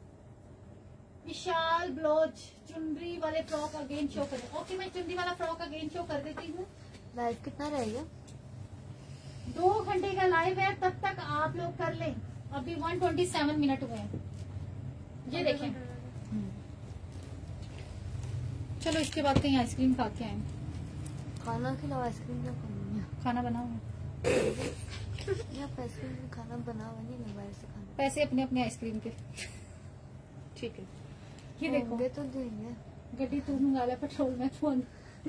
[SPEAKER 1] विशाल ब्लाउज चुनरी वाले फ्रॉक अगेन शो करें। ओके, मैं चुनरी वाला फ्रॉक अगेन शो कर देती हूँ।
[SPEAKER 2] लाइव कितना रहेगा?
[SPEAKER 1] दो घंटे का लाइव है, तब तक आप लोग कर लें। अभी वन ट्वेंटी सेवन मिनट हुए हैं। ये देखें, चलो इसके बाद कहीं आइसक्रीम खा के आए।
[SPEAKER 2] खाना खिलाओ, आइसक्रीम क्या खानी है?
[SPEAKER 1] खाना बनाओ,
[SPEAKER 2] यहाँ आइसक्रीम में खाना बना हुआ नहीं, मैं बाहर से खाना।
[SPEAKER 1] पैसे अपने अपने आइसक्रीम के।
[SPEAKER 3] ठीक है।
[SPEAKER 1] ये देखो,
[SPEAKER 2] होंगे तो देंगे।
[SPEAKER 1] गड्डी तू मंगा लिया पेट्रोल में फोन।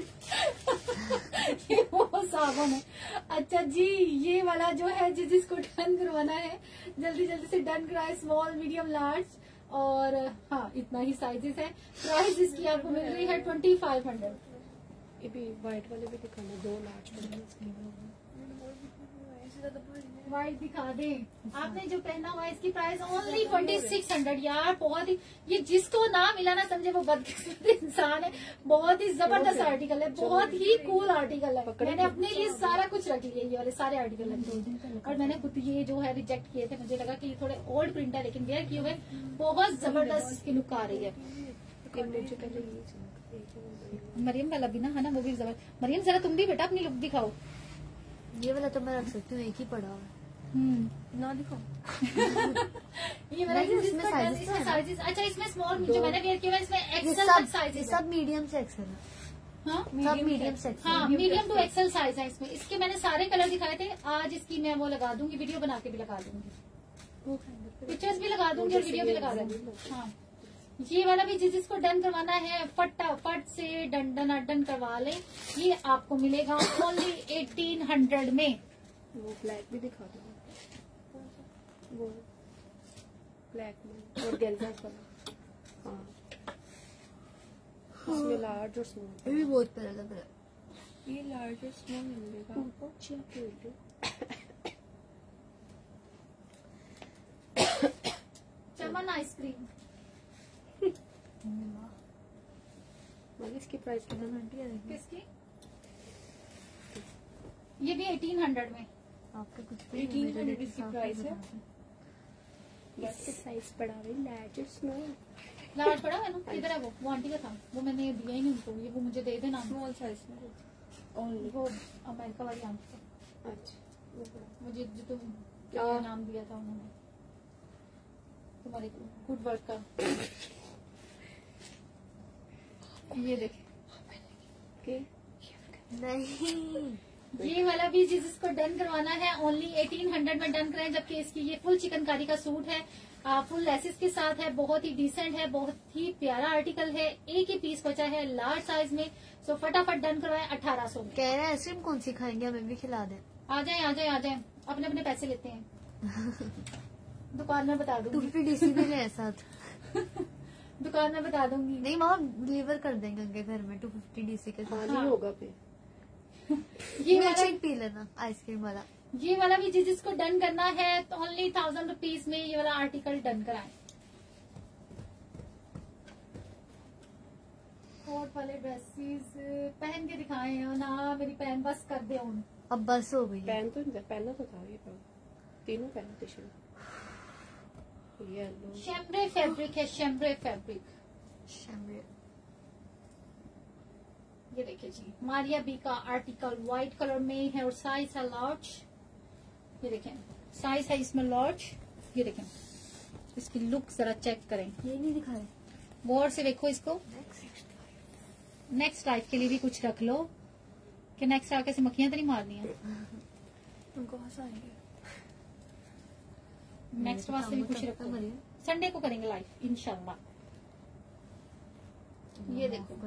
[SPEAKER 1] ये वो साबुन है। अच्छा जी, ये वाला जो है जिस जिसको डन करवाना है जल्दी जल्दी से डन कराए, स्मॉल मीडियम लार्ज और हाँ इतना ही साइजेस है। प्राइस इसकी आपको मिल रही है ट्वेंटी फाइव हंड्रेड।
[SPEAKER 3] ये भी व्हाइट वाले भी दिखाना, दो लार्ज पड़ेंगे।
[SPEAKER 1] वाइट दिखा दे। आपने जो पहना हुआ है इसकी price only twenty six hundred. यार बहुत ही, ये जिसको ना मिला ना समझे वो बदकिस्मत इंसान है। बहुत ही जबरदस्त आर्टिकल है, बहुत ही कूल आर्टिकल है। मैंने अपने लिए सारा कुछ रख लिया, ये वाले सारे आर्टिकल रखे और मैंने खुद ये जो है रिजेक्ट किए थे। मुझे लगा कि ये थोड़े ओल्ड प्रिंट है, लेकिन वेयर किए हुए बहुत जबरदस्त इसकी लुक आ रही है।
[SPEAKER 3] ये मुझे पहले ये चाहिए।
[SPEAKER 1] मरियम वाला भी ना है ना, वो भी जबरदस्त। मरियम जरा तुम भी बेटा अपनी लुक दिखाओ।
[SPEAKER 2] ये वाला तो मैं रख सकती हूँ, एक ही पड़ा हुआ है।
[SPEAKER 1] हम्म
[SPEAKER 2] ना दिखाओ।
[SPEAKER 1] ये वाला
[SPEAKER 2] नहीं,
[SPEAKER 1] जिसका
[SPEAKER 2] इसमें sizes
[SPEAKER 1] इसमें
[SPEAKER 2] है ना?
[SPEAKER 1] sizes- अच्छा इसमें स्मॉल जो मैंने वेयर किया हुआ है, इसमें
[SPEAKER 2] ये
[SPEAKER 1] एक्सेल
[SPEAKER 2] सब
[SPEAKER 1] तक
[SPEAKER 2] ये
[SPEAKER 1] साइजेस
[SPEAKER 2] सब मीडियम से एक्सेल है।
[SPEAKER 1] हाँ
[SPEAKER 2] सब मीडियम से एक्सेल।
[SPEAKER 1] हाँ मीडियम टू एक्सेल साइज है इसमें। इसके मैंने सारे कलर दिखाए थे, आज इसकी मैं वो लगा दूंगी, वीडियो बना के भी लगा दूंगी, पिक्चर्स भी लगा दूंगी और वीडियो भी लगा दूंगी। हाँ ये वाला भी जिस जिसको डन करवाना है फटाफट से डन डन डन करवा ले। ये आपको मिलेगा ओनली एटीन हंड्रेड में।
[SPEAKER 3] वो ब्लैक भी दिखा दो, वो ब्लैक में और गेंजा वाला। हाँ इसमें लार्ज और स्मॉल।
[SPEAKER 2] ये भी बहुत प्यारा लग रहा है।
[SPEAKER 3] ये लार्ज और स्मॉल मिलेगा
[SPEAKER 1] चमन आइसक्रीम
[SPEAKER 3] मतलब इसकी प्राइस कितना है?
[SPEAKER 1] किसकी? ये भी एटीन हंड्रेड में।
[SPEAKER 2] आपके कुछ
[SPEAKER 3] एटीन हंड्रेड इसकी प्राइस है। साइज पड़ा हुआ है, लार्ज और स्मॉल।
[SPEAKER 1] लार्ज पड़ा है ना, इधर है वो वो आंटी का था, वो मैंने दिया ही नहीं उनको, ये वो मुझे दे देना।
[SPEAKER 3] स्मॉल साइज में ओनली।
[SPEAKER 1] वो अमेरिका वाली आंटी का।
[SPEAKER 3] अच्छा वो बड़ा
[SPEAKER 1] जो, जो तुम
[SPEAKER 3] क्या?
[SPEAKER 1] क्या नाम दिया था उन्होंने तुम्हारे गुड वर्क का। ये देखे
[SPEAKER 3] के
[SPEAKER 2] नहीं
[SPEAKER 1] ये वाला भी जिस जिसको डन करवाना है ओनली एटीन हंड्रेड में डन कराएं, जबकि इसकी ये फुल चिकनकारी का सूट है, फुल लेसेस के साथ है, बहुत ही डिसेंट है, बहुत ही प्यारा आर्टिकल है, एक ही पीस बचा है लार्ज साइज में। सो फटाफट डन करवाएं अठारह सौ में।
[SPEAKER 2] कह रहे हैं आइसक्रीम कौन सी खाएंगे, हमें भी खिला दें।
[SPEAKER 1] आ जाए आ जाए आ जाए, अपने अपने पैसे लेते हैं। दुकान में बता
[SPEAKER 2] टू
[SPEAKER 1] दूंगी।
[SPEAKER 2] फिफ्टी डीसी भी ले साथ।
[SPEAKER 1] दुकान में बता दूंगी।
[SPEAKER 2] नहीं वहाँ डिलीवर कर देंगे उनके घर में टू फिफ्टी डीसी के साथ।
[SPEAKER 3] पानी होगा पे।
[SPEAKER 1] ये वाला
[SPEAKER 2] मिल्कशेक पी लेना आइसक्रीम वाला।
[SPEAKER 1] ये वाला भी जिस जिसको डन करना है तो ओनली थाउजेंड रुपीज में ये वाला आर्टिकल डन कराएं। कोट वाले ड्रेसेस पहन के दिखाए हैं ना, मेरी पहन बस कर दे उन।
[SPEAKER 2] अब बस हो गई है।
[SPEAKER 3] पहन तो पहना तो था ये पहन। तीनों पहनते शुरू। येलो
[SPEAKER 1] शैम्ब्रे फैब्रिक है, शैम्ब्रे फैब्रिक।
[SPEAKER 2] शैम्ब्रे।
[SPEAKER 1] ये देखिए जी, मारिया बी का आर्टिकल व्हाइट कलर में है और साइज है लार्ज। ये देखें साइज है इसमें लार्ज। ये देखें इसकी लुक जरा चेक करें,
[SPEAKER 2] ये नहीं दिखाए।
[SPEAKER 1] गौर से देखो इसको। नेक्स्ट लाइफ के लिए भी कुछ रख लो कि नेक्स्ट आके से मक्खियां तो नहीं मारनी है।
[SPEAKER 2] उनको हंसाएंगे।
[SPEAKER 1] नेक्स्ट वास्ते भी कुछ रखो। संडे को करेंगे लाइव इंशाल्लाह। ये देखो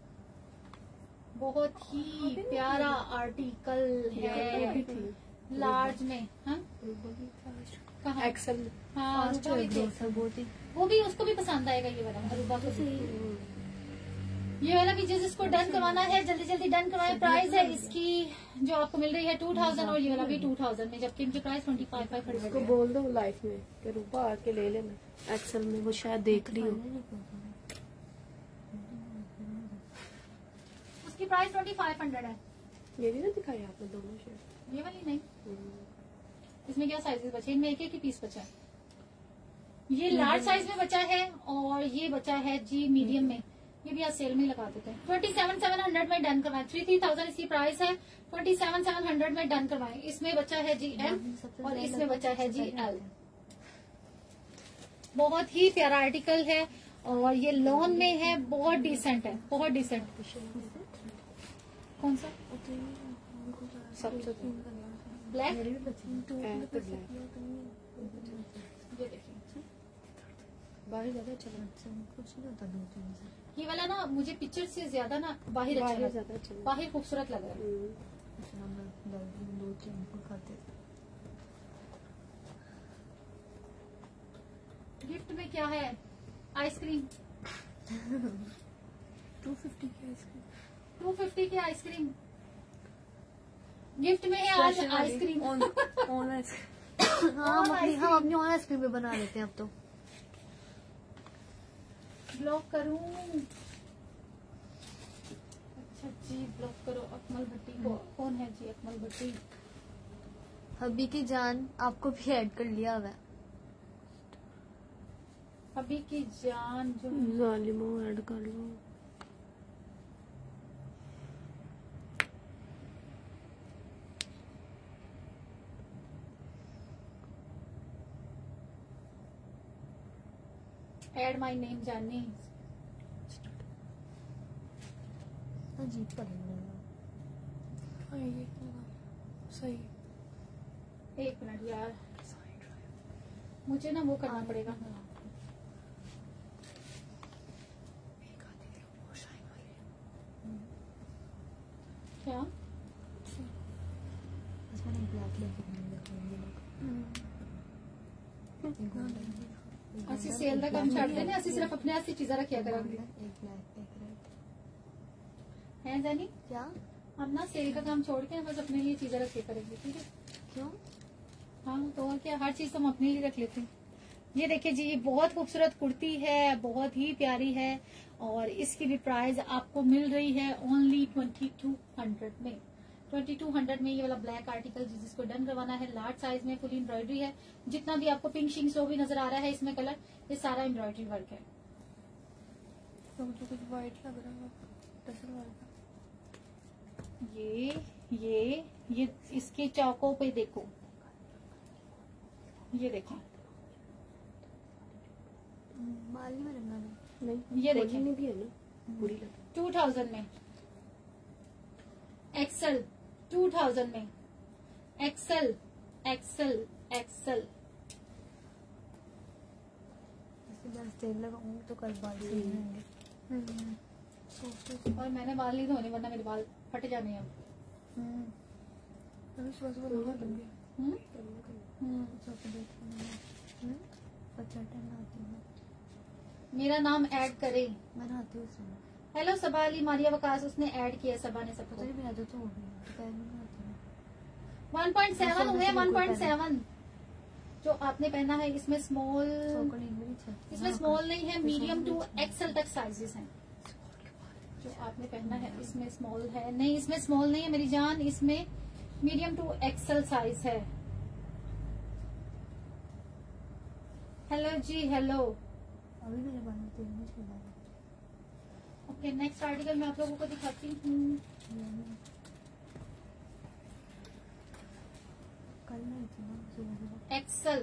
[SPEAKER 1] बहुत ही प्यारा आर्टिकल है लार्ज में। हाँ कहाँ
[SPEAKER 3] एक्सेल में।
[SPEAKER 1] हाँ अरूबा भी देख।
[SPEAKER 2] बहुत ही
[SPEAKER 1] वो भी उसको भी पसंद आएगा ये वाला अरूबा को भी। ये वाला भी जिस जिसको डन करवाना है जल्दी जल्दी डन करवाए। प्राइस है इसकी जो आपको मिल रही है टू थाउजेंड और ये वाला भी टू थाउजेंड में, जबकि इनकी प्राइस ट्वेंटी फाइव फाइव
[SPEAKER 3] उसको
[SPEAKER 1] हंड्रेड।
[SPEAKER 3] बोल दो लाइफ में कि रूपा आके ले लेना एक्सेल में, वो शायद देख रही हो।
[SPEAKER 1] उसकी प्राइस ट्वेंटी फाइव हंड्रेड है।
[SPEAKER 3] ये भी ना दिखाई आपने दोनों शेयर।
[SPEAKER 1] ये वाली नहीं, इसमें क्या साइजेस बचे? इनमें एक एक ही पीस बचा है। ये लार्ज साइज में बचा है और ये बचा है जी मीडियम में। ये भी आज सेल में लगा देते हैं। ट्वेंटी सेवन सेवन हंड्रेड में डन करवाएं। थ्री थ्री थाउजेंड इसकी प्राइस है। ट्वेंटी सेवन सेवन हंड्रेड में डन करवाएं। इसमें बचा है जी एम और इसमें बचा है जी एल। बहुत ही प्यारा आर्टिकल है और ये लॉन में है, बहुत डिसेंट है, बहुत डिसेंट। कौन सा?
[SPEAKER 3] सबसे
[SPEAKER 1] ब्लैक।
[SPEAKER 3] तो ब्लैक
[SPEAKER 1] ये देखिए
[SPEAKER 3] बाहर ज्यादा चला।
[SPEAKER 2] कुछ नहीं होता दो तीन से।
[SPEAKER 1] ये वाला ना मुझे पिक्चर से ज्यादा ना बाहर अच्छा
[SPEAKER 3] बाहर
[SPEAKER 1] लगा।
[SPEAKER 3] ज्यादा चला।
[SPEAKER 1] बाहर खूबसूरत लग रहा है।
[SPEAKER 3] हम्म।
[SPEAKER 2] दो तीन को खाते।
[SPEAKER 1] गिफ्ट में क्या है? आइसक्रीम।
[SPEAKER 2] टू फिफ्टी की आइसक्रीम।
[SPEAKER 1] टू फिफ्टी की आइसक्रीम गिफ्ट में है आज आइसक्रीम।
[SPEAKER 2] On ice cream. हाँ हम अपनी हम अपनी ऑन आइसक्रीम भी बना लेते हैं अब तो।
[SPEAKER 1] ब्लॉक करूं? अच्छा जी ब्लॉक करो। अकमल भट्टी को कौन है जी? अकमल भट्टी
[SPEAKER 2] हबी की जान आपको भी ऐड कर लिया हुआ है।
[SPEAKER 1] अभी की जान जो
[SPEAKER 3] जालिमो ऐड कर लो।
[SPEAKER 1] एड माई नेम जाननी।
[SPEAKER 2] अजीब पड़ेगा।
[SPEAKER 3] सही।
[SPEAKER 1] एक मिनट यार, मुझे ना वो करना पड़ेगा। क्या? ਅਸੀਂ सेल का काम छाड़ते हैं, ਅਸੀਂ सिर्फ अपने हाथ से चीजें रखिया करेंगे। है जानी
[SPEAKER 2] क्या?
[SPEAKER 1] हम ना सेल का काम छोड़ के बस अपने लिए चीजें रखे करेंगे, ठीक है?
[SPEAKER 2] क्यों?
[SPEAKER 1] हाँ तो और क्या, हर चीज हम अपने लिए रख लेते हैं। ये देखिए जी, ये बहुत खूबसूरत कुर्ती है, बहुत ही प्यारी है और इसकी भी प्राइस आपको मिल रही है ओनली ट्वेंटी टू हंड्रेड में। ट्वेंटी टू हंड्रेड में ये वाला ब्लैक आर्टिकल जिसको डन करवाना है, लार्ज साइज में, फुल एम्ब्रॉयडरी है। जितना भी आपको पिंक शिंग जो भी नजर आ रहा है इसमें कलर, ये सारा एम्ब्रॉयडरी वर्क है।
[SPEAKER 2] तो मुझे कुछ व्हाइट लग रहा है टसल वाला।
[SPEAKER 1] ये ये ये इसके चौकों पे देखो, ये देखें,
[SPEAKER 2] बाल में रंगा नहीं।
[SPEAKER 3] नहीं
[SPEAKER 1] ये देखिए।
[SPEAKER 3] नहीं भी है ना, बुरी लग
[SPEAKER 1] टू थाउजेंड में एक्सेल, टू थाउजेंड में एक्सेल एक्सेल एक्सेल।
[SPEAKER 2] ऐसे बस तेल लगाऊंगी तो कल बाल सही रहेंगे।
[SPEAKER 1] और मैंने बाल नहीं धोने वरना मेरे बाल फट जाने हैं अब।
[SPEAKER 2] अभी सुबह सुबह नहा लूंगी।
[SPEAKER 1] हम्म?
[SPEAKER 2] हम्म सोते बैठूंगी। हम्म अच्छा टाइम नहाती हूँ।
[SPEAKER 1] मेरा नाम ऐड करें।
[SPEAKER 2] मैं नहाती हूँ सुबह।
[SPEAKER 1] हेलो सबा अली मारिया वकास, उसने ऐड किया सबा ने सबको।
[SPEAKER 2] पता नहीं मेरा तो हो गई दोपहर में नहाती हूँ।
[SPEAKER 1] वन पॉइंट सेवन हुए,
[SPEAKER 2] बिल्कुल
[SPEAKER 1] वन पॉइंट सेवन जो आपने पहना है इसमें स्मॉल,
[SPEAKER 2] सो को नींद भी नहीं चलती।
[SPEAKER 1] इसमें स्मॉल नहीं है, मीडियम टू एक्सेल तक साइजेस हैं। जो आपने पहना है इसमें स्मॉल है नहीं, इसमें स्मॉल नहीं है मेरी जान, इसमें मीडियम टू एक्सेल साइज है। हेलो जी, हेलो।
[SPEAKER 2] अभी मेरे बाल में तेल नहीं छुड़ा है।
[SPEAKER 1] ओके, नेक्स्ट आर्टिकल मैं आप लोगों को दिखाती हूँ।
[SPEAKER 2] कल मैं थी ना सुबह सुबह।
[SPEAKER 1] XL,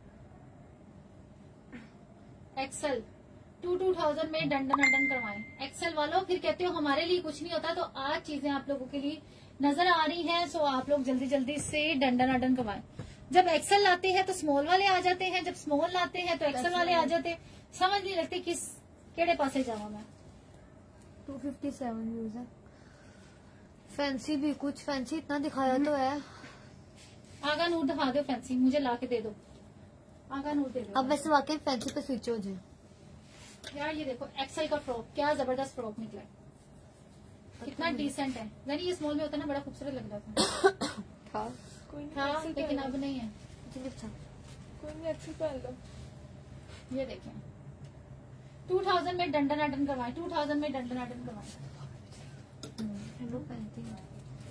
[SPEAKER 1] XL two two thousand में डंडन अडन करवाएं एक्सेल वालों। फिर कहते हो हमारे लिए कुछ नहीं होता, तो आज चीजें आप लोगों के लिए नजर आ रही हैं, सो आप लोग जल्दी जल्दी से डंडन अडन करवाएं। जब एक्सेल लाते हैं तो स्मॉल वाले आ जाते हैं, जब स्मॉल लाते हैं तो एक्सेल वाले आ जाते हैं। समझ नहीं लगती किस केड़े पासे जावा मैं।
[SPEAKER 2] टू फिफ्टी सेवन व्यूज है। फैंसी भी कुछ फैंसी इतना दिखाया तो है।
[SPEAKER 1] आगा नूर दिखा दो फैंसी, मुझे ला के दे दो। आगा नूर दे दो।
[SPEAKER 2] अब वैसे वाकई फैंसी पे स्विच हो जाए।
[SPEAKER 1] यार ये देखो एक्सेल का फ्रॉक, क्या जबरदस्त फ्रॉक निकला है, कितना डिसेंट है। यानी ये स्मॉल में होता है ना, बड़ा खूबसूरत लग रहा था
[SPEAKER 3] था कोई
[SPEAKER 1] था
[SPEAKER 3] नहीं एक्सेल
[SPEAKER 1] लेकिन
[SPEAKER 3] पहन
[SPEAKER 1] अब नहीं है।
[SPEAKER 2] चलिए अच्छा
[SPEAKER 3] कोई नहीं एक्सेल पहन लो।
[SPEAKER 1] ये देखें, टू थाउजेंड में डंडन अडन करवाएं, टू थाउजेंड में डंडन अडन करवाएं।
[SPEAKER 2] वो पहनती है।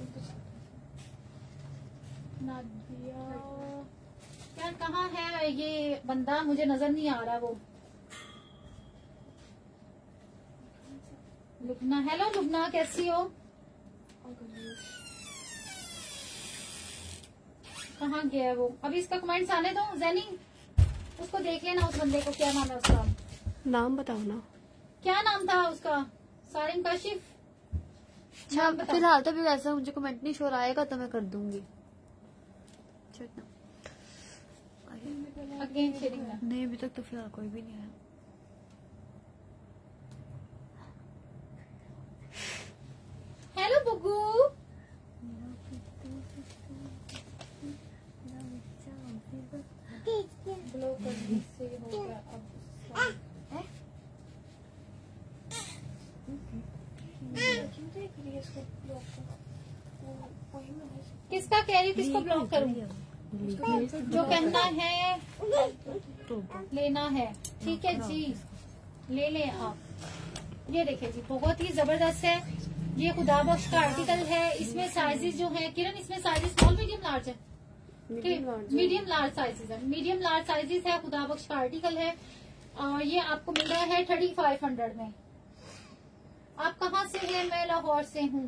[SPEAKER 1] नादिया यार कहाँ है ये बंदा, मुझे नजर नहीं आ रहा वो। लुबना, हेलो लुबना, कैसी हो? कहाँ गया है वो? अभी इसका कमेंट्स आने दो जैनी, उसको देख लेना उस बंदे को, क्या नाम है उसका?
[SPEAKER 3] नाम बताओ ना।
[SPEAKER 1] क्या नाम था उसका? सारिम काशिफ। नाम बताओ।
[SPEAKER 2] फिलहाल तो भी वैसा मुझे कमेंट नहीं शो आएगा तो मैं कर दूंगी।
[SPEAKER 1] अगेन शेयरिंग ना।
[SPEAKER 2] नहीं अभी तक तो फिलहाल कोई भी नहीं आया।
[SPEAKER 1] हेलो बुग्गू। ब्लॉक करने से हो गया अब। किसका कह रही, किसको ब्लॉक करूं? जो कहना है लेना है, ठीक है जी, ले लें आप। ये देखिए जी, बहुत ही जबरदस्त है। ये खुदा बख्श का आर्टिकल है। इसमें साइजेस जो है किरण, इसमें साइजेस स्मॉल मीडियम लार्ज है, मीडियम लार्ज साइजेस है, मीडियम लार्ज साइजेस है। खुदा बख्श का आर्टिकल है और ये आपको मिल रहा है थर्टी फाइव हंड्रेड में। आप कहाँ से हैं? मैं लाहौर से हूँ।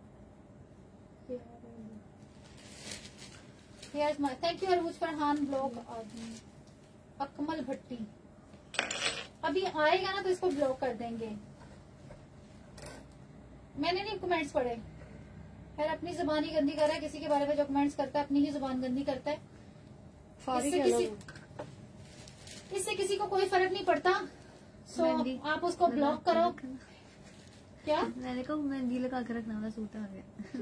[SPEAKER 1] Thank you Arooj Farhan block Akmal Bhatti. अभी आएगा ना तो इसको ब्लॉक कर देंगे। मैंने नहीं कमेंट्स पढ़े। खैर अपनी जुबान ही गंदी कर रहा है, किसी के बारे में जो कमेंट्स करता है अपनी ही जुबान गंदी करता है। इससे किसी इससे किसी को कोई फर्क नहीं पड़ता। सो आप उसको ब्लॉक करो। क्या
[SPEAKER 2] मैंने कहा मेहंदी लगा के रखना वाला सूट आ गया।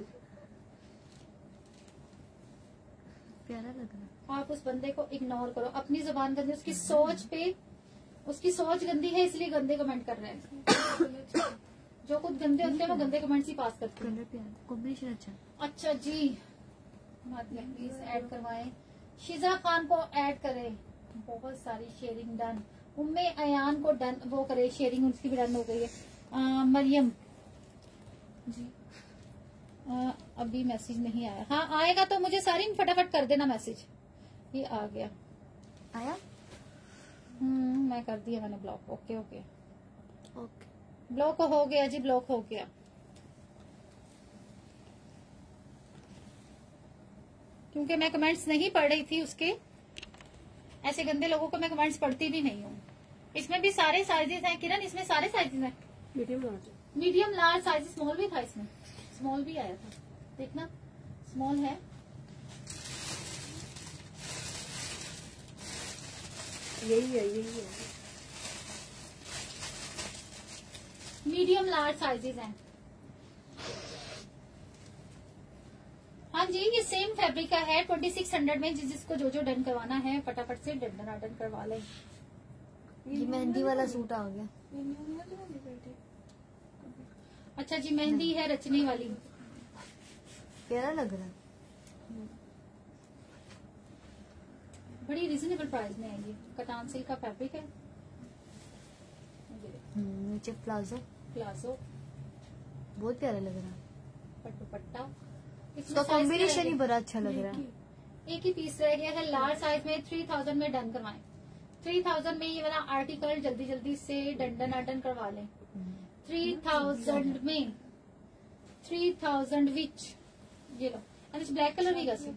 [SPEAKER 2] प्यारा लग रहा है।
[SPEAKER 1] आप उस बंदे को इग्नोर करो। अपनी जुबान गंदी, उसकी सोच पे, उसकी सोच गंदी है इसलिए गंदे कमेंट कर रहे हैं। जो खुद गंदे होते हैं वो गंदे कमेंट्स ही पास करते हैं।
[SPEAKER 2] कलर प्यारा, कॉम्बिनेशन अच्छा।
[SPEAKER 1] अच्छा जी, प्लीज ऐड करवाएं। शिजा खान को ऐड करें। बहुत सारी शेयरिंग डन। उम्मे अयान को डन वो करे, शेयरिंग उसकी भी डन हो गई है। आ, मरियम जी आ, अभी मैसेज नहीं आया। हाँ आएगा तो मुझे सारी फटाफट कर देना मैसेज। ये आ गया,
[SPEAKER 2] आया।
[SPEAKER 1] हम्म मैं कर दिया मैंने block. Okay okay
[SPEAKER 2] okay
[SPEAKER 1] block हो गया जी, ब्लॉक हो गया। क्योंकि मैं कमेंट्स नहीं पढ़ रही थी उसके, ऐसे गंदे लोगों को मैं कमेंट्स पढ़ती भी नहीं हूँ। इसमें भी सारे साइजेस हैं किरण, इसमें सारे साइजेस हैं।
[SPEAKER 3] मीडियम लार्ज है।
[SPEAKER 1] मीडियम लार्ज साइज, स्मॉल भी था इसमें, स्मॉल भी आया था, देखना स्मॉल है।
[SPEAKER 3] यही है यही है।
[SPEAKER 1] मीडियम लार्ज साइजेस हैं। हाँ जी, ये सेम फैब्रिक का है, ट्वेंटी सिक्स हंड्रेड में। जिस जिसको जो जो डन करवाना है फटाफट से डन डन करवा लें।
[SPEAKER 2] ये मेहंदी वाला सूट आ गया।
[SPEAKER 1] अच्छा जी, मेहंदी है रचने वाली,
[SPEAKER 2] प्यारा लग रहा है।
[SPEAKER 1] बड़ी रिजनेबल प्राइस में है। ये कटान सिल्क का फैब्रिक है।
[SPEAKER 2] हम्म, नीचे प्लाजो,
[SPEAKER 1] प्लाजो,
[SPEAKER 2] बहुत प्यारा लग रहा है।
[SPEAKER 1] पर दुपट्टा,
[SPEAKER 2] इसका कॉम्बिनेशन ही बड़ा अच्छा लग रहा है।
[SPEAKER 1] एक ही पीस रह गया है लार्ज साइज में। थ्री थाउजेंड में डन करवाएं। थ्री थाउजेंड में ये वाला आर्टिकल जल्दी जल्दी से डंडन आटन करवा लें। थ्री थाउजेंड में, थ्री थाउजेंड विच ये लो। और इस ब्लैक कलर भी गसी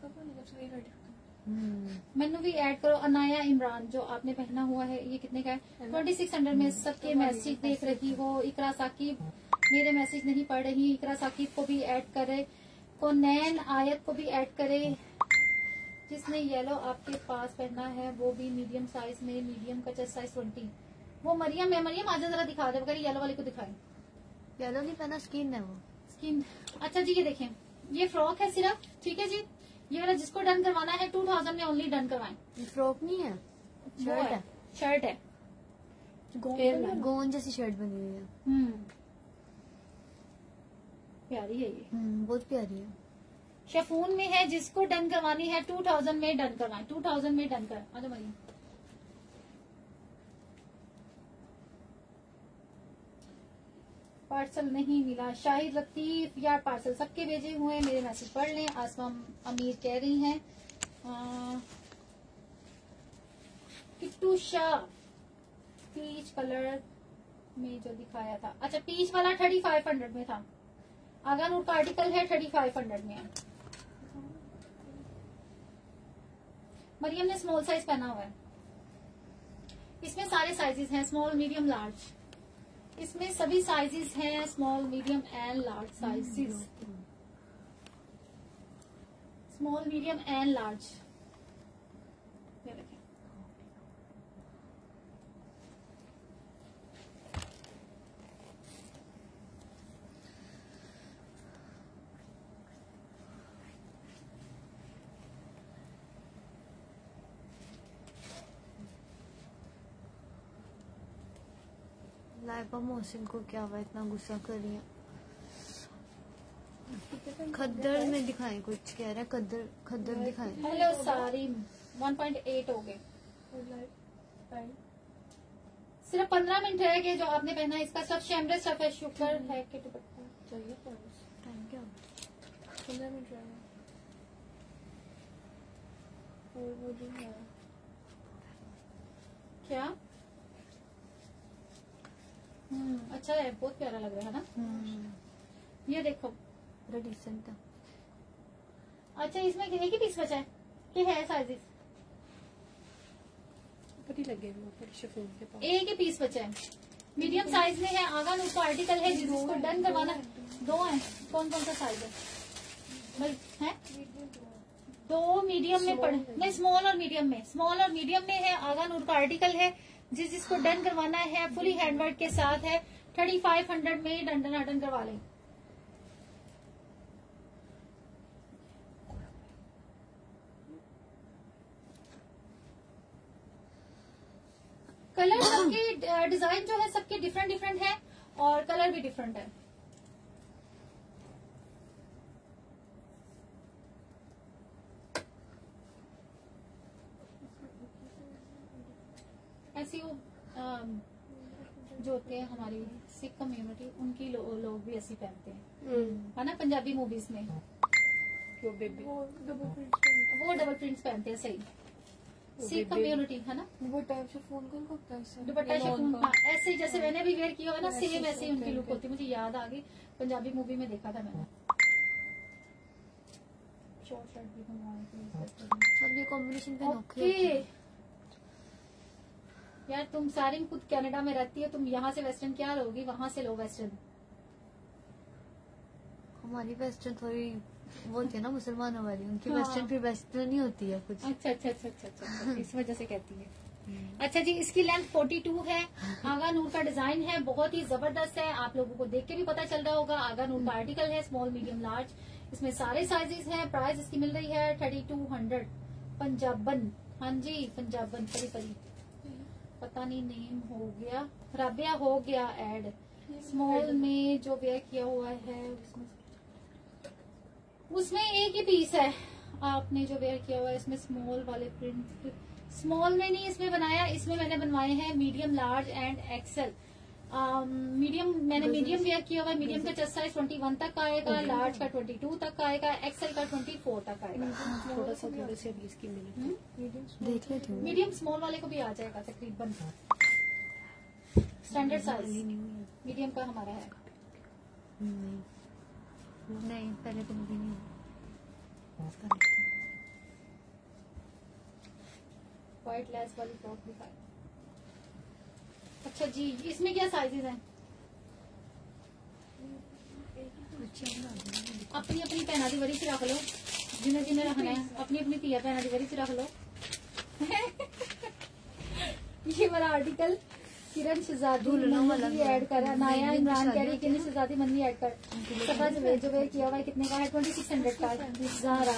[SPEAKER 1] मैनू भी ऐड करो। अनाया इमरान जो आपने पहना हुआ है, ये कितने का है? ट्वेंटी सिक्स हंड्रेड में। सबके मैसेज देख रही हो। इकरा साकिब मेरे मैसेज नहीं पढ़ रही, इकरा साकिब को भी ऐड करे, कोनैन आयत को भी ऐड करे। जिसने येलो आपके पास पहना है वो भी मीडियम साइज में, मीडियम का चेस्ट साइज ट्वेंटी। वो मरियम है, मरियम आजा जरा दिखा दे, अगर येलो वाले को दिखाए।
[SPEAKER 2] येलो नहीं पहना, स्किन है वो,
[SPEAKER 1] स्किन। अच्छा जी, ये देखें, ये फ्रॉक है सिर्फ, ठीक है जी। ये वाला जिसको डन करवाना है टू थाउजेंड में ओनली डन करवाएं।
[SPEAKER 2] ये फ्रॉक नहीं है, शर्ट है,
[SPEAKER 1] शर्ट है,
[SPEAKER 2] गोंद जैसी शर्ट बनी हुई है।
[SPEAKER 1] हम्म, प्यारी है ये,
[SPEAKER 2] हम्म, बहुत प्यारी है।
[SPEAKER 1] शेफून में है, जिसको डन करवानी है टू थाउजेंड में डन करवाएं। टू थाउजेंड में डन कर। आजा मरियम, पार्सल नहीं मिला। शाहिद लतीफ यार, पार्सल सबके भेजे हुए हैं, मेरे मैसेज पढ़ लें। आसमा अमीर कह रही हैं किट्टू शाह पीच कलर में जो दिखाया था। अच्छा, पीच वाला थर्टी फाइव हंड्रेड में था। आगा नूर का आर्टिकल है, थर्टी फाइव हंड्रेड में है। मरियम ने स्मॉल साइज पहना हुआ है। इसमें सारे साइजेस हैं, स्मॉल मीडियम लार्ज। इसमें सभी साइजेस हैं, small medium and large sizes. Small medium and large. ये देखें,
[SPEAKER 2] लाइबा मोहसिन को क्या हुआ, इतना गुस्सा कर रही है। खद्दर में दिखाएं, कुछ कह रहा है खद्दर, खद्दर दिखाएं।
[SPEAKER 1] हेलो सारी, वन पॉइंट एट हो गए। सिर्फ पंद्रह मिनट रह गए। जो आपने पहना है इसका सब शैमरे स्टफ है। शुक्र है कि दुपट्टा
[SPEAKER 3] चाहिए
[SPEAKER 2] टाइम क्या
[SPEAKER 3] पंद्रह मिनट रह गए। और वो जो है
[SPEAKER 1] क्या, हम्म, अच्छा है, बहुत प्यारा लग रहा है ना।
[SPEAKER 2] हम्म,
[SPEAKER 1] ये देखो,
[SPEAKER 2] बड़ा डिसेंट था।
[SPEAKER 1] अच्छा, इसमें एक ही पीस बचा है कि है साइजेस?
[SPEAKER 3] पति लगे वो पर शिफॉन के पास
[SPEAKER 1] एक ही पीस बचा है, मीडियम साइज में है। आगा उसको आर्टिकल है, जिसको डन करवाना। दो है, कौन कौन सा साइज है भाई? है दो मीडियम में पड़े नहीं, स्मॉल और मीडियम में। स्मॉल और मीडियम में है। आगा नूर का आर्टिकल है, जिस जिसको डन करवाना है फुली हैंडवर्क के साथ है। थर्टी फाइव हंड्रेड में डंडन आटन करवा लें। कलर सबके, डिजाइन जो है सबके डिफरेंट डिफरेंट है और कलर भी डिफरेंट है। ऐसी वो अम, जो होते हैं हमारी सिख कम्युनिटी, उनकी लो, लोग भी ऐसी पहनते हैं, है ना, पंजाबी मूवीज में
[SPEAKER 3] वो बेबी
[SPEAKER 1] वो डबल प्रिंट्स पहनते हैं। सही, सिख कम्युनिटी है ना।
[SPEAKER 3] वो टाइप से फोन कौन करता है
[SPEAKER 1] दुपट्टा शिफॉन, हाँ, ऐसे ही जैसे मैंने भी वेयर किया हुआ ना, सेम ऐसे ही उनकी लुक होती है। मुझे याद आ गई, पंजाबी मूवी में देखा था मैंने। शॉर्ट शर्ट भी बनवाने के लिए।
[SPEAKER 2] सब ये कॉम्बिनेशन पे नोखे
[SPEAKER 1] ओके, यार तुम सारिन खुद कनाडा में रहती है, तुम यहाँ से वेस्टर्न क्या लोगी, वहाँ से लो वेस्टर्न।
[SPEAKER 2] हमारी वेस्टर्न थोड़ी वो होती है ना मुसलमानों वाली, उनकी
[SPEAKER 1] हाँ।
[SPEAKER 2] वेस्टर्न फिर वेस्टर्न ही होती है कुछ।
[SPEAKER 1] अच्छा अच्छा अच्छा अच्छा अच्छा, इस वजह से कहती है। अच्छा जी, इसकी लेंथ बयालीस है। आगा नूर का डिजाइन है, बहुत ही जबरदस्त है। आप लोगों को देख के भी पता चल रहा होगा, आगा नूर का आर्टिकल है, स्मॉल मीडियम लार्ज। इसमें सारे साइजेस हैं। प्राइस इसकी मिल रही है थर्टी टू हंड्रेड पंजाबन। हाँ जी पंजाबन, परी परी पता नहीं नेम हो गया, राबिया हो गया ऐड। स्मॉल में जो वेयर किया हुआ है उसमें उसमें एक ही पीस है आपने जो वेयर किया हुआ है। इसमें स्मॉल वाले प्रिंट, स्मॉल में नहीं इसमें बनाया, इसमें मैंने बनवाए हैं medium large and XL. Medium मैंने मीडियम वेयर किया हुआ है। मीडियम का चेस्ट साइज इक्कीस तक आएगा, लार्ज का बाईस तक आएगा, एक्सेल का चौबीस तक आएगा।
[SPEAKER 3] थोड़ा सा थोड़े से अभी इसकी मिनट
[SPEAKER 2] देख लेती हूँ।
[SPEAKER 1] मीडियम स्मॉल वाले को भी आ जाएगा तकरीबन। स्टैंडर्ड साइज मीडियम का हमारा है।
[SPEAKER 2] नहीं नहीं पहले तो मुझे नहीं।
[SPEAKER 1] व्हाइट लेस वाली फ्रॉक दिखाए। अच्छा जी, इसमें क्या साइजेस हैं? अपनी अपनी पहना दी वरी से रख लो, जिन्हें जिन्हें रखना है अपनी अपनी तिया पहना दी वरी से रख लो। ये वाला आर्टिकल किरण शहजादी मंदी ऐड कर, नाया इमरान कह रही किरण शहजादी मंदी ऐड कर। सबा जवेद जो वेयर किया हुआ है कितने का है? ट्वेंटी सिक्स हंड्रेड का। ज़ारा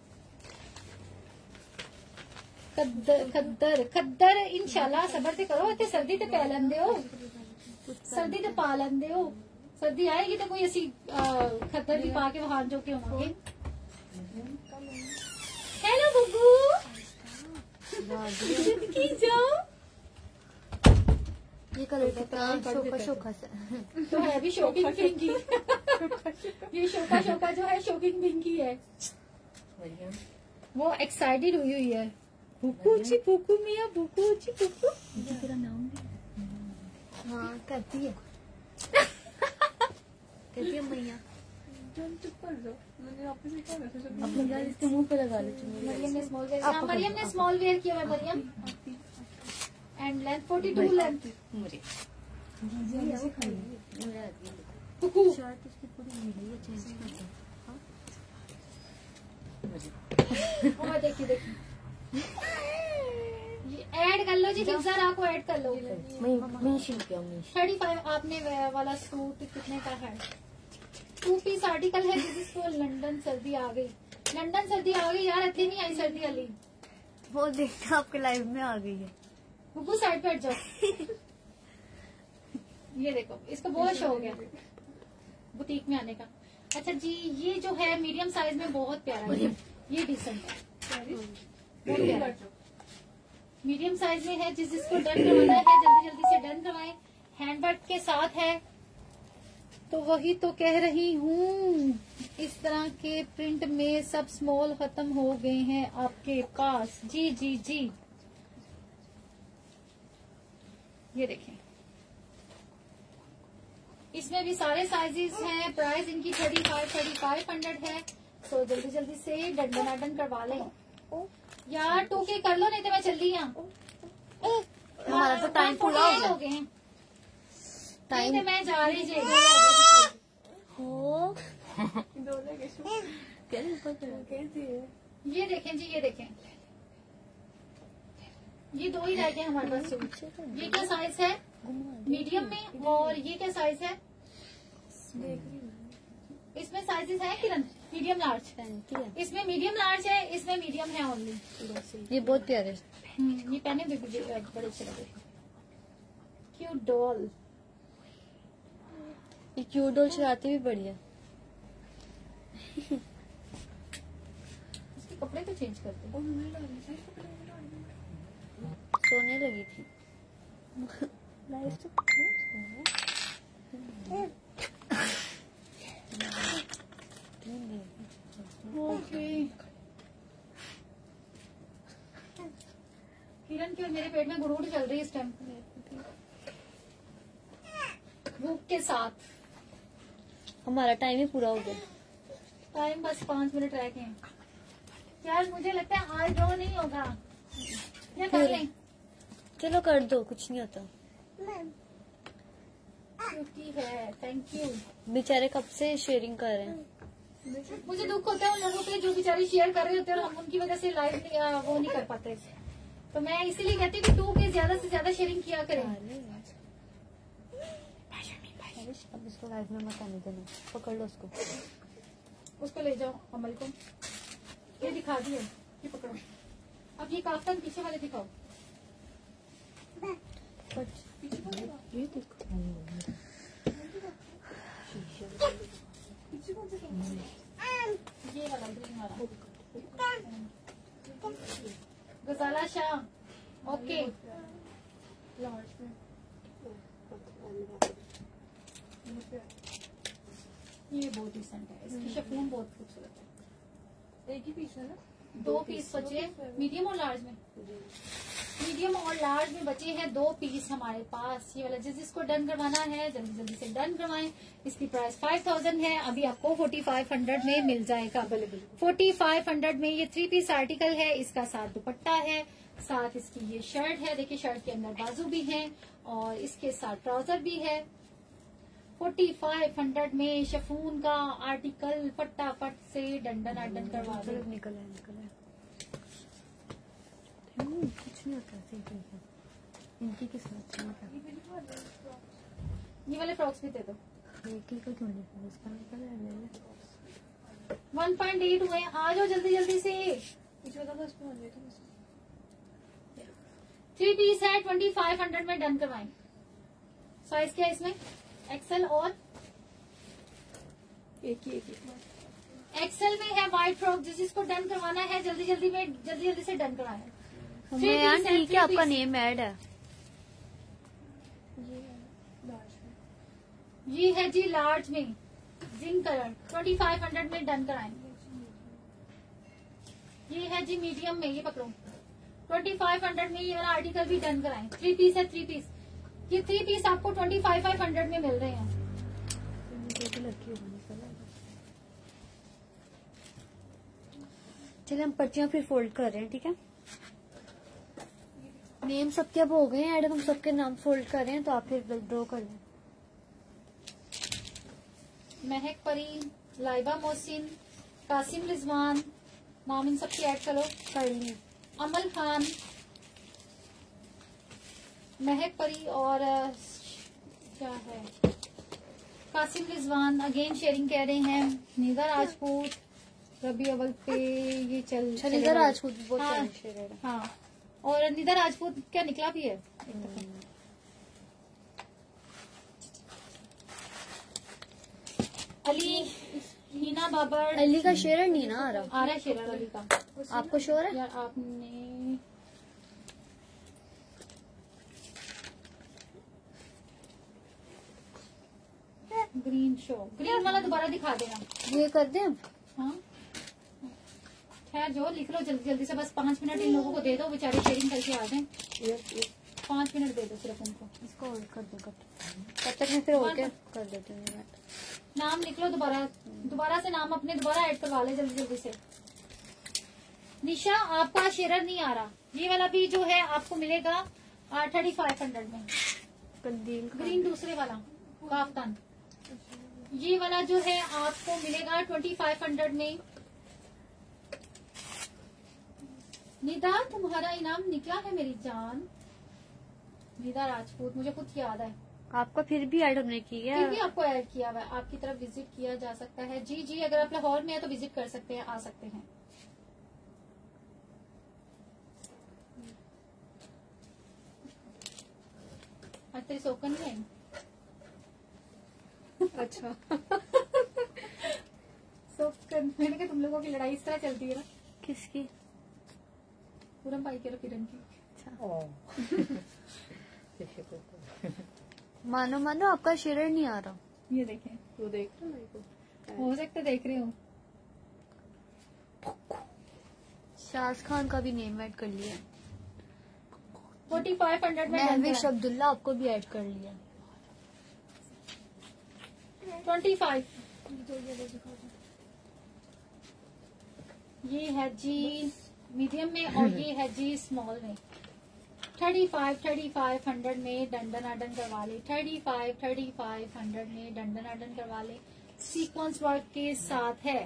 [SPEAKER 1] खद्दर खद्दर खद्दर इंशाल्लाह सबर ते करो, इतने सर्दी ते पै लेंदे हो, सर्दी ते पा लेंदे हो। सर्दी आएगी तो कोई असी खद्दर भी पा के वहां जो के होंगे। हेलो बुब्बू की जाओ।
[SPEAKER 2] ये कलर कितना शोका शोका सा
[SPEAKER 1] तो है भी शोकिंग पिंकी। ये शोका शोका जो है शोकिंग पिंकी है। वो एक्साइटेड हुई हुई है। बुकू ची बुकू मिया बुकू ची बुकू। तेरा नाम भी
[SPEAKER 2] हाँ कहती है कहती है मैया। अपने यार इसके मुंह पे लगा ले।
[SPEAKER 1] मरियम ने स्मॉल वेयर, हाँ मरियम ने स्मॉल वेयर किया है। Maryam and length forty two length. बुकू
[SPEAKER 2] शर्ट इसकी पूरी मिली है, चेंज कर दो।
[SPEAKER 1] हाँ देखिए देखिए ये ऐड कर लो जी, हिफ्जा को ऐड कर लो। थर्टी फाइव आपने वाला सूट कितने का है? टू पीस आर्टिकल है जिसको लंदन सर्दी आ गई। लंदन सर्दी आ गई यार, इतनी नहीं आई सर्दी वाली।
[SPEAKER 2] वो देखना आपके लाइव में आ गई है।
[SPEAKER 1] बुकू साइड पे हट जाओ। ये देखो इसको बहुत शौक है बुटीक में आने का। अच्छा जी, ये जो है मीडियम साइज में बहुत प्यारा है, ये डिसेंट है, बहुत प्यारा मीडियम साइज में है। जिस जिसको डन करवाना है जल्दी जल्दी से डन करवाएं। हैंडवर्क के साथ है तो वही तो कह रही हूँ, इस तरह के प्रिंट में सब स्मॉल खत्म हो गए हैं आपके पास। जी जी जी ये देखें, इसमें भी सारे साइजेस हैं। प्राइस इनकी thirty five thirty five hundred है। सो जल्दी जल्दी से डंडन डन करवा लें यार। टोके कर लो नहीं तो मैं चल रही हूँ।
[SPEAKER 2] हमारा तो टाइम पूरा हो गया।
[SPEAKER 1] टाइम तो मैं जा रही जी।
[SPEAKER 2] हो
[SPEAKER 1] ये देखें जी, ये देखें, ये दो ही रह गए हमारे पास सूट। ये क्या साइज है? मीडियम में। और ये क्या साइज है? इसमें साइजेस है किरण? Medium large. इसमें मीडियम लार्ज है, इसमें मीडियम है ओनली।
[SPEAKER 2] ये बहुत प्यारे।
[SPEAKER 1] ये पहने भी बड़े अच्छे लगे। Cute doll.
[SPEAKER 2] ये क्यूट डॉल शरारती भी बढ़िया।
[SPEAKER 1] इसके कपड़े तो चेंज करते
[SPEAKER 2] सोने लगी थी।
[SPEAKER 1] ओके किरण की और मेरे पेट में गुड़गुड़ चल रही है इस टाइम भूख के साथ।
[SPEAKER 2] हमारा टाइम ही पूरा हो गया।
[SPEAKER 1] टाइम बस पाँच मिनट रह गए हैं यार। मुझे लगता है आज ड्रॉ नहीं होगा, या कर लें?
[SPEAKER 2] चलो कर दो, कुछ नहीं होता।
[SPEAKER 1] क्यूटी है, थैंक यू।
[SPEAKER 2] बेचारे कब से शेयरिंग कर रहे हैं।
[SPEAKER 1] मुझे दुख होता है उन लोगों पे जो बेचारे शेयर कर रहे होते हैं और हम उनकी वजह से लाइव वो नहीं कर पाते। तो मैं इसीलिए कहती हूँ कि टू के ज्यादा से ज्यादा शेयरिंग किया करें।
[SPEAKER 2] अब इसको लाइव में मत आने देना, पकड़ लो उसको।
[SPEAKER 1] उसको ले जाओ अमल को, ये दिखा दिए, ये पकड़ो। अब ये काफ्तान पीछे वाले दिखाओ।
[SPEAKER 3] ये देखो
[SPEAKER 1] ये वाला ग्रीन वाला गजाला शाह। ओके ये बहुत डिसेंट है, इसकी शिफॉन बहुत खूबसूरत है।
[SPEAKER 3] एक ही पीस है ना?
[SPEAKER 1] दो पीस बचे मीडियम और लार्ज में। मीडियम और लार्ज में बचे हैं दो पीस हमारे पास। ये वाला जिस जिसको डन करवाना है जल्दी जल्दी से डन करवाएं। इसकी प्राइस फाइव थाउजेंड है, अभी आपको फोर्टी फाइव हंड्रेड में मिल जाएगा। फोर्टी फाइव हंड्रेड में ये थ्री पीस आर्टिकल है। इसका साथ दुपट्टा है, साथ इसकी ये शर्ट है। देखिए शर्ट के अंदर बाजू भी है और इसके साथ ट्राउजर भी है। फोर्टी फाइव हंड्रेड में शिफॉन का आर्टिकल फटाफट से डंडन अड्डन करवा दो।
[SPEAKER 2] निकल है निकल है कुछ नहीं होता, सही ठीक है। इनकी किस्मत
[SPEAKER 1] ये वाले फ्रॉक्स भी दे दो।
[SPEAKER 2] एक ही को क्यों नहीं, इसका निकल है।
[SPEAKER 1] वन पॉइंट एट हुए, आ जाओ जल्दी जल्दी से। थ्री पीस है, ट्वेंटी फाइव हंड्रेड में डन करवाएं। साइज क्या है इसमें? एक्सेल और
[SPEAKER 3] एक ही एक ही
[SPEAKER 1] एक्सेल में है व्हाइट फ्रॉक। जिस जिसको डन करवाना है जल्दी जल्दी में जल्दी जल्दी से डन कराएं।
[SPEAKER 2] हमें यार ठीक है, आपका नेम ऐड है।
[SPEAKER 1] ये है जी लार्ज में zinc colour, twenty five hundred में डन कराएं। ये है जी मीडियम में, ये पकड़ो, ट्वेंटी फाइव हंड्रेड में ये वाला आर्टिकल भी डन कराएं। थ्री पीस है, थ्री पीस। ये थ्री पीस आपको ट्वेंटी फाइव फाइव हंड्रेड में मिल रहे हैं।
[SPEAKER 2] चलिए हम पर्चियां फिर फोल्ड कर रहे हैं, ठीक है। नेम सबके अब हो गए हैं ऐड, हम सबके नाम फोल्ड कर रहे हैं, तो आप फिर ड्रॉ कर लें।
[SPEAKER 1] महक परी, लाइबा मोहसिन, कासिम रिजवान, नाम इन सबकी ऐड करो।
[SPEAKER 2] कर लिए।
[SPEAKER 1] अमल खान, महक परी और क्या है कासिम रिजवान अगेन शेयरिंग कह रहे हैं। निदा राजपूत, रबी अव्वल पे ये चल
[SPEAKER 2] निदा राजपूत बहुत
[SPEAKER 1] हाँ,
[SPEAKER 2] शेयर है।
[SPEAKER 1] हाँ और निदा राजपूत क्या निकला भी है। अली, हीना बाबर,
[SPEAKER 2] अली का शेयर है, नीना आ रहा
[SPEAKER 1] आ रहा है शेर अली का।
[SPEAKER 2] आपको शोर है
[SPEAKER 1] यार आपने ग्रीन शो, ग्रीन वाला दोबारा दिखा देना।
[SPEAKER 2] ये कर दें हम?
[SPEAKER 1] हाँ खैर जो लिख लो जल्दी जल्दी से, बस पाँच मिनट इन लोगों को दे दो, बेचारे शेयरिंग करके आ जाए। पाँच मिनट दे दो सिर्फ उनको।
[SPEAKER 2] इसको होल्ड कर दो, तब तक मैं फिर होल्ड कर देती हूँ।
[SPEAKER 1] नाम लिख लो दोबारा, दोबारा से नाम अपने दोबारा ऐड करवा ले जल्दी जल्दी से। निशा आपका शेयर नहीं आ रहा, ये वाला भी जो है आपको मिलेगा थर्टी फाइव हंड्रेड में।
[SPEAKER 2] कंदील
[SPEAKER 1] ग्रीन दूसरे वाला काफ्तान, ये वाला जो है आपको मिलेगा ट्वेंटी फाइव हंड्रेड में। निदा तुम्हारा इनाम निकला है मेरी जान। निदा राजपूत, मुझे खुद याद है।
[SPEAKER 2] आपका फिर भी ऐड हमने किया
[SPEAKER 1] फिर भी आपको ऐड किया हुआ है, आपकी तरफ विजिट किया जा सकता है। जी जी अगर आप लाहौर में है तो विजिट कर सकते हैं, आ सकते हैं। आज तेरी सोकन नहीं आई।
[SPEAKER 3] अच्छा
[SPEAKER 1] सोकन, मैंने कहा तुम लोगों की लड़ाई इस तरह चलती है ना।
[SPEAKER 2] किसकी?
[SPEAKER 1] पूरम भाई के और किरण की।
[SPEAKER 2] मानो मानो आपका शेयर नहीं आ रहा।
[SPEAKER 1] ये देखें,
[SPEAKER 3] वो देख रहे हो मेरे को?
[SPEAKER 1] हो सकता देख रहे हो।
[SPEAKER 2] शाज खान का भी नेम ऐड कर लिया।
[SPEAKER 1] फोर्टी फाइव हंड्रेड में
[SPEAKER 2] महविश अब्दुल्ला आपको भी ऐड कर लिया।
[SPEAKER 1] Twenty five. ये है जी मीडियम में और ये है जी स्मॉल में। Thirty five thirty five hundred में डंडन अडन करवा ले, thirty five thirty five hundred में डंडन अडन करवा ले। सीक्वेंस वर्क के साथ है।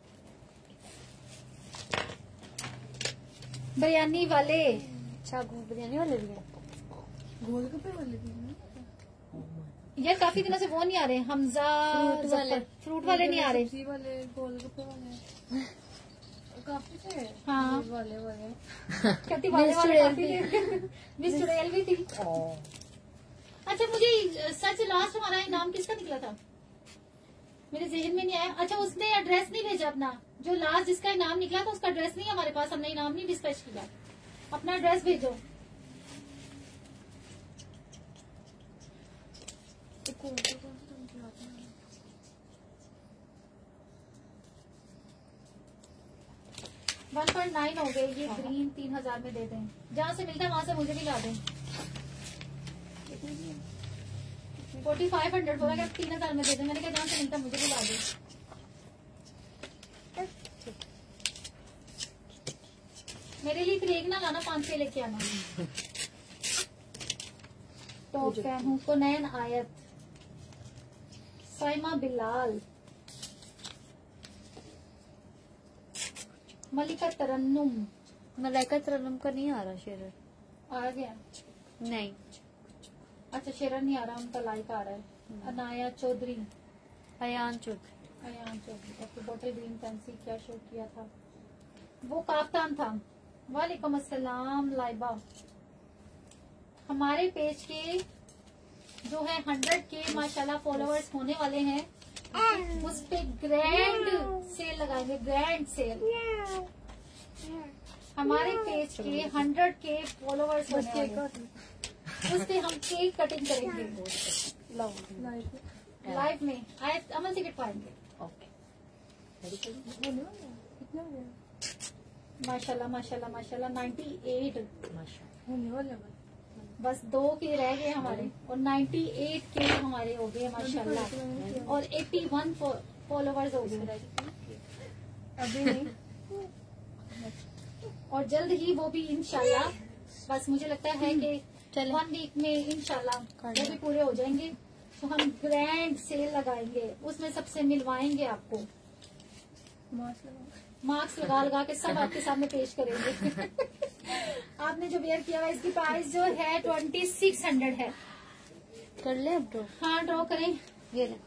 [SPEAKER 1] बिरयानी वाले,
[SPEAKER 2] अच्छा बिरयानी वाले भी है,
[SPEAKER 3] गोलगप्पे वाले भी हैं।
[SPEAKER 1] यार काफी दिनों से वो नहीं आ रहे। हमजा
[SPEAKER 2] फ्रूट वाले,
[SPEAKER 1] फ्रूट वाले नहीं आ रहे।
[SPEAKER 3] सब्जी वाले, गोलगप्पे वाले काफी थे।
[SPEAKER 1] हाँ
[SPEAKER 3] दूध वाले वाले
[SPEAKER 1] कहती वाले वाले काफी थे। मिस चुड़ैल भी थी। अच्छा मुझे सच लास्ट हमारा इनाम किसका निकला था, मेरे जहन में नहीं आया। अच्छा उसने एड्रेस नहीं भेजा अपना, जो लास्ट जिसका इनाम निकला था उसका एड्रेस नहीं हमारे पास, हमने इनाम नहीं डिस्पैच किया। अपना एड्रेस भेजो। वन पॉइंट नाइन हो गए। ये ग्रीन तीन हजार में दे दें, जहाँ से मिलता है वहां से मुझे भी ला दें। फोर्टी फाइव हंड्रेड बोला क्या, तीन हजार में दे दें। मैंने कहा जहाँ से मिलता है मुझे भी ला दें। मेरे लिए फिर एक ना लाना, पांच छह लेके आना। टॉप फैन हूँ। कोनैन आयत, साइमा बिलाल, मलिका तरन्नुम।
[SPEAKER 2] मलाइका तरन्नुम का नहीं आ रहा शेरर।
[SPEAKER 1] आ गया?
[SPEAKER 2] नहीं,
[SPEAKER 1] अच्छा शेरर नहीं आ रहा, उनका लाइक आ रहा है। अनाया चौधरी,
[SPEAKER 2] अयान चौधरी।
[SPEAKER 1] अयान चौधरी। ओके, बोतल ग्रीन फैंसी क्या शो किया था, वो काफ्तान था। वालेकुम अस्सलाम लाइबा। हमारे पेज के जो है हंड्रेड के माशाल्लाह फॉलोअर्स होने वाले हैं, उस पे ग्रैंड सेल लगाएंगे, ग्रैंड सेल। हमारे पेज के हंड्रेड के फॉलोअर्स होने वाले हैं, उस पे हम केक कटिंग करेंगे लाइव में। आए अमन टिकट पाएंगे। माशाल्लाह माशाल्लाह माशाल्लाह। नाइन्टी एट
[SPEAKER 3] होने वाले
[SPEAKER 1] बस दो के रह गए हमारे, और नाइन्टी एट के हमारे हो गए माशाल्लाह, और एट्टी वन फॉलोवर्स हो गए
[SPEAKER 3] अभी नहीं।
[SPEAKER 1] और जल्द ही वो भी इंशाल्लाह, बस मुझे लगता है कि वन वीक में इंशाल्लाह वो भी पूरे हो जाएंगे। तो हम ग्रैंड सेल लगाएंगे, उसमें सबसे मिलवाएंगे आपको। मार्क्स लगा लगा के सब आपके सामने पेश करेंगे। आपने जो वेयर किया हुआ है इसकी प्राइस जो है ट्वेंटी सिक्स हंड्रेड है।
[SPEAKER 2] कर ले अब ड्रॉ।
[SPEAKER 1] हाँ ड्रॉ करें।
[SPEAKER 2] ये ले।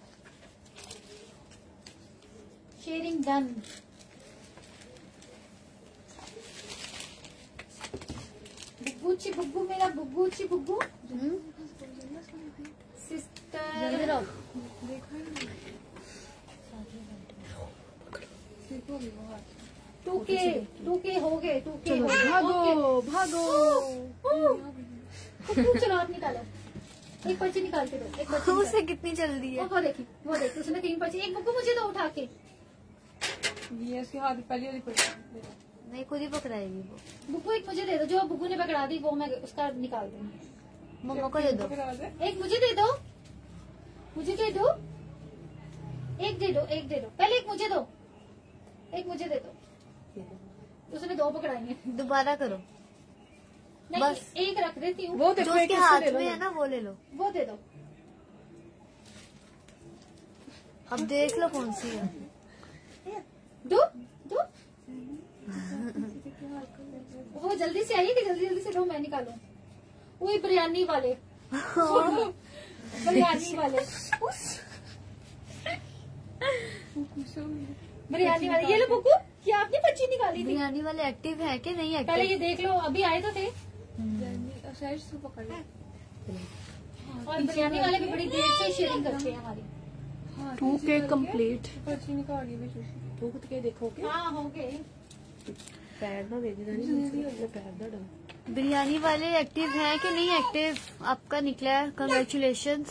[SPEAKER 1] Sharing done. बुग्गूची बुग्गू, मेरा बुग्गूची बुग्गू sister. Two K two K हो गए, टू के हो गए।
[SPEAKER 3] भागो भागो।
[SPEAKER 1] चलो आप निकालो, एक पर्ची निकाल के दो। एक पर्ची
[SPEAKER 2] उसे कितनी जल्दी है।
[SPEAKER 1] वो देखी वो देखी उसने तीन पर्ची। एक बुग्गू मुझे दो उठा के।
[SPEAKER 3] ये इसके हाथ पहले वाली पर्ची
[SPEAKER 2] नहीं, खुद ही पकड़ाएगी वो।
[SPEAKER 1] बुग्गू एक मुझे दे दो, जो बुग्गू ने पकड़ा दी वो मैं उसका निकाल दूंगी।
[SPEAKER 2] मम्मा को दे दो।
[SPEAKER 1] एक मुझे दे दो, मुझे दे दो, एक दे दो, एक दे दो। पहले एक मुझे दो, एक मुझे दे दो। उसने दो पकड़ाएंगे।
[SPEAKER 2] दोबारा करो।
[SPEAKER 1] नहीं,
[SPEAKER 2] बस
[SPEAKER 1] एक रख देती हूँ।
[SPEAKER 3] वो
[SPEAKER 2] जो
[SPEAKER 3] देखो
[SPEAKER 2] उसके
[SPEAKER 3] एक
[SPEAKER 2] हाथ
[SPEAKER 3] इसको ले
[SPEAKER 2] में
[SPEAKER 3] लो।
[SPEAKER 2] है ना वो ले लो।
[SPEAKER 1] वो दे दो।
[SPEAKER 2] अब देख लो कौन सी है।
[SPEAKER 1] दो दो। वो जल्दी से आइए कि जल्दी जल्दी से दो, मैं निकालूं। वही बिरयानी वाले, बिरयानी वाले, बिरयानी वाले। ये लो बुक्कू, क्या आपने पर्ची निकाली थी?
[SPEAKER 2] बिरयानी वाले एक्टिव है कि नहीं एक्टिव?
[SPEAKER 1] पहले ये देख लो, अभी आए तो थे।
[SPEAKER 3] शायद इसको पकड़ लो।
[SPEAKER 1] और बिरयानी वाले भी बड़ी देर से शेयरिंग करते हैं हमारी।
[SPEAKER 3] हाँ,
[SPEAKER 5] टू के कंप्लीट।
[SPEAKER 3] पर्ची निकाली भी
[SPEAKER 5] ठोक के देखोगे,
[SPEAKER 1] हाँ हो गए।
[SPEAKER 5] पैर ना दे दी रानी, पैर ना डाल।
[SPEAKER 2] बिरयानी वाले एक्टिव हैं कि नहीं एक्टिव? आपका निकला है, congratulation.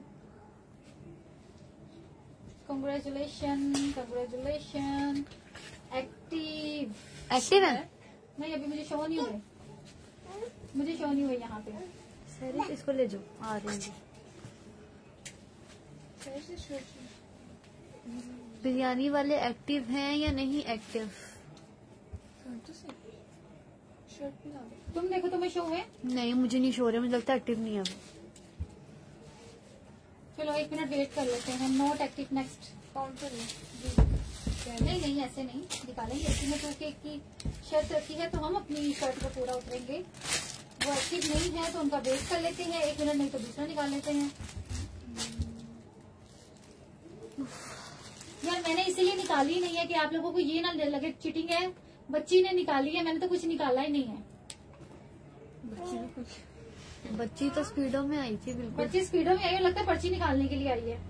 [SPEAKER 1] Congratulation congratulation. Active
[SPEAKER 2] active है?
[SPEAKER 1] नहीं, अभी मुझे शो नहीं हुए, मुझे शो नहीं हुए यहाँ पे।
[SPEAKER 2] सर इसको ले जाओ, आ रहे हैं। बिरयानी वाले एक्टिव हैं या नहीं एक्टिव?
[SPEAKER 3] शर्ट भी ला दो।
[SPEAKER 1] तुम देखो तुम्हें शो है।
[SPEAKER 2] नहीं मुझे नहीं शो रहा, मुझे लगता है एक्टिव नहीं है अभी।
[SPEAKER 1] चलो एक मिनट वेट कर लेते हैं। Not active next.
[SPEAKER 3] काउंटर में
[SPEAKER 1] नहीं नहीं ऐसे नहीं निकालेंगे, इसमें टू के की शर्ट रखी है तो हम अपनी शर्ट को पूरा उतरेंगे। वो एक्टिव नहीं है तो उनका वेट कर लेते हैं एक मिनट, नहीं तो दूसरा निकाल लेते हैं। यार मैंने इसीलिए निकाली नहीं है कि आप लोगों को ये ना लगे चीटिंग है। बच्ची ने निकाली है, मैंने तो कुछ निकाला ही नहीं है।
[SPEAKER 2] बच्ची तो स्पीडो में आई थी बिल्कुल।
[SPEAKER 1] बच्ची स्पीडो में आई है, लगता है पर्ची निकालने के लिए आई है।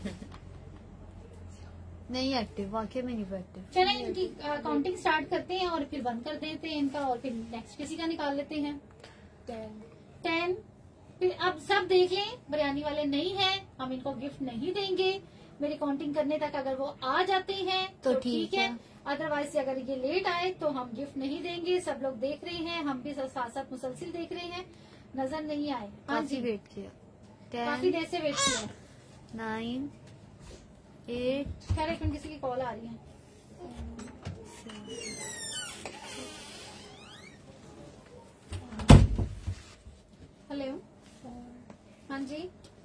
[SPEAKER 2] नहीं एक्टिव, वाकई में नहीं एक्टिव।
[SPEAKER 1] चलें इनकी काउंटिंग स्टार्ट करते हैं और फिर बंद कर देते हैं इनका, और फिर नेक्स्ट किसी का निकाल लेते हैं।
[SPEAKER 3] Ten
[SPEAKER 1] ten. फिर अब सब देख लें, बिरयानी वाले नहीं है, हम इनको गिफ्ट नहीं देंगे। मेरी काउंटिंग करने तक अगर वो आ जाते हैं
[SPEAKER 2] तो
[SPEAKER 1] तो
[SPEAKER 2] ठीक
[SPEAKER 1] ठीक है,
[SPEAKER 2] है।
[SPEAKER 1] अदरवाइज अगर ये लेट आए तो हम गिफ्ट नहीं देंगे। सब लोग देख रहे हैं, हम भी साथ साथ मुसलसिल देख रहे हैं, नजर नहीं आए। हाँ
[SPEAKER 2] काफी
[SPEAKER 1] जी,
[SPEAKER 2] वेट किया।
[SPEAKER 1] काफी
[SPEAKER 2] टेन,
[SPEAKER 1] देर से वेट किया।
[SPEAKER 2] नाइन, एट,
[SPEAKER 1] खैर एक मिनट, किसी की कॉल आ रही है। हेलो, हाँ जी,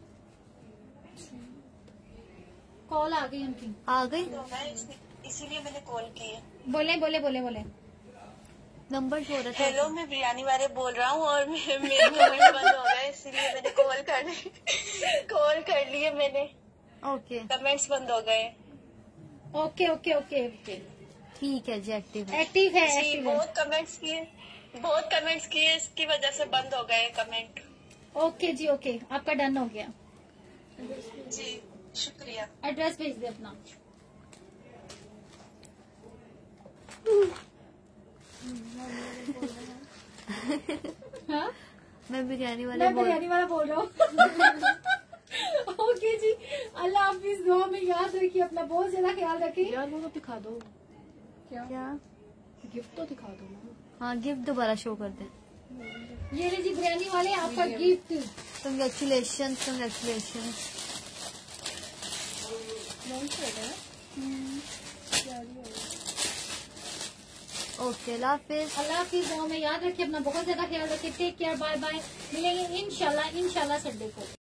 [SPEAKER 1] कॉल आ गई उनकी।
[SPEAKER 2] आ गई।
[SPEAKER 5] इसीलिए मैंने कॉल की है।
[SPEAKER 1] बोले बोले बोले बोले।
[SPEAKER 2] नंबर शो रहा था।
[SPEAKER 5] हेलो, मैं बिरयानी वाले बोल रहा हूँ और मेरे मोबाइल बंद हो गया, इसीलिए मैंने कॉल कर ली कॉल कर ली है मैंने।
[SPEAKER 2] ओके
[SPEAKER 5] कमेंट्स बंद हो गए।
[SPEAKER 1] ओके ओके ओके ओके,
[SPEAKER 2] ठीक है जी, एक्टिव है।
[SPEAKER 1] एक्टिव है,
[SPEAKER 5] जी,
[SPEAKER 1] एक्टिव है।
[SPEAKER 5] बहुत कमेंट्स किए बहुत कमेंट्स किए इसकी वजह से बंद हो गए कमेंट।
[SPEAKER 1] ओके जी ओके, आपका डन हो गया।
[SPEAKER 5] जी शुक्रिया।
[SPEAKER 1] एड्रेस भेज दे अपना। हाँ,
[SPEAKER 2] मैं बिरयानी वाला
[SPEAKER 1] मैं
[SPEAKER 2] बोल
[SPEAKER 1] बिरयानी वाला बोल रहा हूँ। ओके जी, अल्लाह हाफिज। दुआ में याद रखिए, अपना बहुत ज्यादा ख्याल रखिए।
[SPEAKER 3] यार वो तो दिखा दो। क्या
[SPEAKER 2] क्या?
[SPEAKER 3] गिफ्ट तो दिखा दो ना।
[SPEAKER 2] हाँ गिफ्ट दोबारा शो कर दें।
[SPEAKER 1] ये लीजिए बिरयानी वाले, आपका गिफ्ट।
[SPEAKER 2] Congratulation congratulation.
[SPEAKER 3] लॉन्च हो गया।
[SPEAKER 2] ओके अल्लाह हाफिज।
[SPEAKER 1] अल्लाह हाफिज। दुआ में याद रखिए, अपना बहुत ज्यादा ख्याल रखिए। Take care, bye bye. मिलेंगे इंशाल्लाह इंशाल्लाह संडे को।